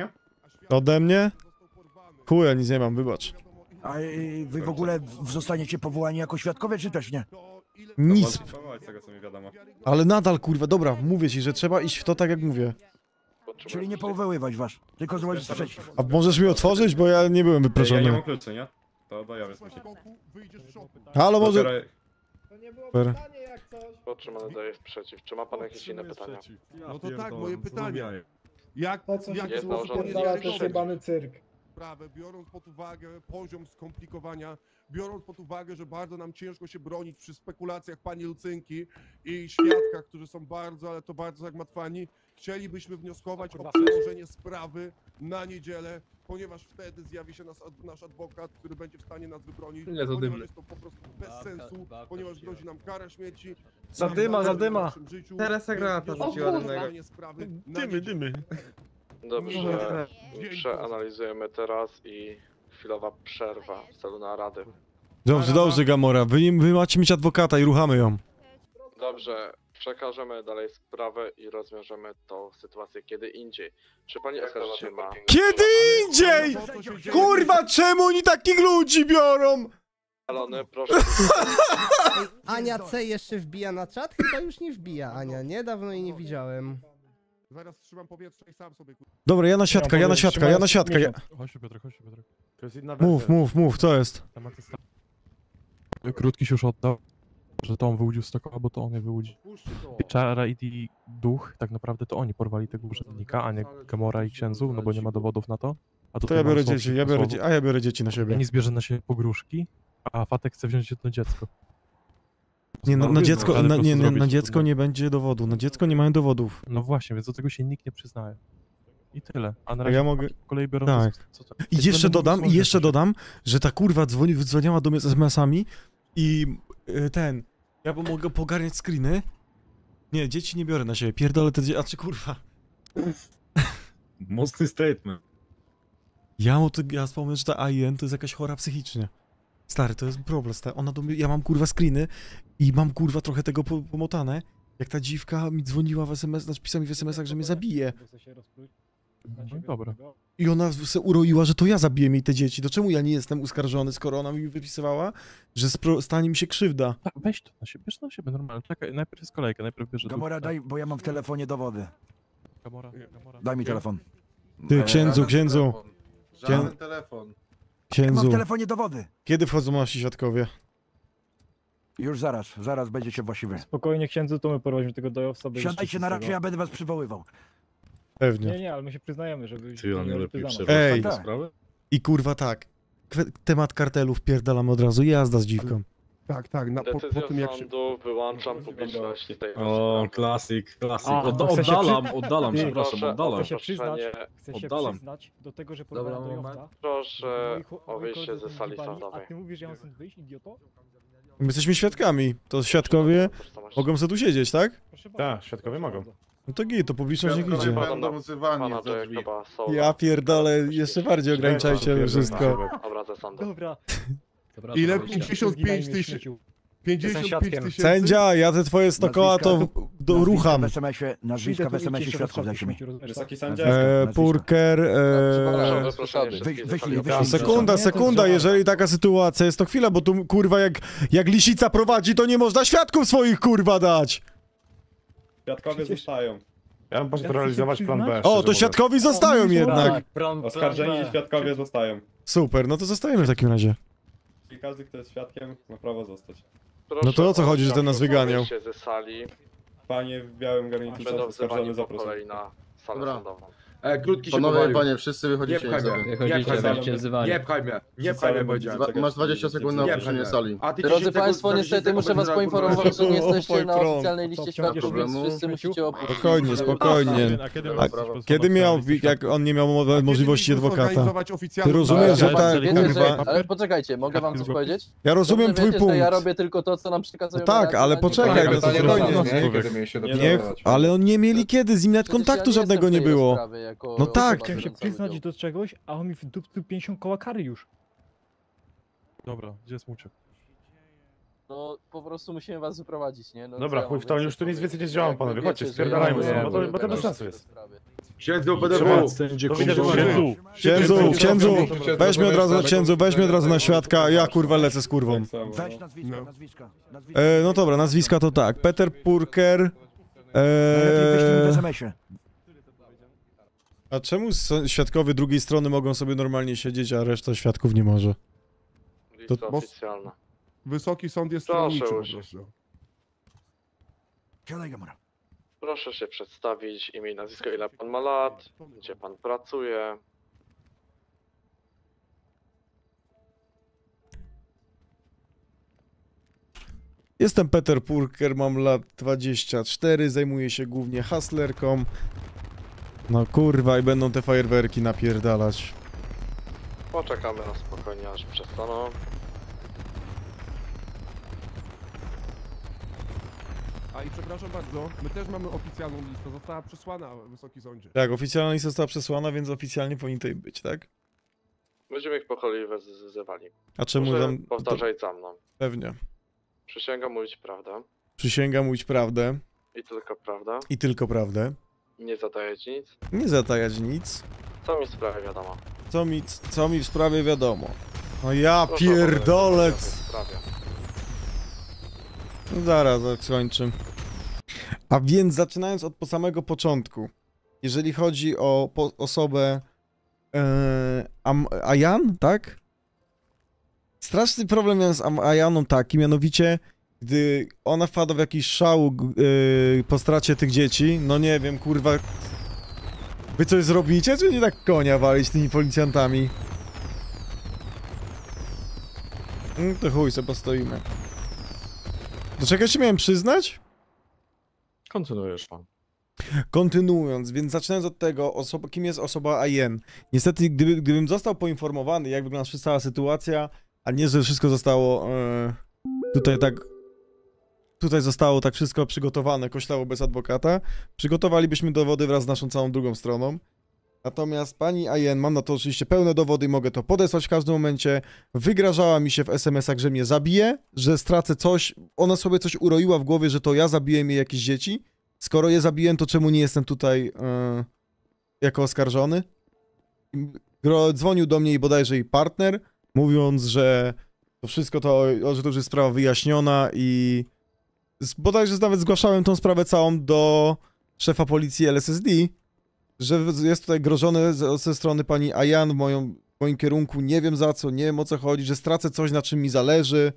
Speaker 2: Ode mnie? Chuja, nic nie mam, wybacz.
Speaker 15: A y, wy w ogóle w- zostaniecie powołani jako świadkowie, czy też nie?
Speaker 2: Nic.
Speaker 19: Z tego co mi wiadomo.
Speaker 2: Ale nadal, kurwa, dobra, mówię ci, że trzeba iść w to tak jak mówię.
Speaker 15: Czyli nie powoływać was, tylko złożyć sprzeciw.
Speaker 2: A możesz mi otworzyć, bo ja nie byłem
Speaker 19: Ja nie
Speaker 2: wyproszony.
Speaker 19: mam kluczy, nie? To dojawię musi.
Speaker 2: Halo, może...
Speaker 19: Dopiero-
Speaker 2: Super.
Speaker 9: Otrzymany daje sprzeciw. Czy ma pan jakieś inne pytania?
Speaker 13: No to tak, moje pytanie. Jak,
Speaker 7: Po co
Speaker 13: jak
Speaker 7: się tu
Speaker 9: nałożony
Speaker 7: spierdala
Speaker 9: jest
Speaker 7: ten
Speaker 9: przeciw.
Speaker 7: zjebany cyrk?
Speaker 13: sprawę, biorąc pod uwagę poziom skomplikowania, biorąc pod uwagę, że bardzo nam ciężko się bronić przy spekulacjach pani Lucynki i świadkach, którzy są bardzo, ale to bardzo zagmatwani, chcielibyśmy wnioskować o przełożenie sprawy na niedzielę, ponieważ wtedy zjawi się nas, nasz adwokat, który będzie w stanie nas wybronić,
Speaker 19: Nie, to
Speaker 13: ponieważ
Speaker 19: dymny.
Speaker 13: jest to po prostu bez sensu, ponieważ grozi nam kara śmierci.
Speaker 19: Zadyma, zadyma.
Speaker 13: Teraz
Speaker 19: granata rzuciła do niego.
Speaker 13: Dymy, dymy.
Speaker 9: Dobrze, przeanalizujemy teraz i chwilowa przerwa w celu narady.
Speaker 2: Dobrze, dobrze, Gamora, wy, wy macie mieć adwokata i ruchamy ją.
Speaker 9: Dobrze, przekażemy dalej sprawę i rozwiążemy tą sytuację kiedy indziej. Czy pani oskarżyciel ma...
Speaker 2: Kiedy indziej! Kurwa, czemu oni takich ludzi biorą?
Speaker 9: Szalony, proszę...
Speaker 20: Ania C jeszcze wbija na czat? Chyba już nie wbija, Ania, nie? Dawno jej nie widziałem.
Speaker 13: Zaraz trzymam powietrze i sam sobie...
Speaker 2: Dobra, ja na świadka, ja na świadka, ja na świadka. Ja...
Speaker 14: Chodź tu, Piotrek, chodź tu, Piotrek.
Speaker 19: To jest inna
Speaker 2: Mów, mów, mów, co jest?
Speaker 14: Krótki się już oddał, że to on wyłudził z tego, bo to on je wyłudził. Czara i duch, tak naprawdę to oni porwali tego urzędnika, a nie Gamora i księdzu, no bo nie ma dowodów na to. A
Speaker 2: To
Speaker 14: tutaj
Speaker 2: ja
Speaker 14: mam
Speaker 2: biorę
Speaker 14: słownik
Speaker 2: dzieci, ja biorę
Speaker 14: słowo.
Speaker 2: dzie a ja biorę dzieci na siebie.
Speaker 14: Oni zbierze na siebie pogróżki, a Fatek chce wziąć jedno dziecko.
Speaker 2: Nie, na, na dziecko,
Speaker 14: Ale po
Speaker 2: na,
Speaker 14: prostu
Speaker 2: nie, nie,
Speaker 14: zrobić
Speaker 2: na
Speaker 14: to
Speaker 2: dziecko
Speaker 14: nie.
Speaker 2: nie będzie dowodu, na dziecko nie mają dowodów.
Speaker 14: No właśnie, więc do tego się nikt nie przyznaje. I tyle. A na
Speaker 2: A
Speaker 14: razie
Speaker 2: ja mogę...
Speaker 14: po kolei biorą
Speaker 2: Tak.
Speaker 14: to, co to.
Speaker 2: I
Speaker 14: Jak
Speaker 2: jeszcze
Speaker 14: będą
Speaker 2: dodam,
Speaker 14: mogli
Speaker 2: i jeszcze
Speaker 14: sądzić.
Speaker 2: dodam, że ta kurwa dzwoni, dzwoniła do mnie z es em esami i y, ten, ja bym mogę pogarniać screeny. Nie, dzieci nie biorę na siebie, pierdolę te dzieci, a czy kurwa.
Speaker 19: Mocny statement.
Speaker 2: Ja mu to, ja wspomnę, że ta A I N to jest jakaś chora psychicznie. Stary, to jest problem, stary. Ona do mnie, ja mam kurwa screeny i mam kurwa trochę tego po, pomotane. Jak ta dziwka mi dzwoniła w es em es, znaczy pisała mi w es em esach, że mnie zabije.
Speaker 14: No dobra.
Speaker 2: I ona se uroiła, że to ja zabiję jej te dzieci. To czemu ja nie jestem uskarżony, skoro ona mi wypisywała, że spro- stanie mi się krzywda?
Speaker 14: Tak, weź to na siebie, bierz to na siebie, normalnie. Czekaj, najpierw jest kolejka, najpierw bierze
Speaker 15: Gamora,
Speaker 14: duch.
Speaker 15: daj, bo ja mam w telefonie dowody.
Speaker 14: Gamora, Gamora.
Speaker 15: Daj mi telefon.
Speaker 2: Ty, księdzu, księdzu.
Speaker 12: Żaden
Speaker 2: Księ...
Speaker 12: telefon.
Speaker 15: Mam w
Speaker 2: Księdzu.
Speaker 15: telefonie dowody.
Speaker 2: Kiedy wchodzą nasi świadkowie?
Speaker 15: Już zaraz, zaraz będziecie właściwy.
Speaker 5: Spokojnie księdzu, to my porwaliśmy tego dojowca. bez
Speaker 15: Siadajcie
Speaker 5: jeszcze
Speaker 15: na
Speaker 5: z
Speaker 15: razie,
Speaker 5: tego.
Speaker 15: ja będę was przywoływał.
Speaker 2: Pewnie.
Speaker 5: Nie, nie, ale my się przyznajemy, żeby...
Speaker 19: Ty, on
Speaker 5: żeby
Speaker 19: lepiej
Speaker 5: przyznać.
Speaker 19: przebrać
Speaker 2: Ej.
Speaker 19: tę
Speaker 15: Tak.
Speaker 19: sprawę?
Speaker 2: I kurwa tak. Kwe- temat kartelów pierdalamy od razu, jazda z dziwką.
Speaker 13: Tak, tak, na, po, po
Speaker 9: Decyzją
Speaker 13: tym jak się...
Speaker 9: sądu wyłączam publiczność z tej
Speaker 19: O, klasyk, klasyk.
Speaker 5: A,
Speaker 19: Od,
Speaker 5: to chcę się
Speaker 19: oddalam,
Speaker 5: przy-
Speaker 19: oddalam,
Speaker 5: Ty,
Speaker 19: przepraszam,
Speaker 9: proszę,
Speaker 19: oddalam.
Speaker 5: Chcę się przyznać,
Speaker 9: Proszę
Speaker 5: chcę się
Speaker 19: Oddalam.
Speaker 5: przyznać do tego, że
Speaker 12: Dobra,
Speaker 5: porwałem
Speaker 12: moment.
Speaker 5: dojowca.
Speaker 9: Proszę
Speaker 5: Moi cho-
Speaker 9: o
Speaker 5: moi
Speaker 9: wyjście
Speaker 5: koledzy
Speaker 9: ze sali
Speaker 5: zjebali,
Speaker 9: sądowej.
Speaker 5: A ty mówisz, że ja mam stąd wyjść, idioto?
Speaker 2: My jesteśmy świadkami. To świadkowie mogą sobie tu siedzieć, tak?
Speaker 5: Proszę bardzo.
Speaker 19: Tak, świadkowie mogą.
Speaker 2: No to git, to publiczność niech idzie.
Speaker 12: Będą wzywani
Speaker 9: Pana
Speaker 12: za drzwi.
Speaker 9: Jacoba Soula.
Speaker 2: Ja pierdolę, jeszcze bardziej ograniczajcie wszystko.
Speaker 9: Obrazę sądu.
Speaker 5: Dobra.
Speaker 13: Ile? pięćdziesiąt pięć tysięcy... pięćdziesiąt pięć tysięcy?
Speaker 2: Sędzia, ja te twoje sto koła to w- do, rucham.
Speaker 15: W es em esie, nazwiska w es em esie świadków dajcie mi.
Speaker 5: Wysoki
Speaker 19: sędzia?
Speaker 2: E, Purker, e...
Speaker 15: Wy- Wyślij,
Speaker 2: Ja,
Speaker 15: wyślij.
Speaker 2: sekunda, sekunda, jeżeli taka sytuacja jest, to chwila, bo tu kurwa jak, jak lisica prowadzi, to nie można świadków swoich kurwa dać.
Speaker 19: Świadkowie zostają. Ja bym poszedł realizować plan B.
Speaker 2: O, to świadkowi zostają jednak.
Speaker 19: Oskarżeni i świadkowie zostają.
Speaker 2: Super, no to zostajemy w takim razie.
Speaker 19: I każdy, kto jest świadkiem, ma prawo zostać.
Speaker 2: No to o co chodzi, że ten nas wyganiał?
Speaker 9: Wyjście ze sali.
Speaker 19: Panie w białym garniturze
Speaker 9: Będą
Speaker 19: oskarżony
Speaker 9: wzywani po
Speaker 19: zaproszony.
Speaker 9: kolei na salę
Speaker 12: Dobra.
Speaker 9: sądową.
Speaker 12: E, krótki się
Speaker 21: Panowie,
Speaker 12: powalił.
Speaker 21: panie, wszyscy wychodzicie
Speaker 12: Nie pchaj
Speaker 21: na
Speaker 12: mnie,
Speaker 21: zewnątrz.
Speaker 12: nie pchaj mnie,
Speaker 21: Będziecie wzywani.
Speaker 12: nie pchaj mnie, nie pchaj mnie, powiedziałem.
Speaker 21: Dwa- Masz dwadzieścia sekund na
Speaker 12: Nie
Speaker 21: opuszczenie
Speaker 12: pchaj
Speaker 21: sali.
Speaker 12: mnie. A ty
Speaker 21: Drodzy
Speaker 12: dziesięć
Speaker 21: państwo,
Speaker 12: sekund-
Speaker 21: niestety
Speaker 12: dziesięć
Speaker 21: muszę
Speaker 12: sekund
Speaker 21: was
Speaker 12: będziesz
Speaker 21: poinformować, że nie jesteście na
Speaker 2: prąd.
Speaker 21: oficjalnej liście świadków, więc wszyscy musicie opuścić.
Speaker 2: Spokojnie, spokojnie. A kiedy miał, jak on nie miał mo- możliwości adwokata? Ty rozumiesz, że ta
Speaker 21: Wiecie, że,
Speaker 2: kurwa...
Speaker 21: ale poczekajcie, mogę wam coś powiedzieć?
Speaker 2: Ja rozumiem
Speaker 21: Dobrze
Speaker 2: twój
Speaker 21: wiecie, że ja
Speaker 2: punkt.
Speaker 21: robię tylko to, co nam przekazują.
Speaker 2: No tak,
Speaker 21: na razie,
Speaker 2: ale
Speaker 21: a nie
Speaker 2: poczekaj,
Speaker 21: to,
Speaker 2: no
Speaker 21: co
Speaker 2: spokojnie.
Speaker 21: robią. Nie, Kiedy się
Speaker 2: Niech, ale oni nie mieli kiedy, z nim nawet kontaktu żadnego nie było. No tak.
Speaker 5: Chciałem się przyznać do czegoś, a on mi wdupcył pięćdziesiąt koła kary już.
Speaker 14: Dobra, gdzie jest Muciek?
Speaker 21: No po prostu musimy was wyprowadzić, nie? No,
Speaker 19: Dobra,
Speaker 21: co ja
Speaker 19: chuj
Speaker 21: mam
Speaker 19: w to,
Speaker 21: więcej
Speaker 19: już tu nic
Speaker 21: powiedzieć?
Speaker 19: więcej nie zdziałam,
Speaker 21: Jakby
Speaker 19: panowie,
Speaker 21: wiecie,
Speaker 19: chodźcie,
Speaker 21: że
Speaker 19: spierdalajmy
Speaker 21: ja
Speaker 19: stąd, bo to,
Speaker 21: nie
Speaker 19: bo to bez
Speaker 21: będę
Speaker 19: sensu jest.
Speaker 12: Księdzu, P D
Speaker 19: Trzeba-
Speaker 12: W!
Speaker 2: Sędzie,
Speaker 19: To widać,
Speaker 2: kurwa.
Speaker 19: że-
Speaker 2: Księdzu, księdzu, weź mnie od razu na księdzu, weź mnie od razu na świadka, a ja kurwa lecę z kurwą.
Speaker 15: Weź nazwisko, nazwiska. nazwiska.
Speaker 2: E, no dobra, nazwiska to tak, Peter Purker.
Speaker 15: Najlepiej wyślij mi w
Speaker 2: E,
Speaker 15: es em esie.
Speaker 2: a czemu s- świadkowie drugiej strony mogą sobie normalnie siedzieć, a reszta świadków nie może?
Speaker 9: Lista
Speaker 13: Bo-
Speaker 9: oficjalna.
Speaker 13: Wysoki sąd jest
Speaker 9: Proszę
Speaker 13: stronniczy po
Speaker 9: usiąść.
Speaker 13: prostu.
Speaker 15: Siadaj, Gamora.
Speaker 9: Proszę się przedstawić, imię i nazwisko, ile pan ma lat, gdzie pan pracuje.
Speaker 2: Jestem Peter Purker, mam lat dwadzieścia cztery, zajmuję się głównie hustlerką. No kurwa, i będą te fajerwerki napierdalać.
Speaker 9: Poczekamy na spokojnie, aż przestaną.
Speaker 13: A i przepraszam bardzo, my też mamy oficjalną listę, została przesłana, Wysoki Sądzie.
Speaker 2: Tak, oficjalna lista została przesłana, więc oficjalnie powinien tutaj być, tak?
Speaker 9: Będziemy ich po kolei wezywali.
Speaker 2: A czemu
Speaker 9: Proszę
Speaker 2: tam...
Speaker 9: powtarzaj za mną.
Speaker 2: Pewnie.
Speaker 9: Przysięgam mówić prawdę
Speaker 2: Przysięgam mówić prawdę
Speaker 9: i tylko prawdę.
Speaker 2: i tylko prawdę.
Speaker 9: Nie zadaję ci nic.
Speaker 2: Nie zatajać nic.
Speaker 9: Co mi w sprawie wiadomo?
Speaker 2: Co mi, co mi w sprawie wiadomo? No ja
Speaker 9: Proszę
Speaker 2: pierdolę.
Speaker 9: opowiadać w sprawie.
Speaker 2: No zaraz skończę. A więc zaczynając od po samego początku. Jeżeli chodzi o po osobę e, Am Ayan, tak? Straszny problem miałem z Am Ayaną taki, mianowicie gdy ona wpada w jakiś szał yy, po stracie tych dzieci, no nie wiem, kurwa. Wy coś zrobicie, czy nie tak konia walić tymi policjantami? No to chuj, sobie postoimy. Do czego się miałem przyznać?
Speaker 6: Kontynuujesz pan.
Speaker 2: Kontynuując, więc zaczynając od tego, osoba, kim jest osoba Ayen. Niestety, gdyby, gdybym został poinformowany, jak wygląda cała sytuacja, a nie, że wszystko zostało e, tutaj tak... Tutaj zostało tak wszystko przygotowane, koślało bez adwokata, przygotowalibyśmy dowody wraz z naszą całą drugą stroną. Natomiast pani Ayen, mam na to oczywiście pełne dowody i mogę to podesłać w każdym momencie, wygrażała mi się w es em esach, że mnie zabije, że stracę coś, ona sobie coś uroiła w głowie, że to ja zabiłem jej jakieś dzieci. Skoro je zabiłem, to czemu nie jestem tutaj e, jako oskarżony? Gro, dzwonił do mnie i bodajże jej partner, mówiąc, że to wszystko to, że to już jest sprawa wyjaśniona i z- bodajże nawet zgłaszałem tą sprawę całą do szefa policji L S S D, że w- jest tutaj grożone ze, ze strony pani Ayan w, moją, w moim kierunku, nie wiem za co, nie wiem o co chodzi, że stracę coś, na czym mi zależy.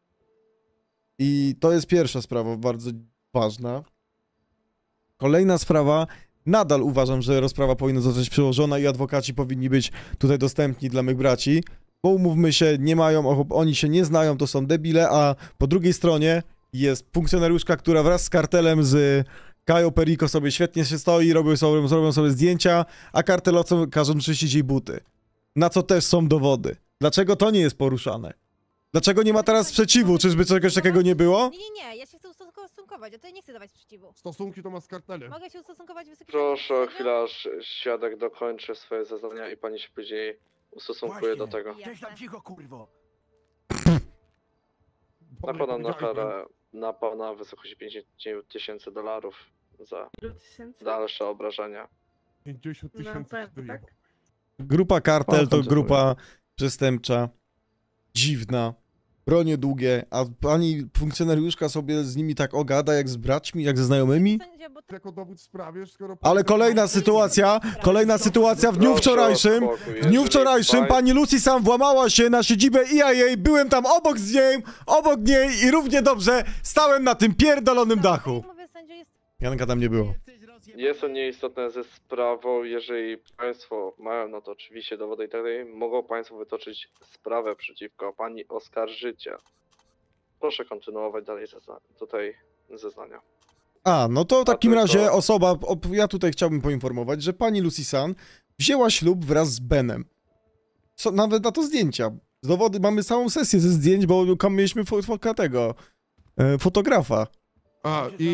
Speaker 2: I to jest pierwsza sprawa, bardzo ważna. Kolejna sprawa, nadal uważam, że rozprawa powinna zostać przełożona i adwokaci powinni być tutaj dostępni dla mych braci, bo umówmy się, nie mają, och- oni się nie znają, to są debile, a po drugiej stronie jest funkcjonariuszka, która wraz z kartelem z Cayo Perico sobie świetnie się stoi, robią sobie, zrobią sobie zdjęcia, a kartelowcom każą czyścić jej buty. Na co też są dowody. Dlaczego to nie jest poruszane? Dlaczego nie ma teraz sprzeciwu? Czyżby czegoś takiego nie było?
Speaker 16: Nie, nie, nie, ja się chcę ustosunkować, ja tutaj nie chcę dawać sprzeciwu.
Speaker 13: Stosunki to ma z kartelem.
Speaker 16: Mogę się ustosunkować wysoki
Speaker 9: Proszę o chwilę, aż świadek dokończy swoje zeznania i pani się później ustosunkuje do tego.
Speaker 15: Cześć tam cicho, kurwo.
Speaker 9: Nakładam na karę na pana w wysokości pięćdziesiąt tysięcy dolarów za dalsze obrażenia.
Speaker 13: pięćdziesiąt tysięcy.
Speaker 2: Grupa kartel to
Speaker 9: kontynuuj.
Speaker 2: grupa przestępcza, dziwna, bronie długie, a pani funkcjonariuszka sobie z nimi tak ogada jak z braćmi, jak ze znajomymi?
Speaker 13: Jako dowód w sprawie, skoro...
Speaker 2: Ale kolejna sytuacja, kolejna sytuacja w dniu wczorajszym, w dniu wczorajszym pani Lucy sam włamała się na siedzibę E I A, byłem tam obok z nią, obok niej i równie dobrze stałem na tym pierdolonym dachu. Janka tam nie było.
Speaker 9: Jest to nieistotne ze sprawą, jeżeli państwo mają na to oczywiście dowody i tak dalej, mogą państwo wytoczyć sprawę przeciwko pani oskarżyciel. Proszę kontynuować dalej zezna tutaj zeznania.
Speaker 2: A, no to w takim
Speaker 9: tylko-
Speaker 2: razie osoba, o, ja tutaj chciałbym poinformować, że pani Lucy San wzięła ślub wraz z Benem. Co, nawet na to zdjęcia. Z dowody, mamy całą sesję ze zdjęć, bo tam mieliśmy fo, fo, tego, e, fotografa.
Speaker 13: A, i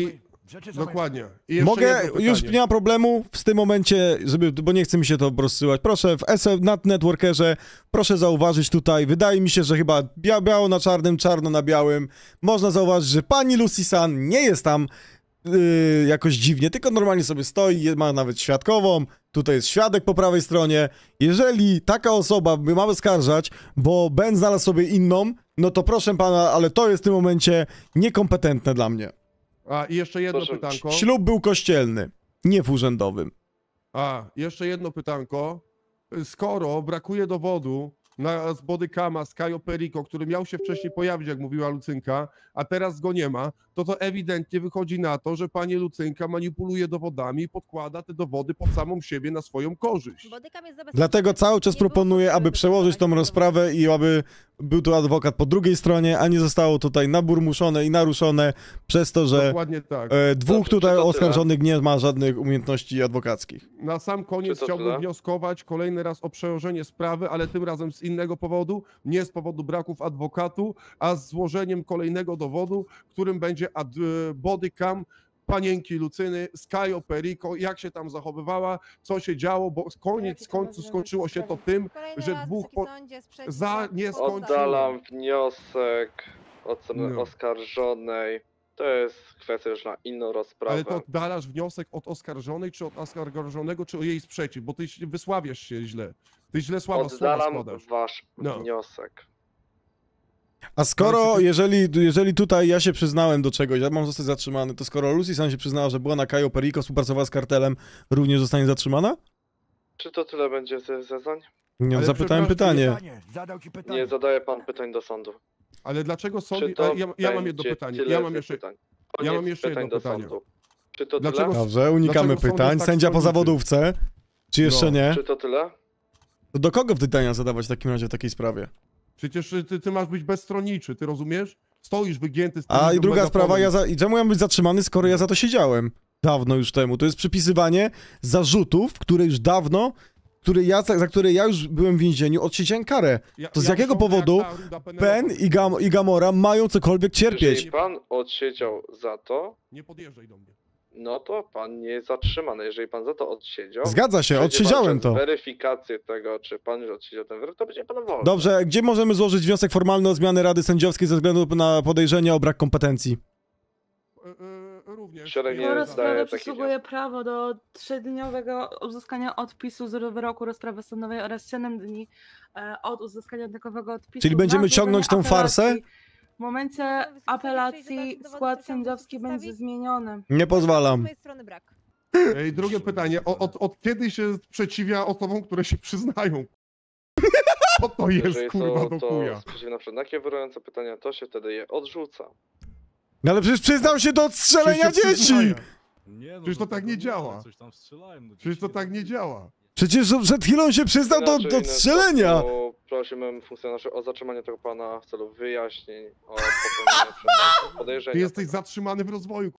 Speaker 13: Dokładnie. I jeszcze
Speaker 2: Mogę,
Speaker 13: jedno
Speaker 2: już
Speaker 13: pytanie.
Speaker 2: nie ma problemu w tym momencie, żeby, bo nie chce mi się to rozsyłać. Proszę, w S M nad Networkerze, proszę zauważyć tutaj, wydaje mi się, że chyba bia biało na czarnym, czarno na białym, można zauważyć, że pani Lucy Sun nie jest tam yy, jakoś dziwnie, tylko normalnie sobie stoi, ma nawet świadkową, tutaj jest świadek po prawej stronie. Jeżeli taka osoba by ma oskarżać, bo Ben znalazł sobie inną, no to proszę pana, ale to jest w tym momencie niekompetentne dla mnie.
Speaker 13: A, i jeszcze jedno
Speaker 2: Proszę,
Speaker 13: pytanko.
Speaker 2: Ślub był kościelny, nie w urzędowym.
Speaker 13: A, jeszcze jedno pytanko. Skoro brakuje dowodu na z bodykama z Cayo Perico, który miał się wcześniej pojawić, jak mówiła Lucynka, a teraz go nie ma, to to ewidentnie wychodzi na to, że pani Lucynka manipuluje dowodami i podkłada te dowody pod samą siebie na swoją korzyść.
Speaker 2: Dlatego cały czas proponuję, aby przełożyć tą rozprawę i aby był tu adwokat po drugiej stronie, a nie zostało tutaj naburmuszone i naruszone przez to, że
Speaker 13: Dokładnie tak.
Speaker 2: e, dwóch
Speaker 13: Dobrze,
Speaker 2: tutaj
Speaker 13: czy to tyle?
Speaker 2: oskarżonych nie ma żadnych umiejętności adwokackich.
Speaker 13: Na sam koniec
Speaker 9: Czy to
Speaker 13: chciałbym
Speaker 9: tyle?
Speaker 13: wnioskować kolejny raz o przełożenie sprawy, ale tym razem z innego powodu, nie z powodu braków adwokatu, a z złożeniem kolejnego dowodu, którym będzie ad, body cam panienki Lucyny z Cayo Perico, jak się tam zachowywała, co się działo, bo koniec końców skończyło się to tym, że dwóch po... za nie skończyło.
Speaker 9: Oddalam wniosek od strony
Speaker 13: No.
Speaker 9: oskarżonej. To jest kwestia już na inną rozprawę.
Speaker 13: Ale to oddalasz wniosek od oskarżonej, czy od oskarżonego, czy o jej sprzeciw, bo ty się- wysławiasz się źle. Ty źle sława słowa
Speaker 9: Oddalam
Speaker 13: składasz.
Speaker 9: wasz
Speaker 13: No.
Speaker 9: wniosek.
Speaker 2: A skoro, jeżeli, jeżeli tutaj ja się przyznałem do czegoś, ja mam zostać zatrzymany, to skoro Lucy Sun się przyznała, że była na Cayo Perico, współpracowała z kartelem, również zostanie zatrzymana?
Speaker 9: Czy to tyle będzie ze zeznań?
Speaker 2: Nie,
Speaker 13: Ale
Speaker 2: zapytałem
Speaker 13: przepraszam,
Speaker 2: pytanie.
Speaker 15: Zadał ci pytanie.
Speaker 9: Nie zadaje pan pytań do sądu.
Speaker 13: Ale dlaczego
Speaker 9: Czy
Speaker 13: sąd...
Speaker 9: to
Speaker 13: Ja, ja mam jedno
Speaker 9: będzie
Speaker 13: pytanie.
Speaker 9: tyle
Speaker 13: Ja mam
Speaker 9: ze
Speaker 13: jeszcze,
Speaker 9: pytań?
Speaker 13: ja
Speaker 9: Koniec
Speaker 13: mam jeszcze
Speaker 9: pytań
Speaker 13: jedno
Speaker 9: do
Speaker 13: pytanie.
Speaker 9: sądu. Czy to
Speaker 13: Dlaczego-
Speaker 9: tyle?
Speaker 2: Dobrze, unikamy
Speaker 13: Dlaczego sąd
Speaker 2: pytań.
Speaker 13: jest tak
Speaker 2: Sędzia po
Speaker 13: stronniczy?
Speaker 2: zawodówce. Czy jeszcze
Speaker 13: No.
Speaker 2: nie?
Speaker 9: Czy to tyle?
Speaker 2: To do kogo pytania zadawać w takim razie w takiej sprawie?
Speaker 13: Przecież ty, ty masz być bezstronniczy, ty rozumiesz? Stoisz wygięty z tym
Speaker 2: A i
Speaker 13: tym
Speaker 2: druga
Speaker 13: megafonem.
Speaker 2: sprawa, ja za, i czemu ja mam być zatrzymany, skoro ja za to siedziałem? Dawno już temu. To jest przypisywanie zarzutów, które już dawno, które ja, za które ja już byłem w więzieniu, odsiedziałem karę.
Speaker 13: Ja-
Speaker 2: To z
Speaker 13: ja
Speaker 2: jakiego
Speaker 13: muszę, jak
Speaker 2: powodu
Speaker 13: ta ruda Penelope-
Speaker 2: Ben i, Gam i Gamora mają cokolwiek cierpieć?
Speaker 9: Jeżeli pan odsiedział za to,
Speaker 13: Nie podjeżdżaj do mnie.
Speaker 9: no to pan nie jest zatrzymany. Jeżeli pan za to odsiedział...
Speaker 2: Zgadza się,
Speaker 9: przejdzie
Speaker 2: odsiedziałem
Speaker 9: pan
Speaker 2: to.
Speaker 9: przez weryfikację tego, czy pan już odsiedział ten wyrok, to będzie pan wolny.
Speaker 2: Dobrze, gdzie możemy złożyć wniosek formalny o zmianę Rady Sędziowskiej ze względu na podejrzenie o brak kompetencji?
Speaker 13: Również.
Speaker 9: Szereg
Speaker 1: Po
Speaker 9: nie zdaje
Speaker 1: rozprawie
Speaker 9: takich
Speaker 1: przysługuje prawo do trzydniowego uzyskania odpisu z wyroku rozprawy sądowej oraz siedem dni e, od uzyskania takowego odpisu.
Speaker 2: Czyli
Speaker 1: na
Speaker 2: będziemy
Speaker 1: złożenie
Speaker 2: ciągnąć tą farsę?
Speaker 1: apelacji. W momencie apelacji skład sędziowski będzie zmieniony.
Speaker 2: Nie pozwalam.
Speaker 13: I drugie pytanie, od, od, od kiedy się sprzeciwia osobom, które się przyznają? Co to jest,
Speaker 9: Jeżeli
Speaker 13: kurwa,
Speaker 9: są
Speaker 13: do
Speaker 9: to
Speaker 13: chuja?
Speaker 9: sprzeciwne przed kierujące pytania, to się wtedy je odrzuca.
Speaker 2: No ale przecież przyznał się do odstrzelenia
Speaker 13: Przecież się
Speaker 2: dzieci!
Speaker 13: przyznaje.
Speaker 19: Nie, no,
Speaker 13: Przecież to tak nie działa.
Speaker 19: Coś tam strzelałem. No,
Speaker 13: Przecież to tak nie działa.
Speaker 2: Przecież przed chwilą się przyznał do,
Speaker 9: Inaczej,
Speaker 2: do
Speaker 9: na
Speaker 2: odstrzelenia!
Speaker 9: stopniu Prosimy funkcjonariuszy o zatrzymanie tego pana w celu wyjaśnień, o popełnienie przestępstwa podejrzenia.
Speaker 13: Ty jesteś zatrzymany w rozwoju.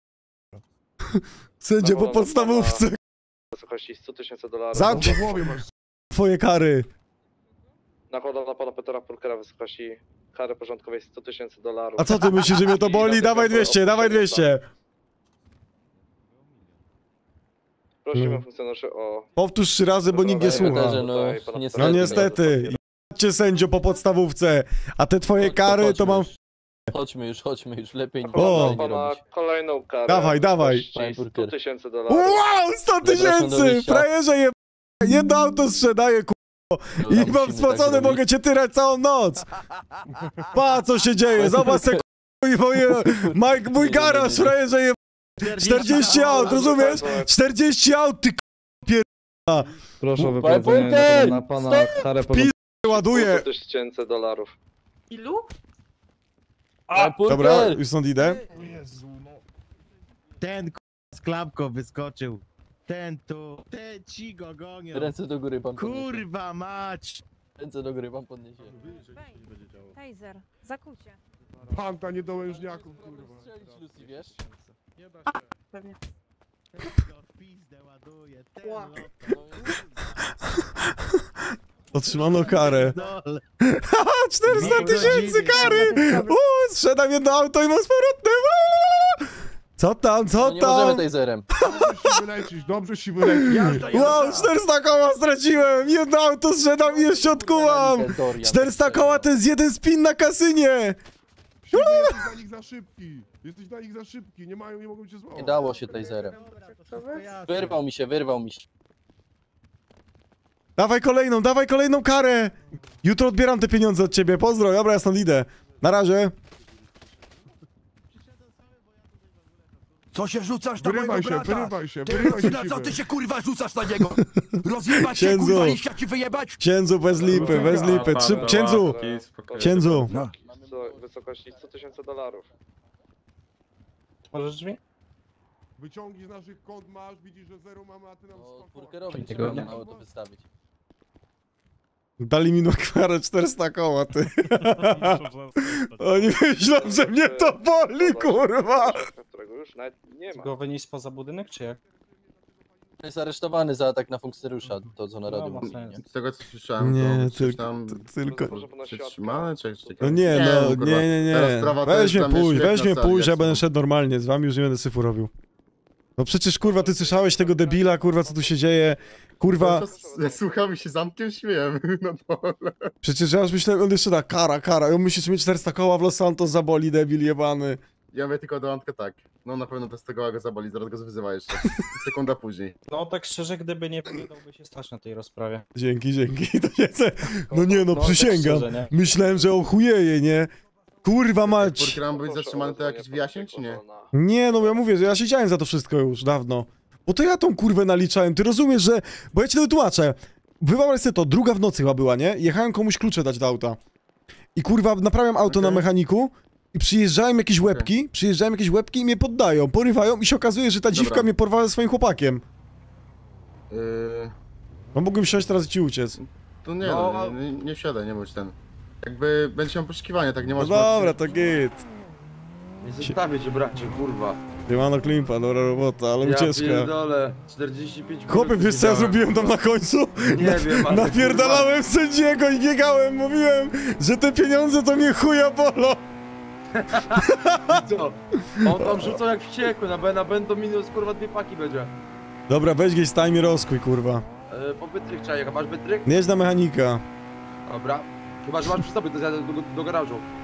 Speaker 2: Sędzia po
Speaker 9: Nakładam na
Speaker 2: podstawówce.
Speaker 9: pana w wysokości sto tysięcy dolarów.
Speaker 2: Zamknij
Speaker 13: W głowie masz.
Speaker 2: twoje kary.
Speaker 9: Nakładam na pana Petera Purkera w wysokości kary porządkowej sto tysięcy dolarów.
Speaker 2: A co ty myślisz, że mnie to
Speaker 9: I
Speaker 2: boli?
Speaker 9: dlatego
Speaker 2: Dawaj
Speaker 9: to
Speaker 2: dwieście, dawaj
Speaker 9: opuszczenie
Speaker 2: dwieście.
Speaker 9: Prosimy
Speaker 2: No.
Speaker 9: funkcjonariuszy o...
Speaker 2: Powtórz trzy razy, bo nikt nie słucha.
Speaker 9: Tutaj pana
Speaker 2: No
Speaker 9: Petera
Speaker 2: niestety. Cię sędzio po podstawówce. A te twoje kary to mam...
Speaker 21: Chodźmy już, chodźmy już, lepiej
Speaker 2: O!
Speaker 9: Nakładam
Speaker 21: nie
Speaker 9: pana
Speaker 21: robić.
Speaker 9: kolejną karę.
Speaker 2: Dawaj,
Speaker 9: w
Speaker 2: dawaj.
Speaker 9: wysokości sto tysięcy dolarów.
Speaker 2: Wow, sto
Speaker 21: Zapraszam do
Speaker 2: tysięcy!
Speaker 21: wyjścia.
Speaker 2: Frajerze je... Jedno auto sprzedaję, ku... I mam
Speaker 21: musimy
Speaker 2: spłacone,
Speaker 21: tak
Speaker 2: mogę cię tyrać całą noc! Pa, co się dzieje, zobacz se, ku... i moje... Mike, mój garaż, frajerze je... czterdzieści aut, rozumiesz? czterdzieści aut, ty k***a.
Speaker 19: Proszę o
Speaker 2: Panie
Speaker 19: wyprowadzenie na pana karę
Speaker 2: Pis... ładuję.
Speaker 9: sto tysięcy dolarów.
Speaker 1: Ilu?
Speaker 2: Dobra, już stąd idę.
Speaker 8: Ten k***a z klapką wyskoczył. Ten tu, ten ci go gonią.
Speaker 21: Ręce do góry pan podniesie.
Speaker 8: Kurwa mać!
Speaker 21: Ręce do góry pan podniesie.
Speaker 16: Taser, zakucie.
Speaker 13: Panta niedołężniaków, kurwa.
Speaker 21: Strzelić Lucy, wiesz?
Speaker 1: A, pewnie.
Speaker 8: W pizdę ładuje, ten
Speaker 1: Ła.
Speaker 8: lot.
Speaker 2: Otrzymano karę.
Speaker 8: Dole.
Speaker 2: Haha, czterysta tysięcy kary! Uuu, sprzedam jedno auto i mam z powrotem! Uuu! Co tam, co
Speaker 21: No nie możemy
Speaker 2: tam?
Speaker 21: taserem.
Speaker 13: Dobrze się wylecisz, dobrze się wylecisz.
Speaker 2: Wow, czterysta koła straciłem! Jedno auto zrzedam i jeszcze odkułam! czterysta koła to jest jeden spin na kasynie!
Speaker 13: Siwy, jesteś dla nich za szybki. Jesteś dla nich za szybki, nie mają, nie mogą cię złapać.
Speaker 21: Nie dało się taserem. Wyrwał mi się, wyrwał mi się.
Speaker 2: Dawaj kolejną, dawaj kolejną karę! Jutro odbieram te pieniądze od ciebie, pozdro, dobra, ja stąd idę. Na razie.
Speaker 15: Co się rzucasz na
Speaker 13: Wyrywaj
Speaker 15: mojego
Speaker 13: się,
Speaker 15: brata?
Speaker 13: wyrywaj się,
Speaker 15: Ty,
Speaker 13: wyrywaj się,
Speaker 15: na co
Speaker 13: siwy.
Speaker 15: ty się kurwa rzucasz na niego? Rozjebać się
Speaker 2: Księdzu.
Speaker 15: kurwa, liścia ci wyjebać?
Speaker 2: Księdzu, bez lipy, bez lipy. Trzy... Księdzu! Księdzu!
Speaker 9: No. Wysokości sto tysięcy dolarów.
Speaker 6: Możesz drzwi?
Speaker 13: Wyciągi z naszych kont masz, widzisz, że zero mamy, a ty nam spakowasz.
Speaker 21: Burgerowi
Speaker 6: Tego
Speaker 21: trzeba
Speaker 6: nie.
Speaker 21: na auto wystawić.
Speaker 2: Dali mi na karę czterysta koła, ty. Oni myślą, że mnie to boli, kurwa!
Speaker 9: Którego już nawet nie ma.
Speaker 6: Go wynieść spoza budynek, czy jak?
Speaker 21: Jest aresztowany za atak na funkcjonariusza, to co na
Speaker 6: No,
Speaker 21: radiu
Speaker 6: ma
Speaker 21: mówi,
Speaker 6: sens.
Speaker 21: nie?
Speaker 12: Z tego co słyszałem,
Speaker 2: Nie,
Speaker 12: to coś
Speaker 2: tylko-
Speaker 12: tam
Speaker 2: to tylko-
Speaker 12: przetrzymane, czy coś takiego?
Speaker 2: No nie, no,
Speaker 12: kurwa.
Speaker 2: nie, nie,
Speaker 12: Teraz
Speaker 2: nie.
Speaker 12: sprawa to
Speaker 2: Weź
Speaker 12: jest
Speaker 2: mnie
Speaker 12: dla mnie
Speaker 2: pójść,
Speaker 12: świetna
Speaker 2: weź mnie
Speaker 12: stara,
Speaker 2: pójść, ja
Speaker 12: wiesz,
Speaker 2: będę
Speaker 12: no.
Speaker 2: szedł normalnie, z wami już nie będę syfu robił. No przecież kurwa, ty słyszałeś tego debila, kurwa, co tu się dzieje? Kurwa,
Speaker 12: Ja słucham i się zamkiem śmieję na dole.
Speaker 2: przecież ja już myślałem, on jeszcze da, kara, kara, i on myśli, że mnie czterysta koła w Los Santos zaboli, debil jebany.
Speaker 12: Ja mówię tylko do Antka tak. No na pewno bez tego go zaboli, zaraz go wyzywa jeszcze. Sekunda później.
Speaker 6: No tak szczerze, gdyby nie dałby się stać na tej rozprawie.
Speaker 2: Dzięki, dzięki, to nie chcę. No nie, no
Speaker 6: No, tak
Speaker 2: przysięgam,
Speaker 6: szczerze, nie?
Speaker 2: myślałem, że ochujeje, nie? Kurwa mać.
Speaker 12: Burger ma być zatrzymany, to jakieś wyjaśnień, czy nie?
Speaker 2: Nie, no ja mówię, że ja siedziałem za to wszystko już dawno. Bo to ja tą kurwę naliczałem, ty rozumiesz, że... Bo ja ci to wytłumaczę. Wyobraź sobie to, druga w nocy chyba była, nie? Jechałem komuś klucze dać do auta. I kurwa, naprawiam auto na mechaniku i przyjeżdżają jakieś łebki, przyjeżdżają jakieś łebki i mnie poddają, porywają i się okazuje, że ta dziwka
Speaker 12: Dobra.
Speaker 2: mnie porwała ze swoim chłopakiem.
Speaker 12: Yy,
Speaker 2: No mógłbym wsiąść teraz i ci uciec.
Speaker 12: to nie,
Speaker 2: No.
Speaker 12: no, nie, nie wsiadaj, nie bądź ten. Jakby będzie miał poszukiwanie, tak nie
Speaker 2: No
Speaker 12: można...
Speaker 2: dobra, to git.
Speaker 12: Nie zostawię cię, bracie, kurwa.
Speaker 2: Siemano Klimpa, dobra robota, ale
Speaker 12: Ja
Speaker 2: ucieczka.
Speaker 12: pierdolę, czterdzieści pięć minut
Speaker 2: Chłopie, wiesz co ja
Speaker 12: siedziałem.
Speaker 2: zrobiłem tam na końcu?
Speaker 12: Nie
Speaker 2: Na-
Speaker 12: wiem, ale
Speaker 2: Napierdalałem sędziego i biegałem, mówiłem, że te pieniądze to mnie chuja bolą.
Speaker 12: Co? On tam rzucał jak wściekły, na B, na B to minus kurwa dwie paki będzie.
Speaker 2: Dobra, weź gdzieś staj rozkuj, kurwa.
Speaker 12: E, po bytryk trzeba jechać, masz bytryk?
Speaker 2: Nie jedź na mechanika.
Speaker 12: Dobra. Chyba, że masz przy sobie, to zjadę do, do, do garażu.